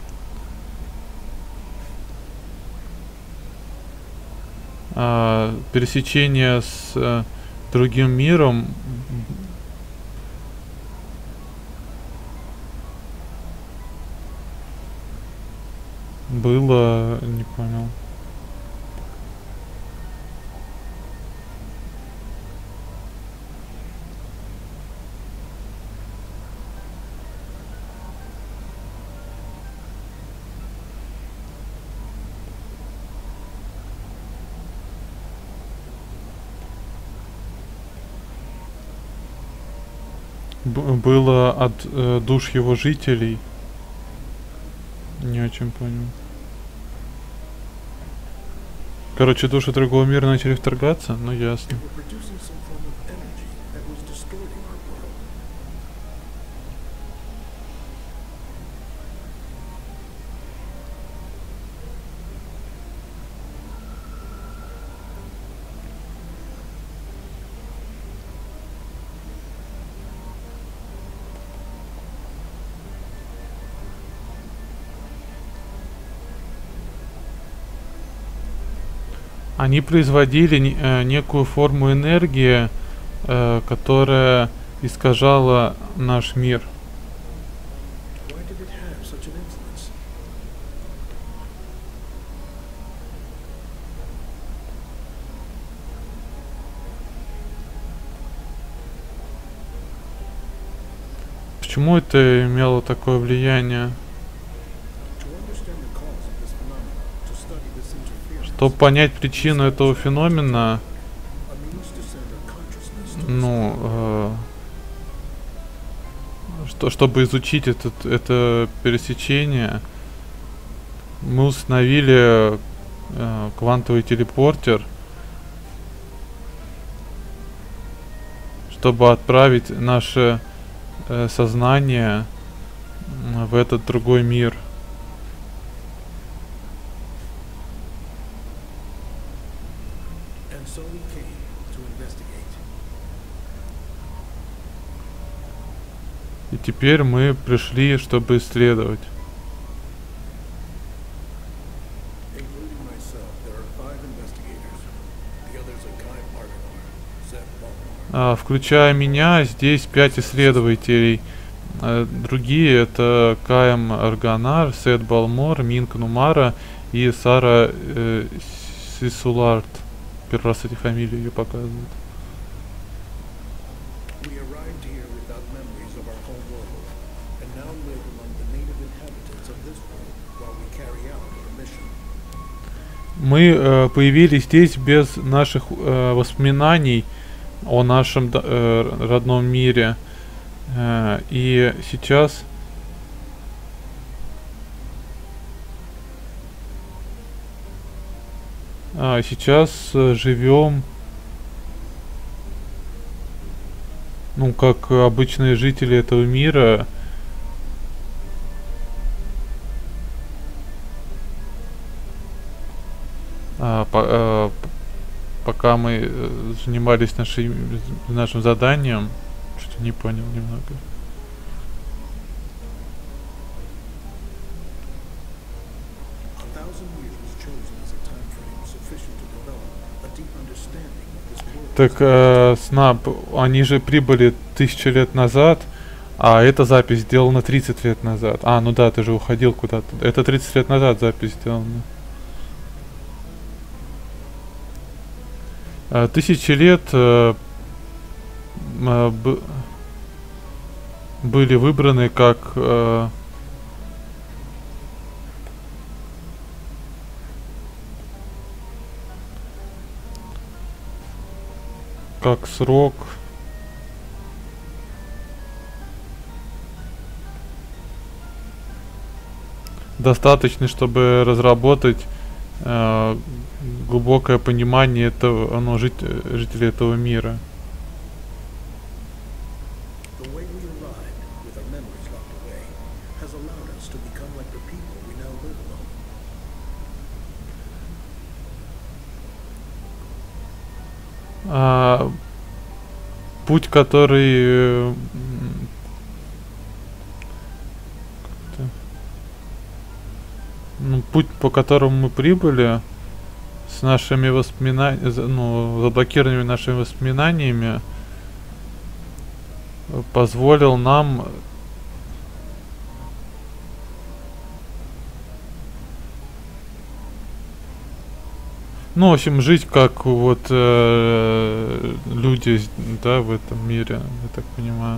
Пересечение с другим миром было, не понял. Было от душ его жителей. Не очень понял. Короче, души другого мира начали вторгаться, ну ясно. We're producing some form of energy that was distorting our world. Они производили некую форму энергии, которая искажала наш мир. Why did it have such an influence? Почему это имело такое влияние? To understand the cause of this phenomenon, to study this interference, Чтобы понять причину этого феномена, a means to send our consciousness to ну, чтобы изучить это пересечение, мы установили квантовый телепортер, чтобы отправить наше сознание в этот другой мир. and so we came to investigate. И теперь мы пришли, чтобы исследовать. Including myself, there are 5 investigators. The others are Kai Argonar, Seth Balmar, Включая меня, здесь 5 исследователей. Другие это Каем Арганар, Сет Балмор, Минк Нумара и Сара Сисулард. Первый раз эти фамилии ее показывают. we arrived here without memories of our home world, and now live among the native inhabitants of this world while we carry out our mission. Мы появились здесь без наших воспоминаний о нашем родном мире. И сейчас живем, ну, как обычные жители этого мира. Пока мы занимались нашим заданием, что-то не понял немного. A 1000 years was chosen as a time frame sufficient to develop a deep understanding of this world. Так, Снаб, они же прибыли 1000 лет назад, а эта запись сделана 30 лет назад. Ну да, ты же уходил куда-то. Это 30 лет назад запись сделана. 1000 лет были выбраны как срок. Достаточный, чтобы разработать глубокое понимание жителей этого мира. The way we arrived, with our memories locked away, has allowed us to become like the people we now live among. Путь, который путь, по которому мы прибыли, с нашими воспоминаниями, заблокированными нашими воспоминаниями, позволил нам в общем, жить как вот люди, да, в этом мире, я так понимаю.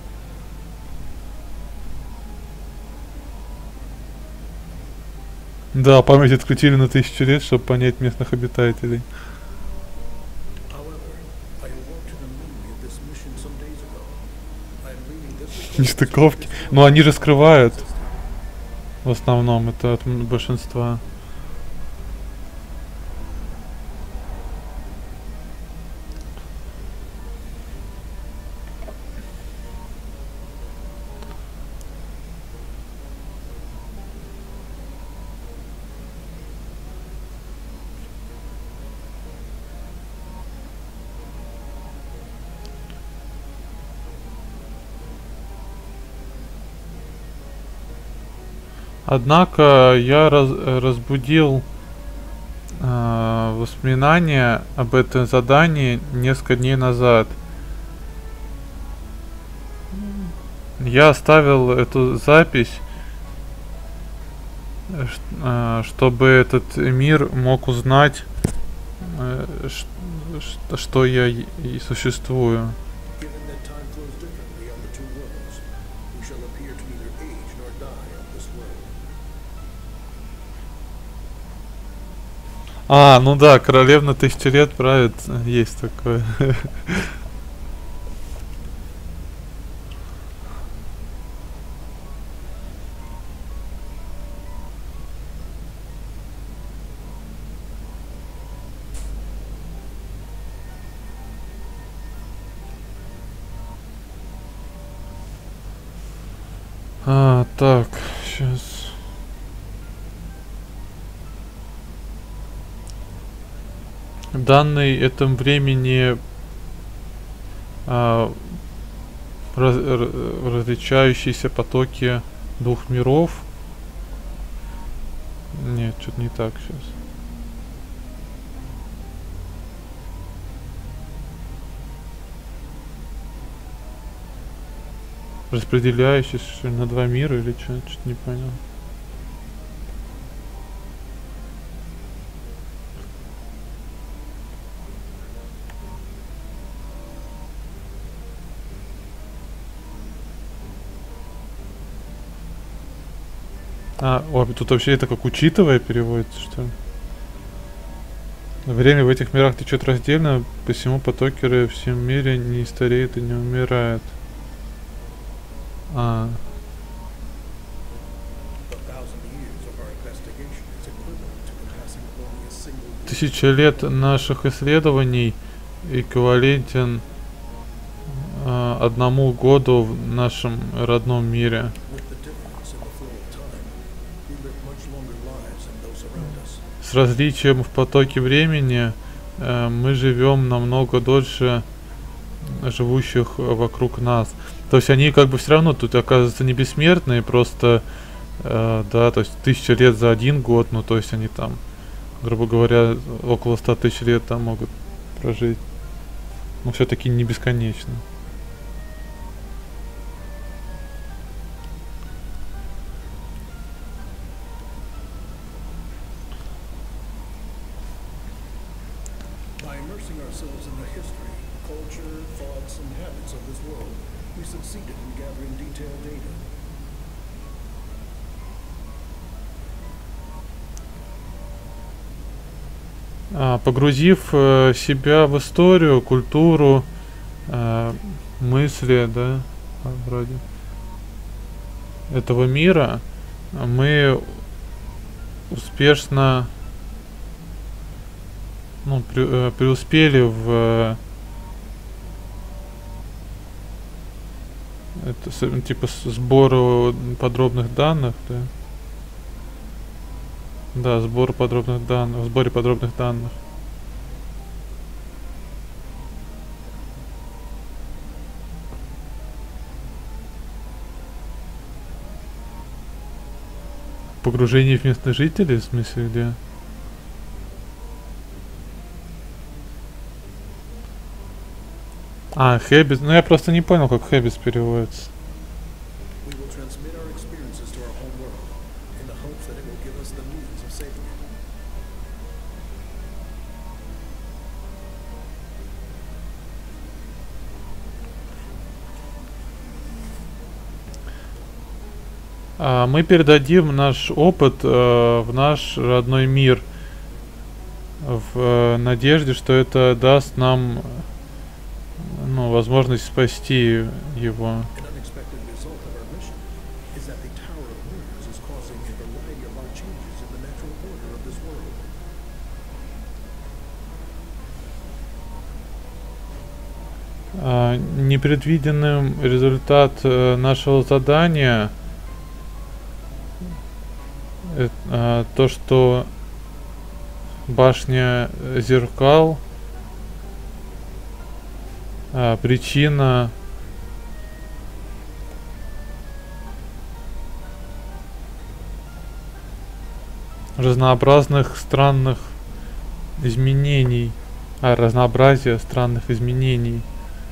Да, память отключили на 1000 лет, чтобы понять местных обитателей. Нестыковки. Но они же скрывают. В основном, это от большинства. Однако я разбудил в воспоминания об этом задании несколько дней назад. Я оставил эту запись, чтобы этот мир мог узнать, что я и существую. Given that time flows differently on the two worlds, we shall appear to neither age nor die on this world. Ну да, королевна 1000 лет правит, есть такое. Так, сейчас. Данные этом времени различающиеся потоки двух миров. Нет, что-то не так сейчас. Распределяющийся на два мира или что-то не понял. Тут вообще это как учитывая переводится, что ли? Время в этих мирах течет раздельно, посему потокеры в всем мире не стареют и не умирают. A 1,000 years of our investigation is equivalent to the passing of only a single year. 1000 лет наших исследований эквивалентен 1 году в нашем родном мире. With the difference in the flow of time, we live much longer lives than those around us. С различием в потоке времени мы живем намного дольше живущих вокруг нас. То есть они как бы все равно тут оказываются не бессмертные, просто да, то есть 1000 лет за 1 год, ну то есть они там, грубо говоря, около 100 000 лет там могут прожить. Но все-таки не бесконечно. By immersing ourselves in the history, culture, thoughts, and habits of this world, we succeeded in gathering detailed data. Погрузив себя в историю, культуру, мысли, да, вроде этого мира, мы успешно преуспели в типа сбору подробных данных, да. Да, сбор подробных данных, в сборе подробных данных. Погружение в местных жителей, в смысле, где? Хэббис. Ну я просто не понял, как хэббис переводится. We will transmit our experiences to our home world in the hopes that it will give us the means of saving it. Мы передадим наш опыт в наш родной мир в надежде, что это даст нам возможность спасти его. An unexpected result of our mission is that the Tower of Mirrors is causing a variety of odd changes in the natural order of this world. Непредвиденным результат нашего задания то, что башня зеркал причина разнообразных странных изменений, разнообразия странных изменений.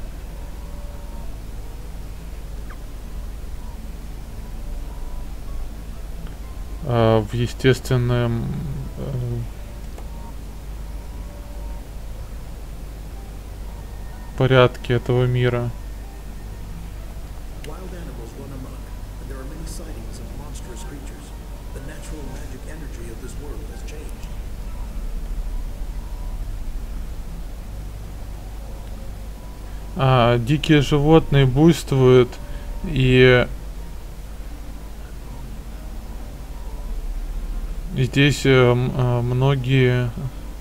В естественном порядке этого мира. Wild animals run amok, and there are many sightings of monstrous creatures. The natural magic energy of this world has changed. Дикие животные буйствуют, и здесь многие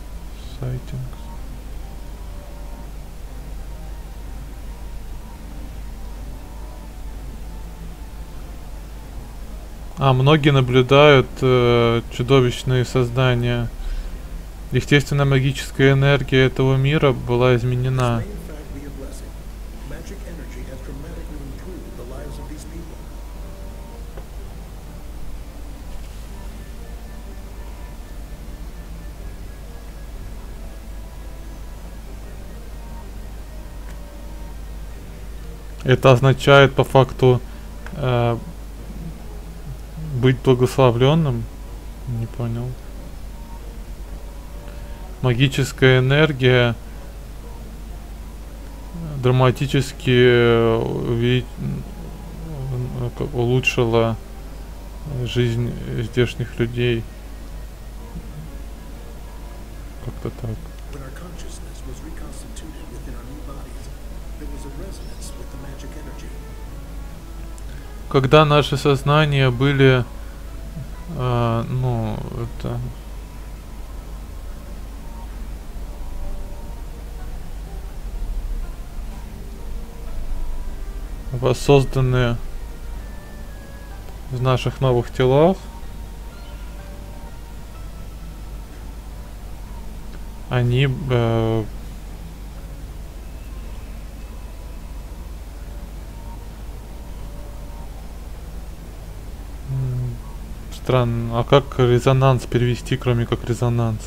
многие наблюдают чудовищные создания. Естественно, магическая энергия этого мира была изменена. Это означает по факту быть благословленным? Не понял. Магическая энергия драматически улучшила жизнь здешних людей. Как-то так. Когда наши сознания были, воссозданы в наших новых телах, они странно. А как резонанс перевести, кроме как резонанс?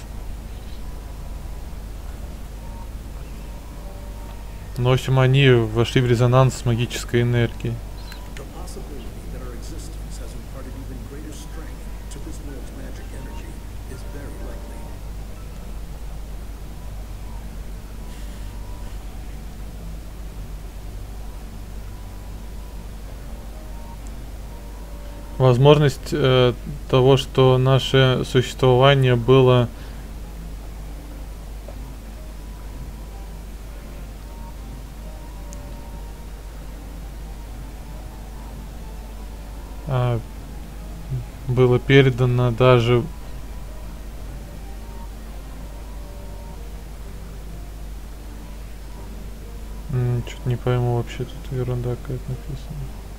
Ну, в общем, они вошли в резонанс с магической энергией. Возможность того, что наше существование было передано даже что-то не пойму вообще, тут ерунда какая-то написана.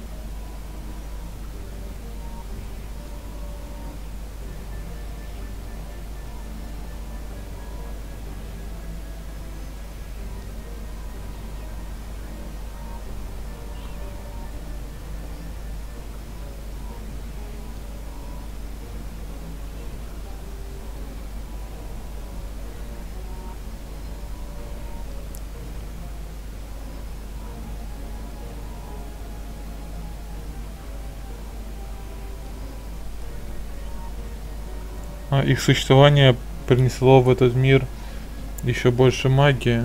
Их существование принесло в этот мир еще больше магии.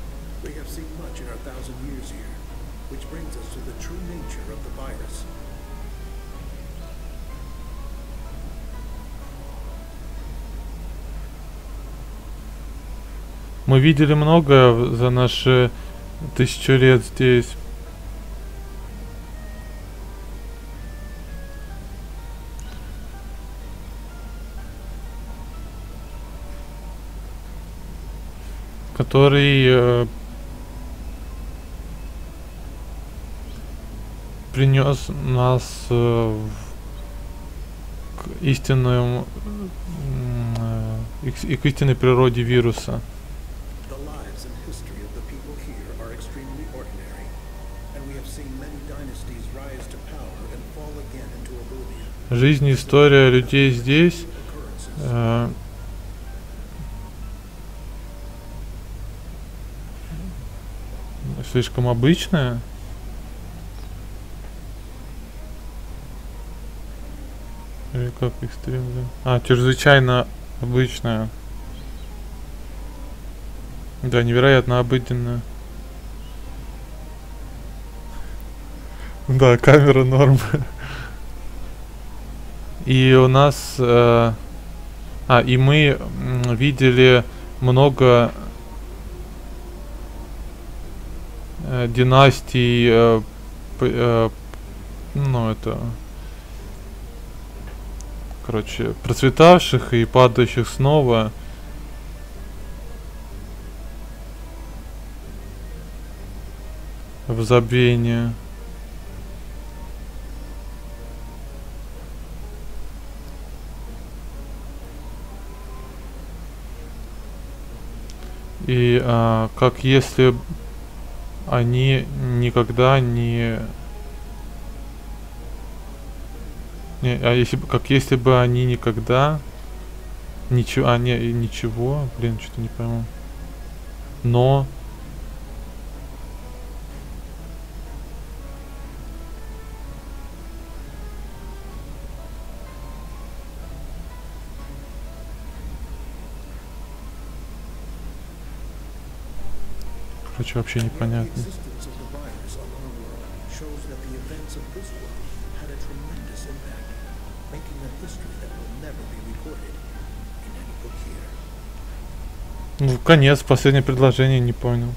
Мы видели многое за наши 1000 лет здесь. Который принес нас к истинному и к истинной природе вируса. Жизнь и история людей здесь слишком обычная. Или как экстремально? А, чрезвычайно обычная. Да, невероятно обыденная. Да, камера норм. И у нас... и мы видели много династий, ну это... Короче, процветавших и падающих снова. В забвение. И как если они никогда не... как если бы они никогда... Ничего... ничего... Блин, что-то не пойму. Но... Короче, вообще непонятно. Ну, конец, последнее предложение, не понял.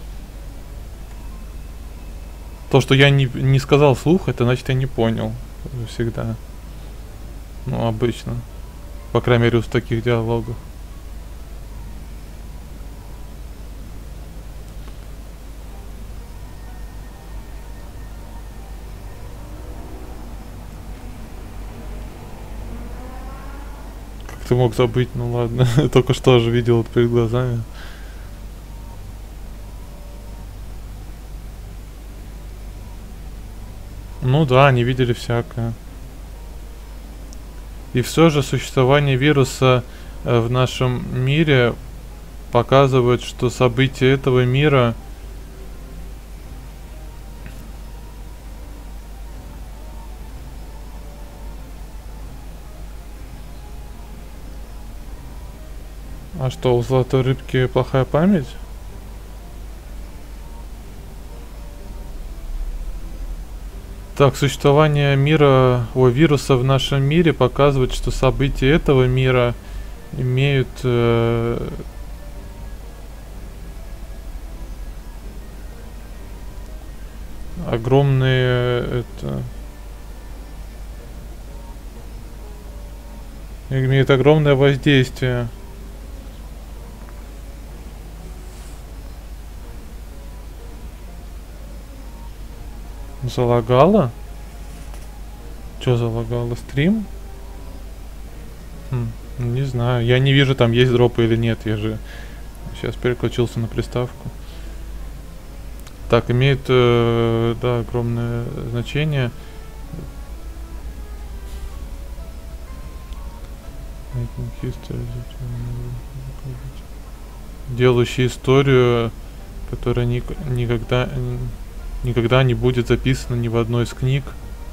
То, что я не сказал вслух, это значит я не понял. Всегда. Ну, обычно. По крайней мере, в таких диалогах. Ты мог забыть, ну ладно. Только что же видел это перед глазами. Ну да, они видели всякое. И все же существование вируса в нашем мире показывает, что события этого мира А что, у золотой рыбки плохая память? Так, существование вируса в нашем мире показывает, что события этого мира имеют огромные имеют огромное воздействие. Залагало? Чё залагало? Стрим? Не знаю. Я не вижу, там есть дропы или нет. Я же сейчас переключился на приставку. Так, имеет, да, огромное значение. Делающий историю, которая никогда не будет записана ни в одной из книг.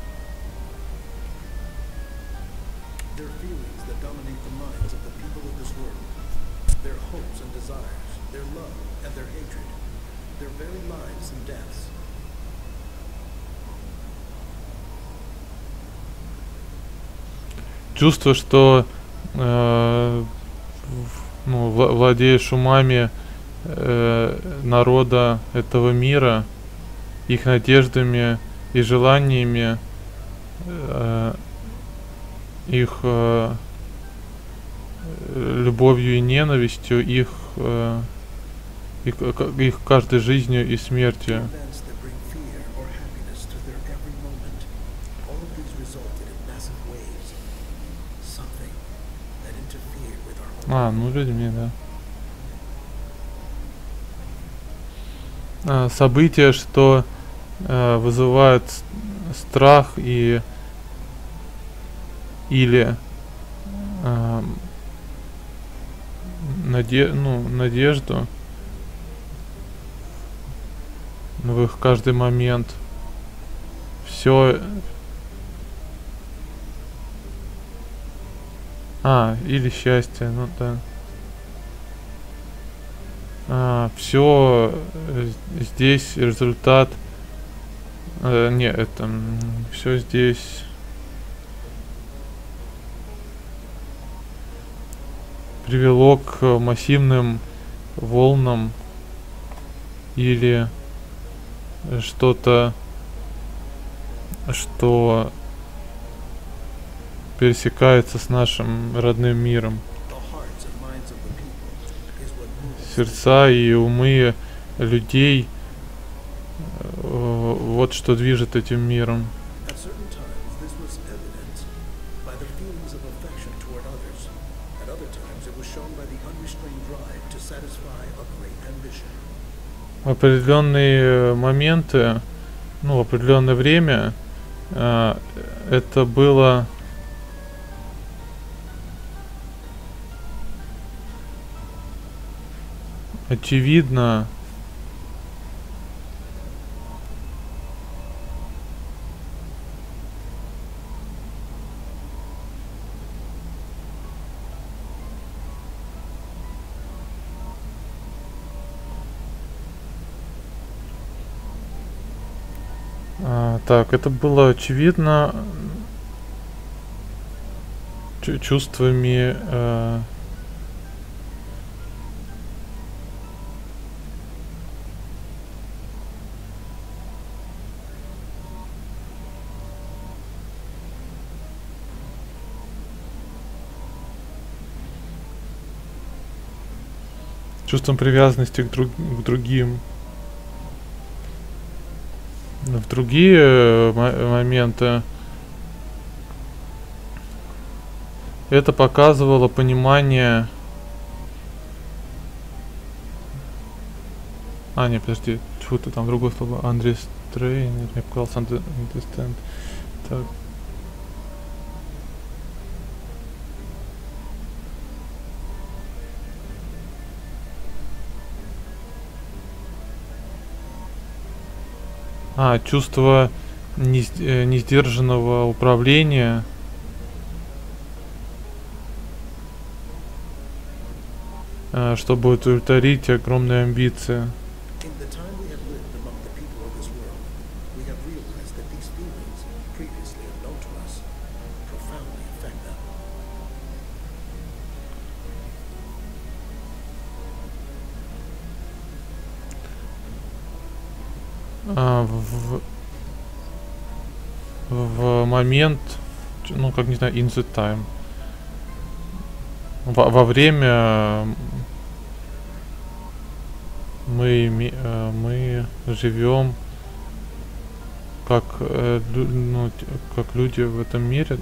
Чувство, что владеешь умами народа этого мира, их надеждами и желаниями, их любовью и ненавистью, их каждой жизнью и смертью. Ну людьми, да. События, что вызывают страх или надежду в их каждый момент. Все. Или счастье, ну да. Все здесь результат. Не, это все здесь привело к массивным волнам или что-то, что пересекается с нашим родным миром. Сердца и умы людей, вот что движет этим миром. В определенные моменты, ну, в определенное время это было очевидно, так, это было очевидно чувствами чувством привязанности к другим. В другие моменты это показывало понимание. Не, подожди, чего ты там другое слово? Understand, я показался understand. Так. Чувство несдержанного управления. Чтобы удовлетворить огромные амбиции. В момент, ну как не знаю, in the time, во время мы живем как как люди в этом мире.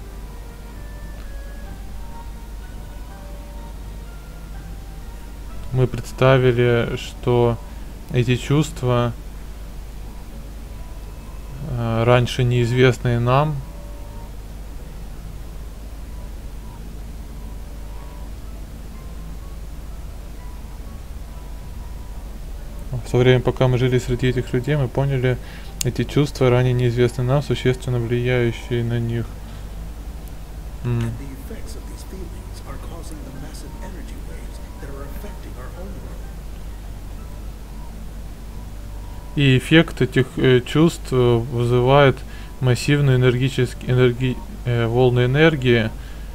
Мы представили, что эти чувства, раньше неизвестные нам, в то время, пока мы жили среди этих людей, мы поняли эти чувства, ранее неизвестные нам, существенно влияющие на них. И эффект этих чувств вызывает массивные волны энергии,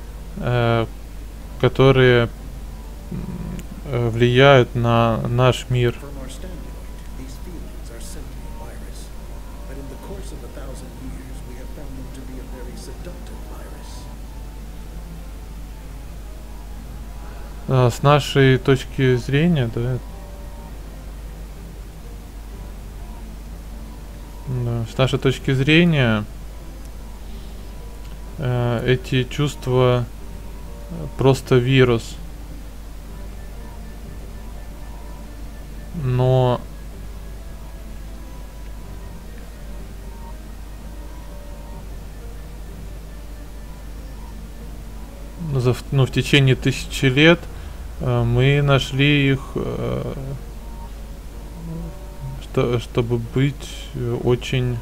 которые влияют на наш мир. С нашей точки зрения, да, с нашей точки зрения, эти чувства просто вирус. Но в течение тысячи лет мы нашли их, чтобы быть очень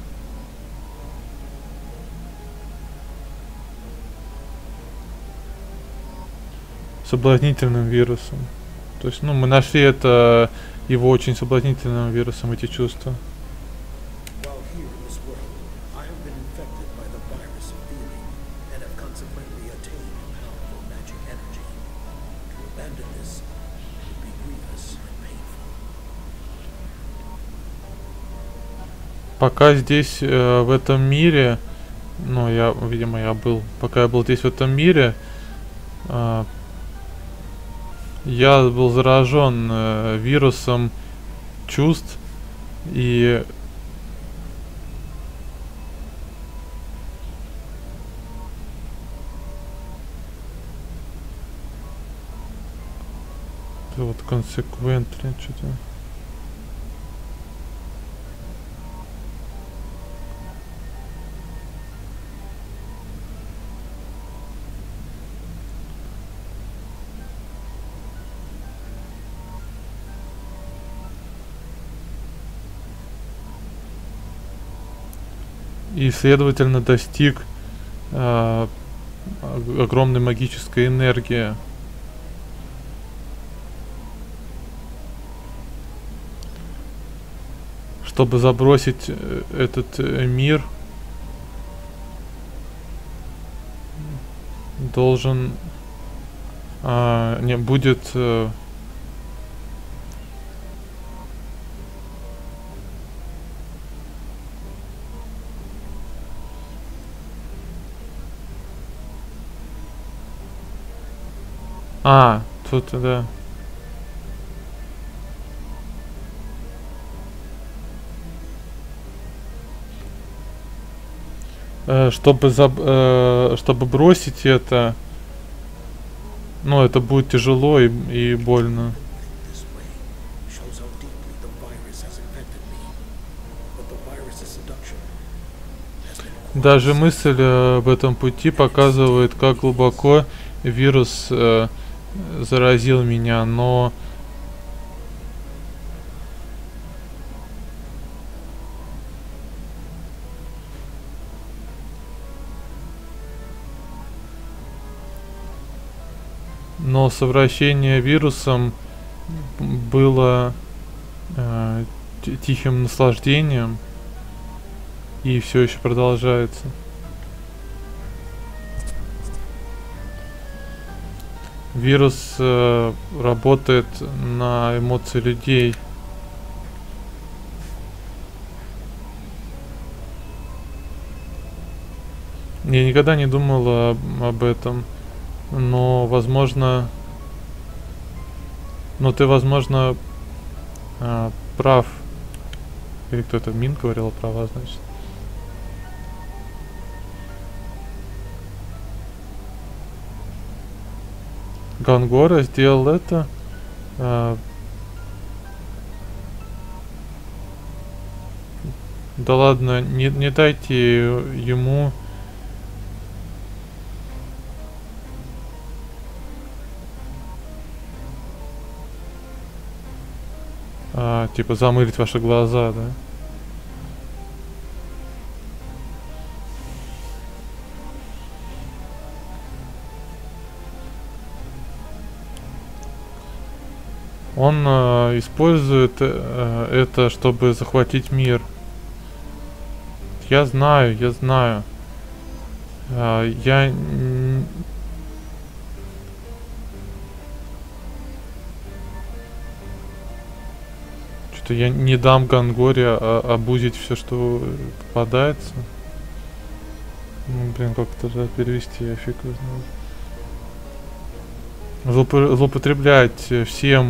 соблазнительным вирусом. То есть, ну, мы нашли это его очень соблазнительным вирусом, эти чувства. While here in this world, I have been infected by the virus of feeling and have consequently attained powerful magic energy. To abandon this would be grievous and painful. Пока здесь, в этом мире, ну, видимо, пока я был здесь в этом мире, я был заражен вирусом чувств и вот consequently что-то. И, следовательно, достиг огромной магической энергии. Чтобы забросить этот мир, должен не будет тут, да. Чтобы бросить это, ну, это будет тяжело и больно. This way shows how deeply the virus has infected me. But the virus's seduction has been Даже мысль об этом пути показывает, как глубоко вирус заразил меня, но совращение вирусом было тихим наслаждением и все еще продолжается. Вирус работает на эмоции людей. Я никогда не думал об этом, но возможно, ты, возможно, прав. Или кто-то, Мин говорил права, значит. Гангора сделал это. Да ладно, не дайте ему типа замылить ваши глаза, да? Он использует это, чтобы захватить мир. Я знаю. Что-то я не дам Гангоре обузить все, что попадается. Ну, блин, как это перевести, я фиг его знаю. Злоупотреблять всем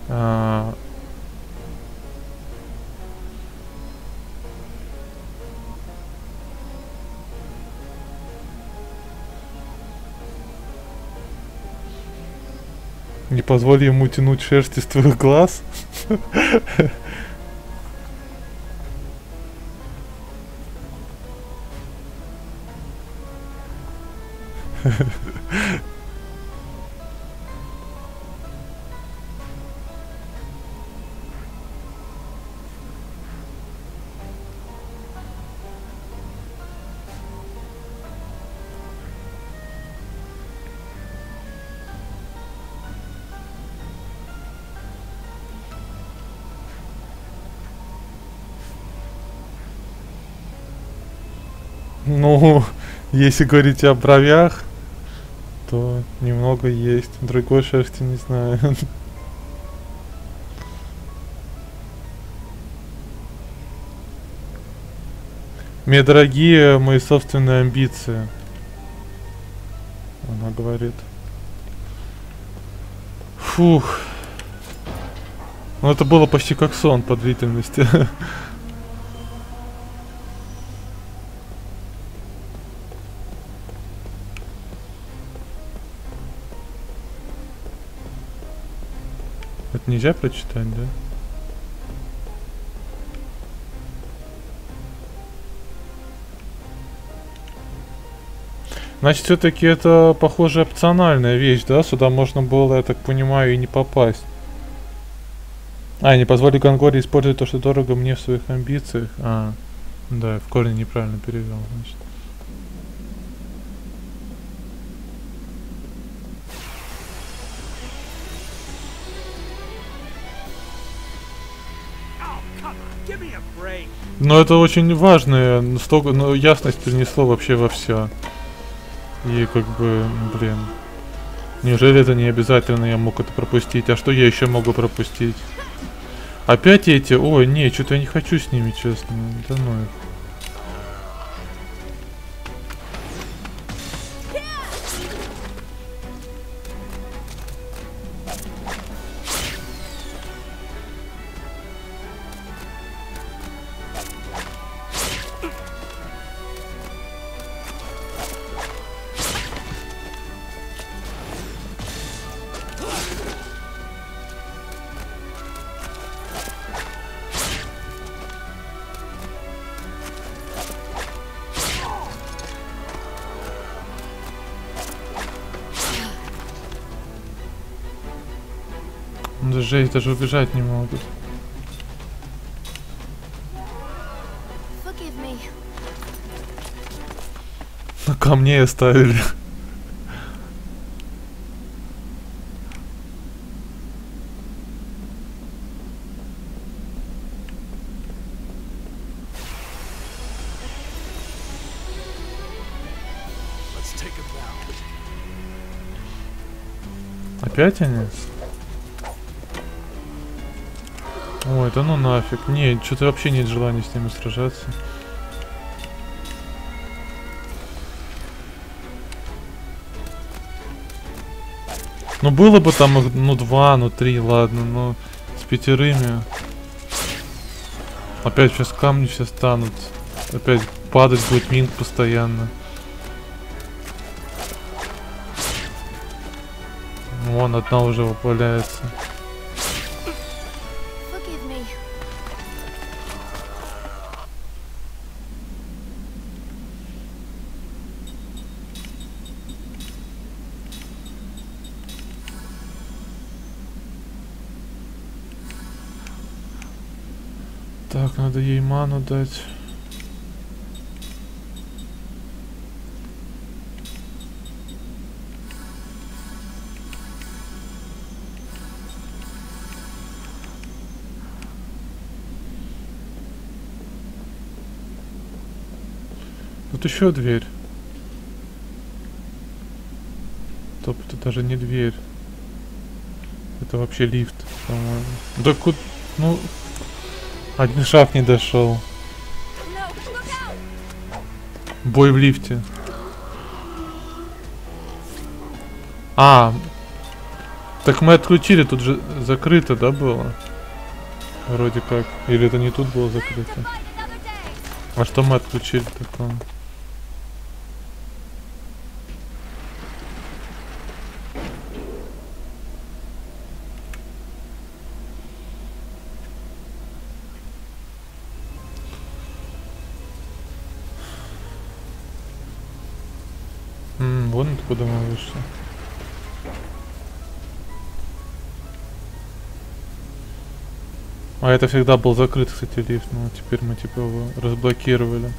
не позволь ему тянуть шерсть из твоих глаз. Ну, если говорить о бровях, то немного есть. Другой шерсти не знаю. Мне дорогие мои собственные амбиции. Она говорит. Фух. Ну это было почти как сон по длительности. Это нельзя прочитать, да? Значит, все-таки это, похоже, опциональная вещь, да? Сюда можно было, я так понимаю, и не попасть. А, не позволю Гангоре использовать то, что дорого мне в своих амбициях. А, да, в корне неправильно перевел, значит. Но это очень важно, столько, ну, ясность принесло вообще во все. И как бы, блин, неужели это не обязательно я мог это пропустить? А что я еще могу пропустить? Опять эти? Ой, не, что-то я не хочу с ними, честно. Да ну их. Да жесть, даже убежать не могут. Forgive me. На камне оставили. Let's take it down. Опять они? Ой, да ну нафиг. Не, что-то вообще нет желания с ними сражаться. Ну было бы там их, ну 2, ну 3, ладно, но с 5. Опять сейчас камни все станут. Опять падать будет минт постоянно. Вон одна уже выпаляется. Forgive me. Так, надо ей ману дать. Тут еще дверь. Стоп, это даже не дверь. Это вообще лифт, по-моему. Да куда? Ну, один шаг не дошел. No, look out! Бой в лифте. А, так мы отключили, тут же закрыто, да, было? Вроде как. Или это не тут было закрыто? Fight another day. А что мы отключили такое? Вон откуда мы вышли. А это всегда был закрыт, кстати, лифт, но теперь мы типа его разблокировали.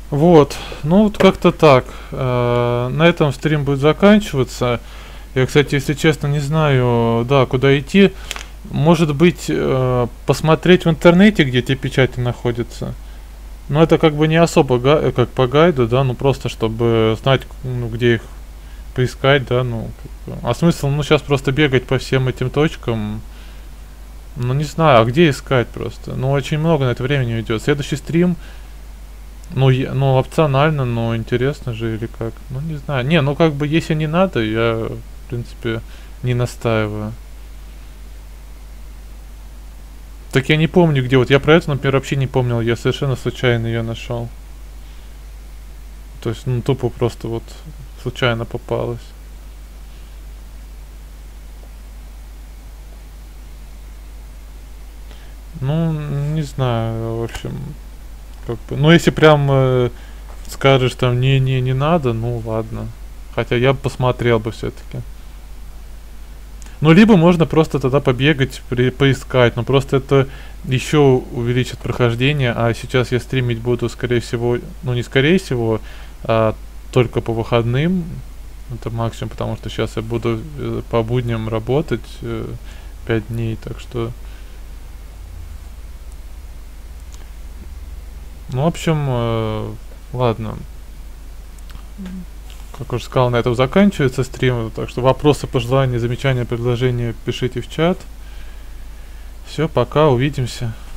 Вот, ну вот как-то так. На этом стрим будет заканчиваться. Я, кстати, если честно, не знаю, да, куда идти. Может быть, посмотреть в интернете, где те печати находятся. Но это как бы не особо как по гайду, да, ну просто чтобы знать, ну, где их поискать, да, ну. А смысл, ну, сейчас просто бегать по всем этим точкам. Ну, не знаю, а где искать просто? Ну, очень много на это времени уйдет. Следующий стрим, ну, ну, опционально, но интересно же или как? Ну, не знаю. Не, ну, как бы, если не надо, я, в принципе, не настаиваю. Так я не помню, где. Вот я про это, например, вообще не помнил. Я совершенно случайно ее нашел. То есть, ну, тупо просто вот случайно попалась. Ну, не знаю, в общем, как бы. Ну, если прям скажешь там не надо, ну ладно. Хотя я бы посмотрел бы все-таки. Ну, либо можно просто тогда побегать, поискать, но просто это еще увеличит прохождение, а сейчас я стримить буду, скорее всего, ну не скорее всего, а только по выходным, это максимум, потому что сейчас я буду по будням работать 5 дней, так что... Ну, в общем, ладно. Как уже сказал, на этом заканчивается стрим. Так что вопросы, пожелания, замечания, предложения пишите в чат. Все, пока, увидимся.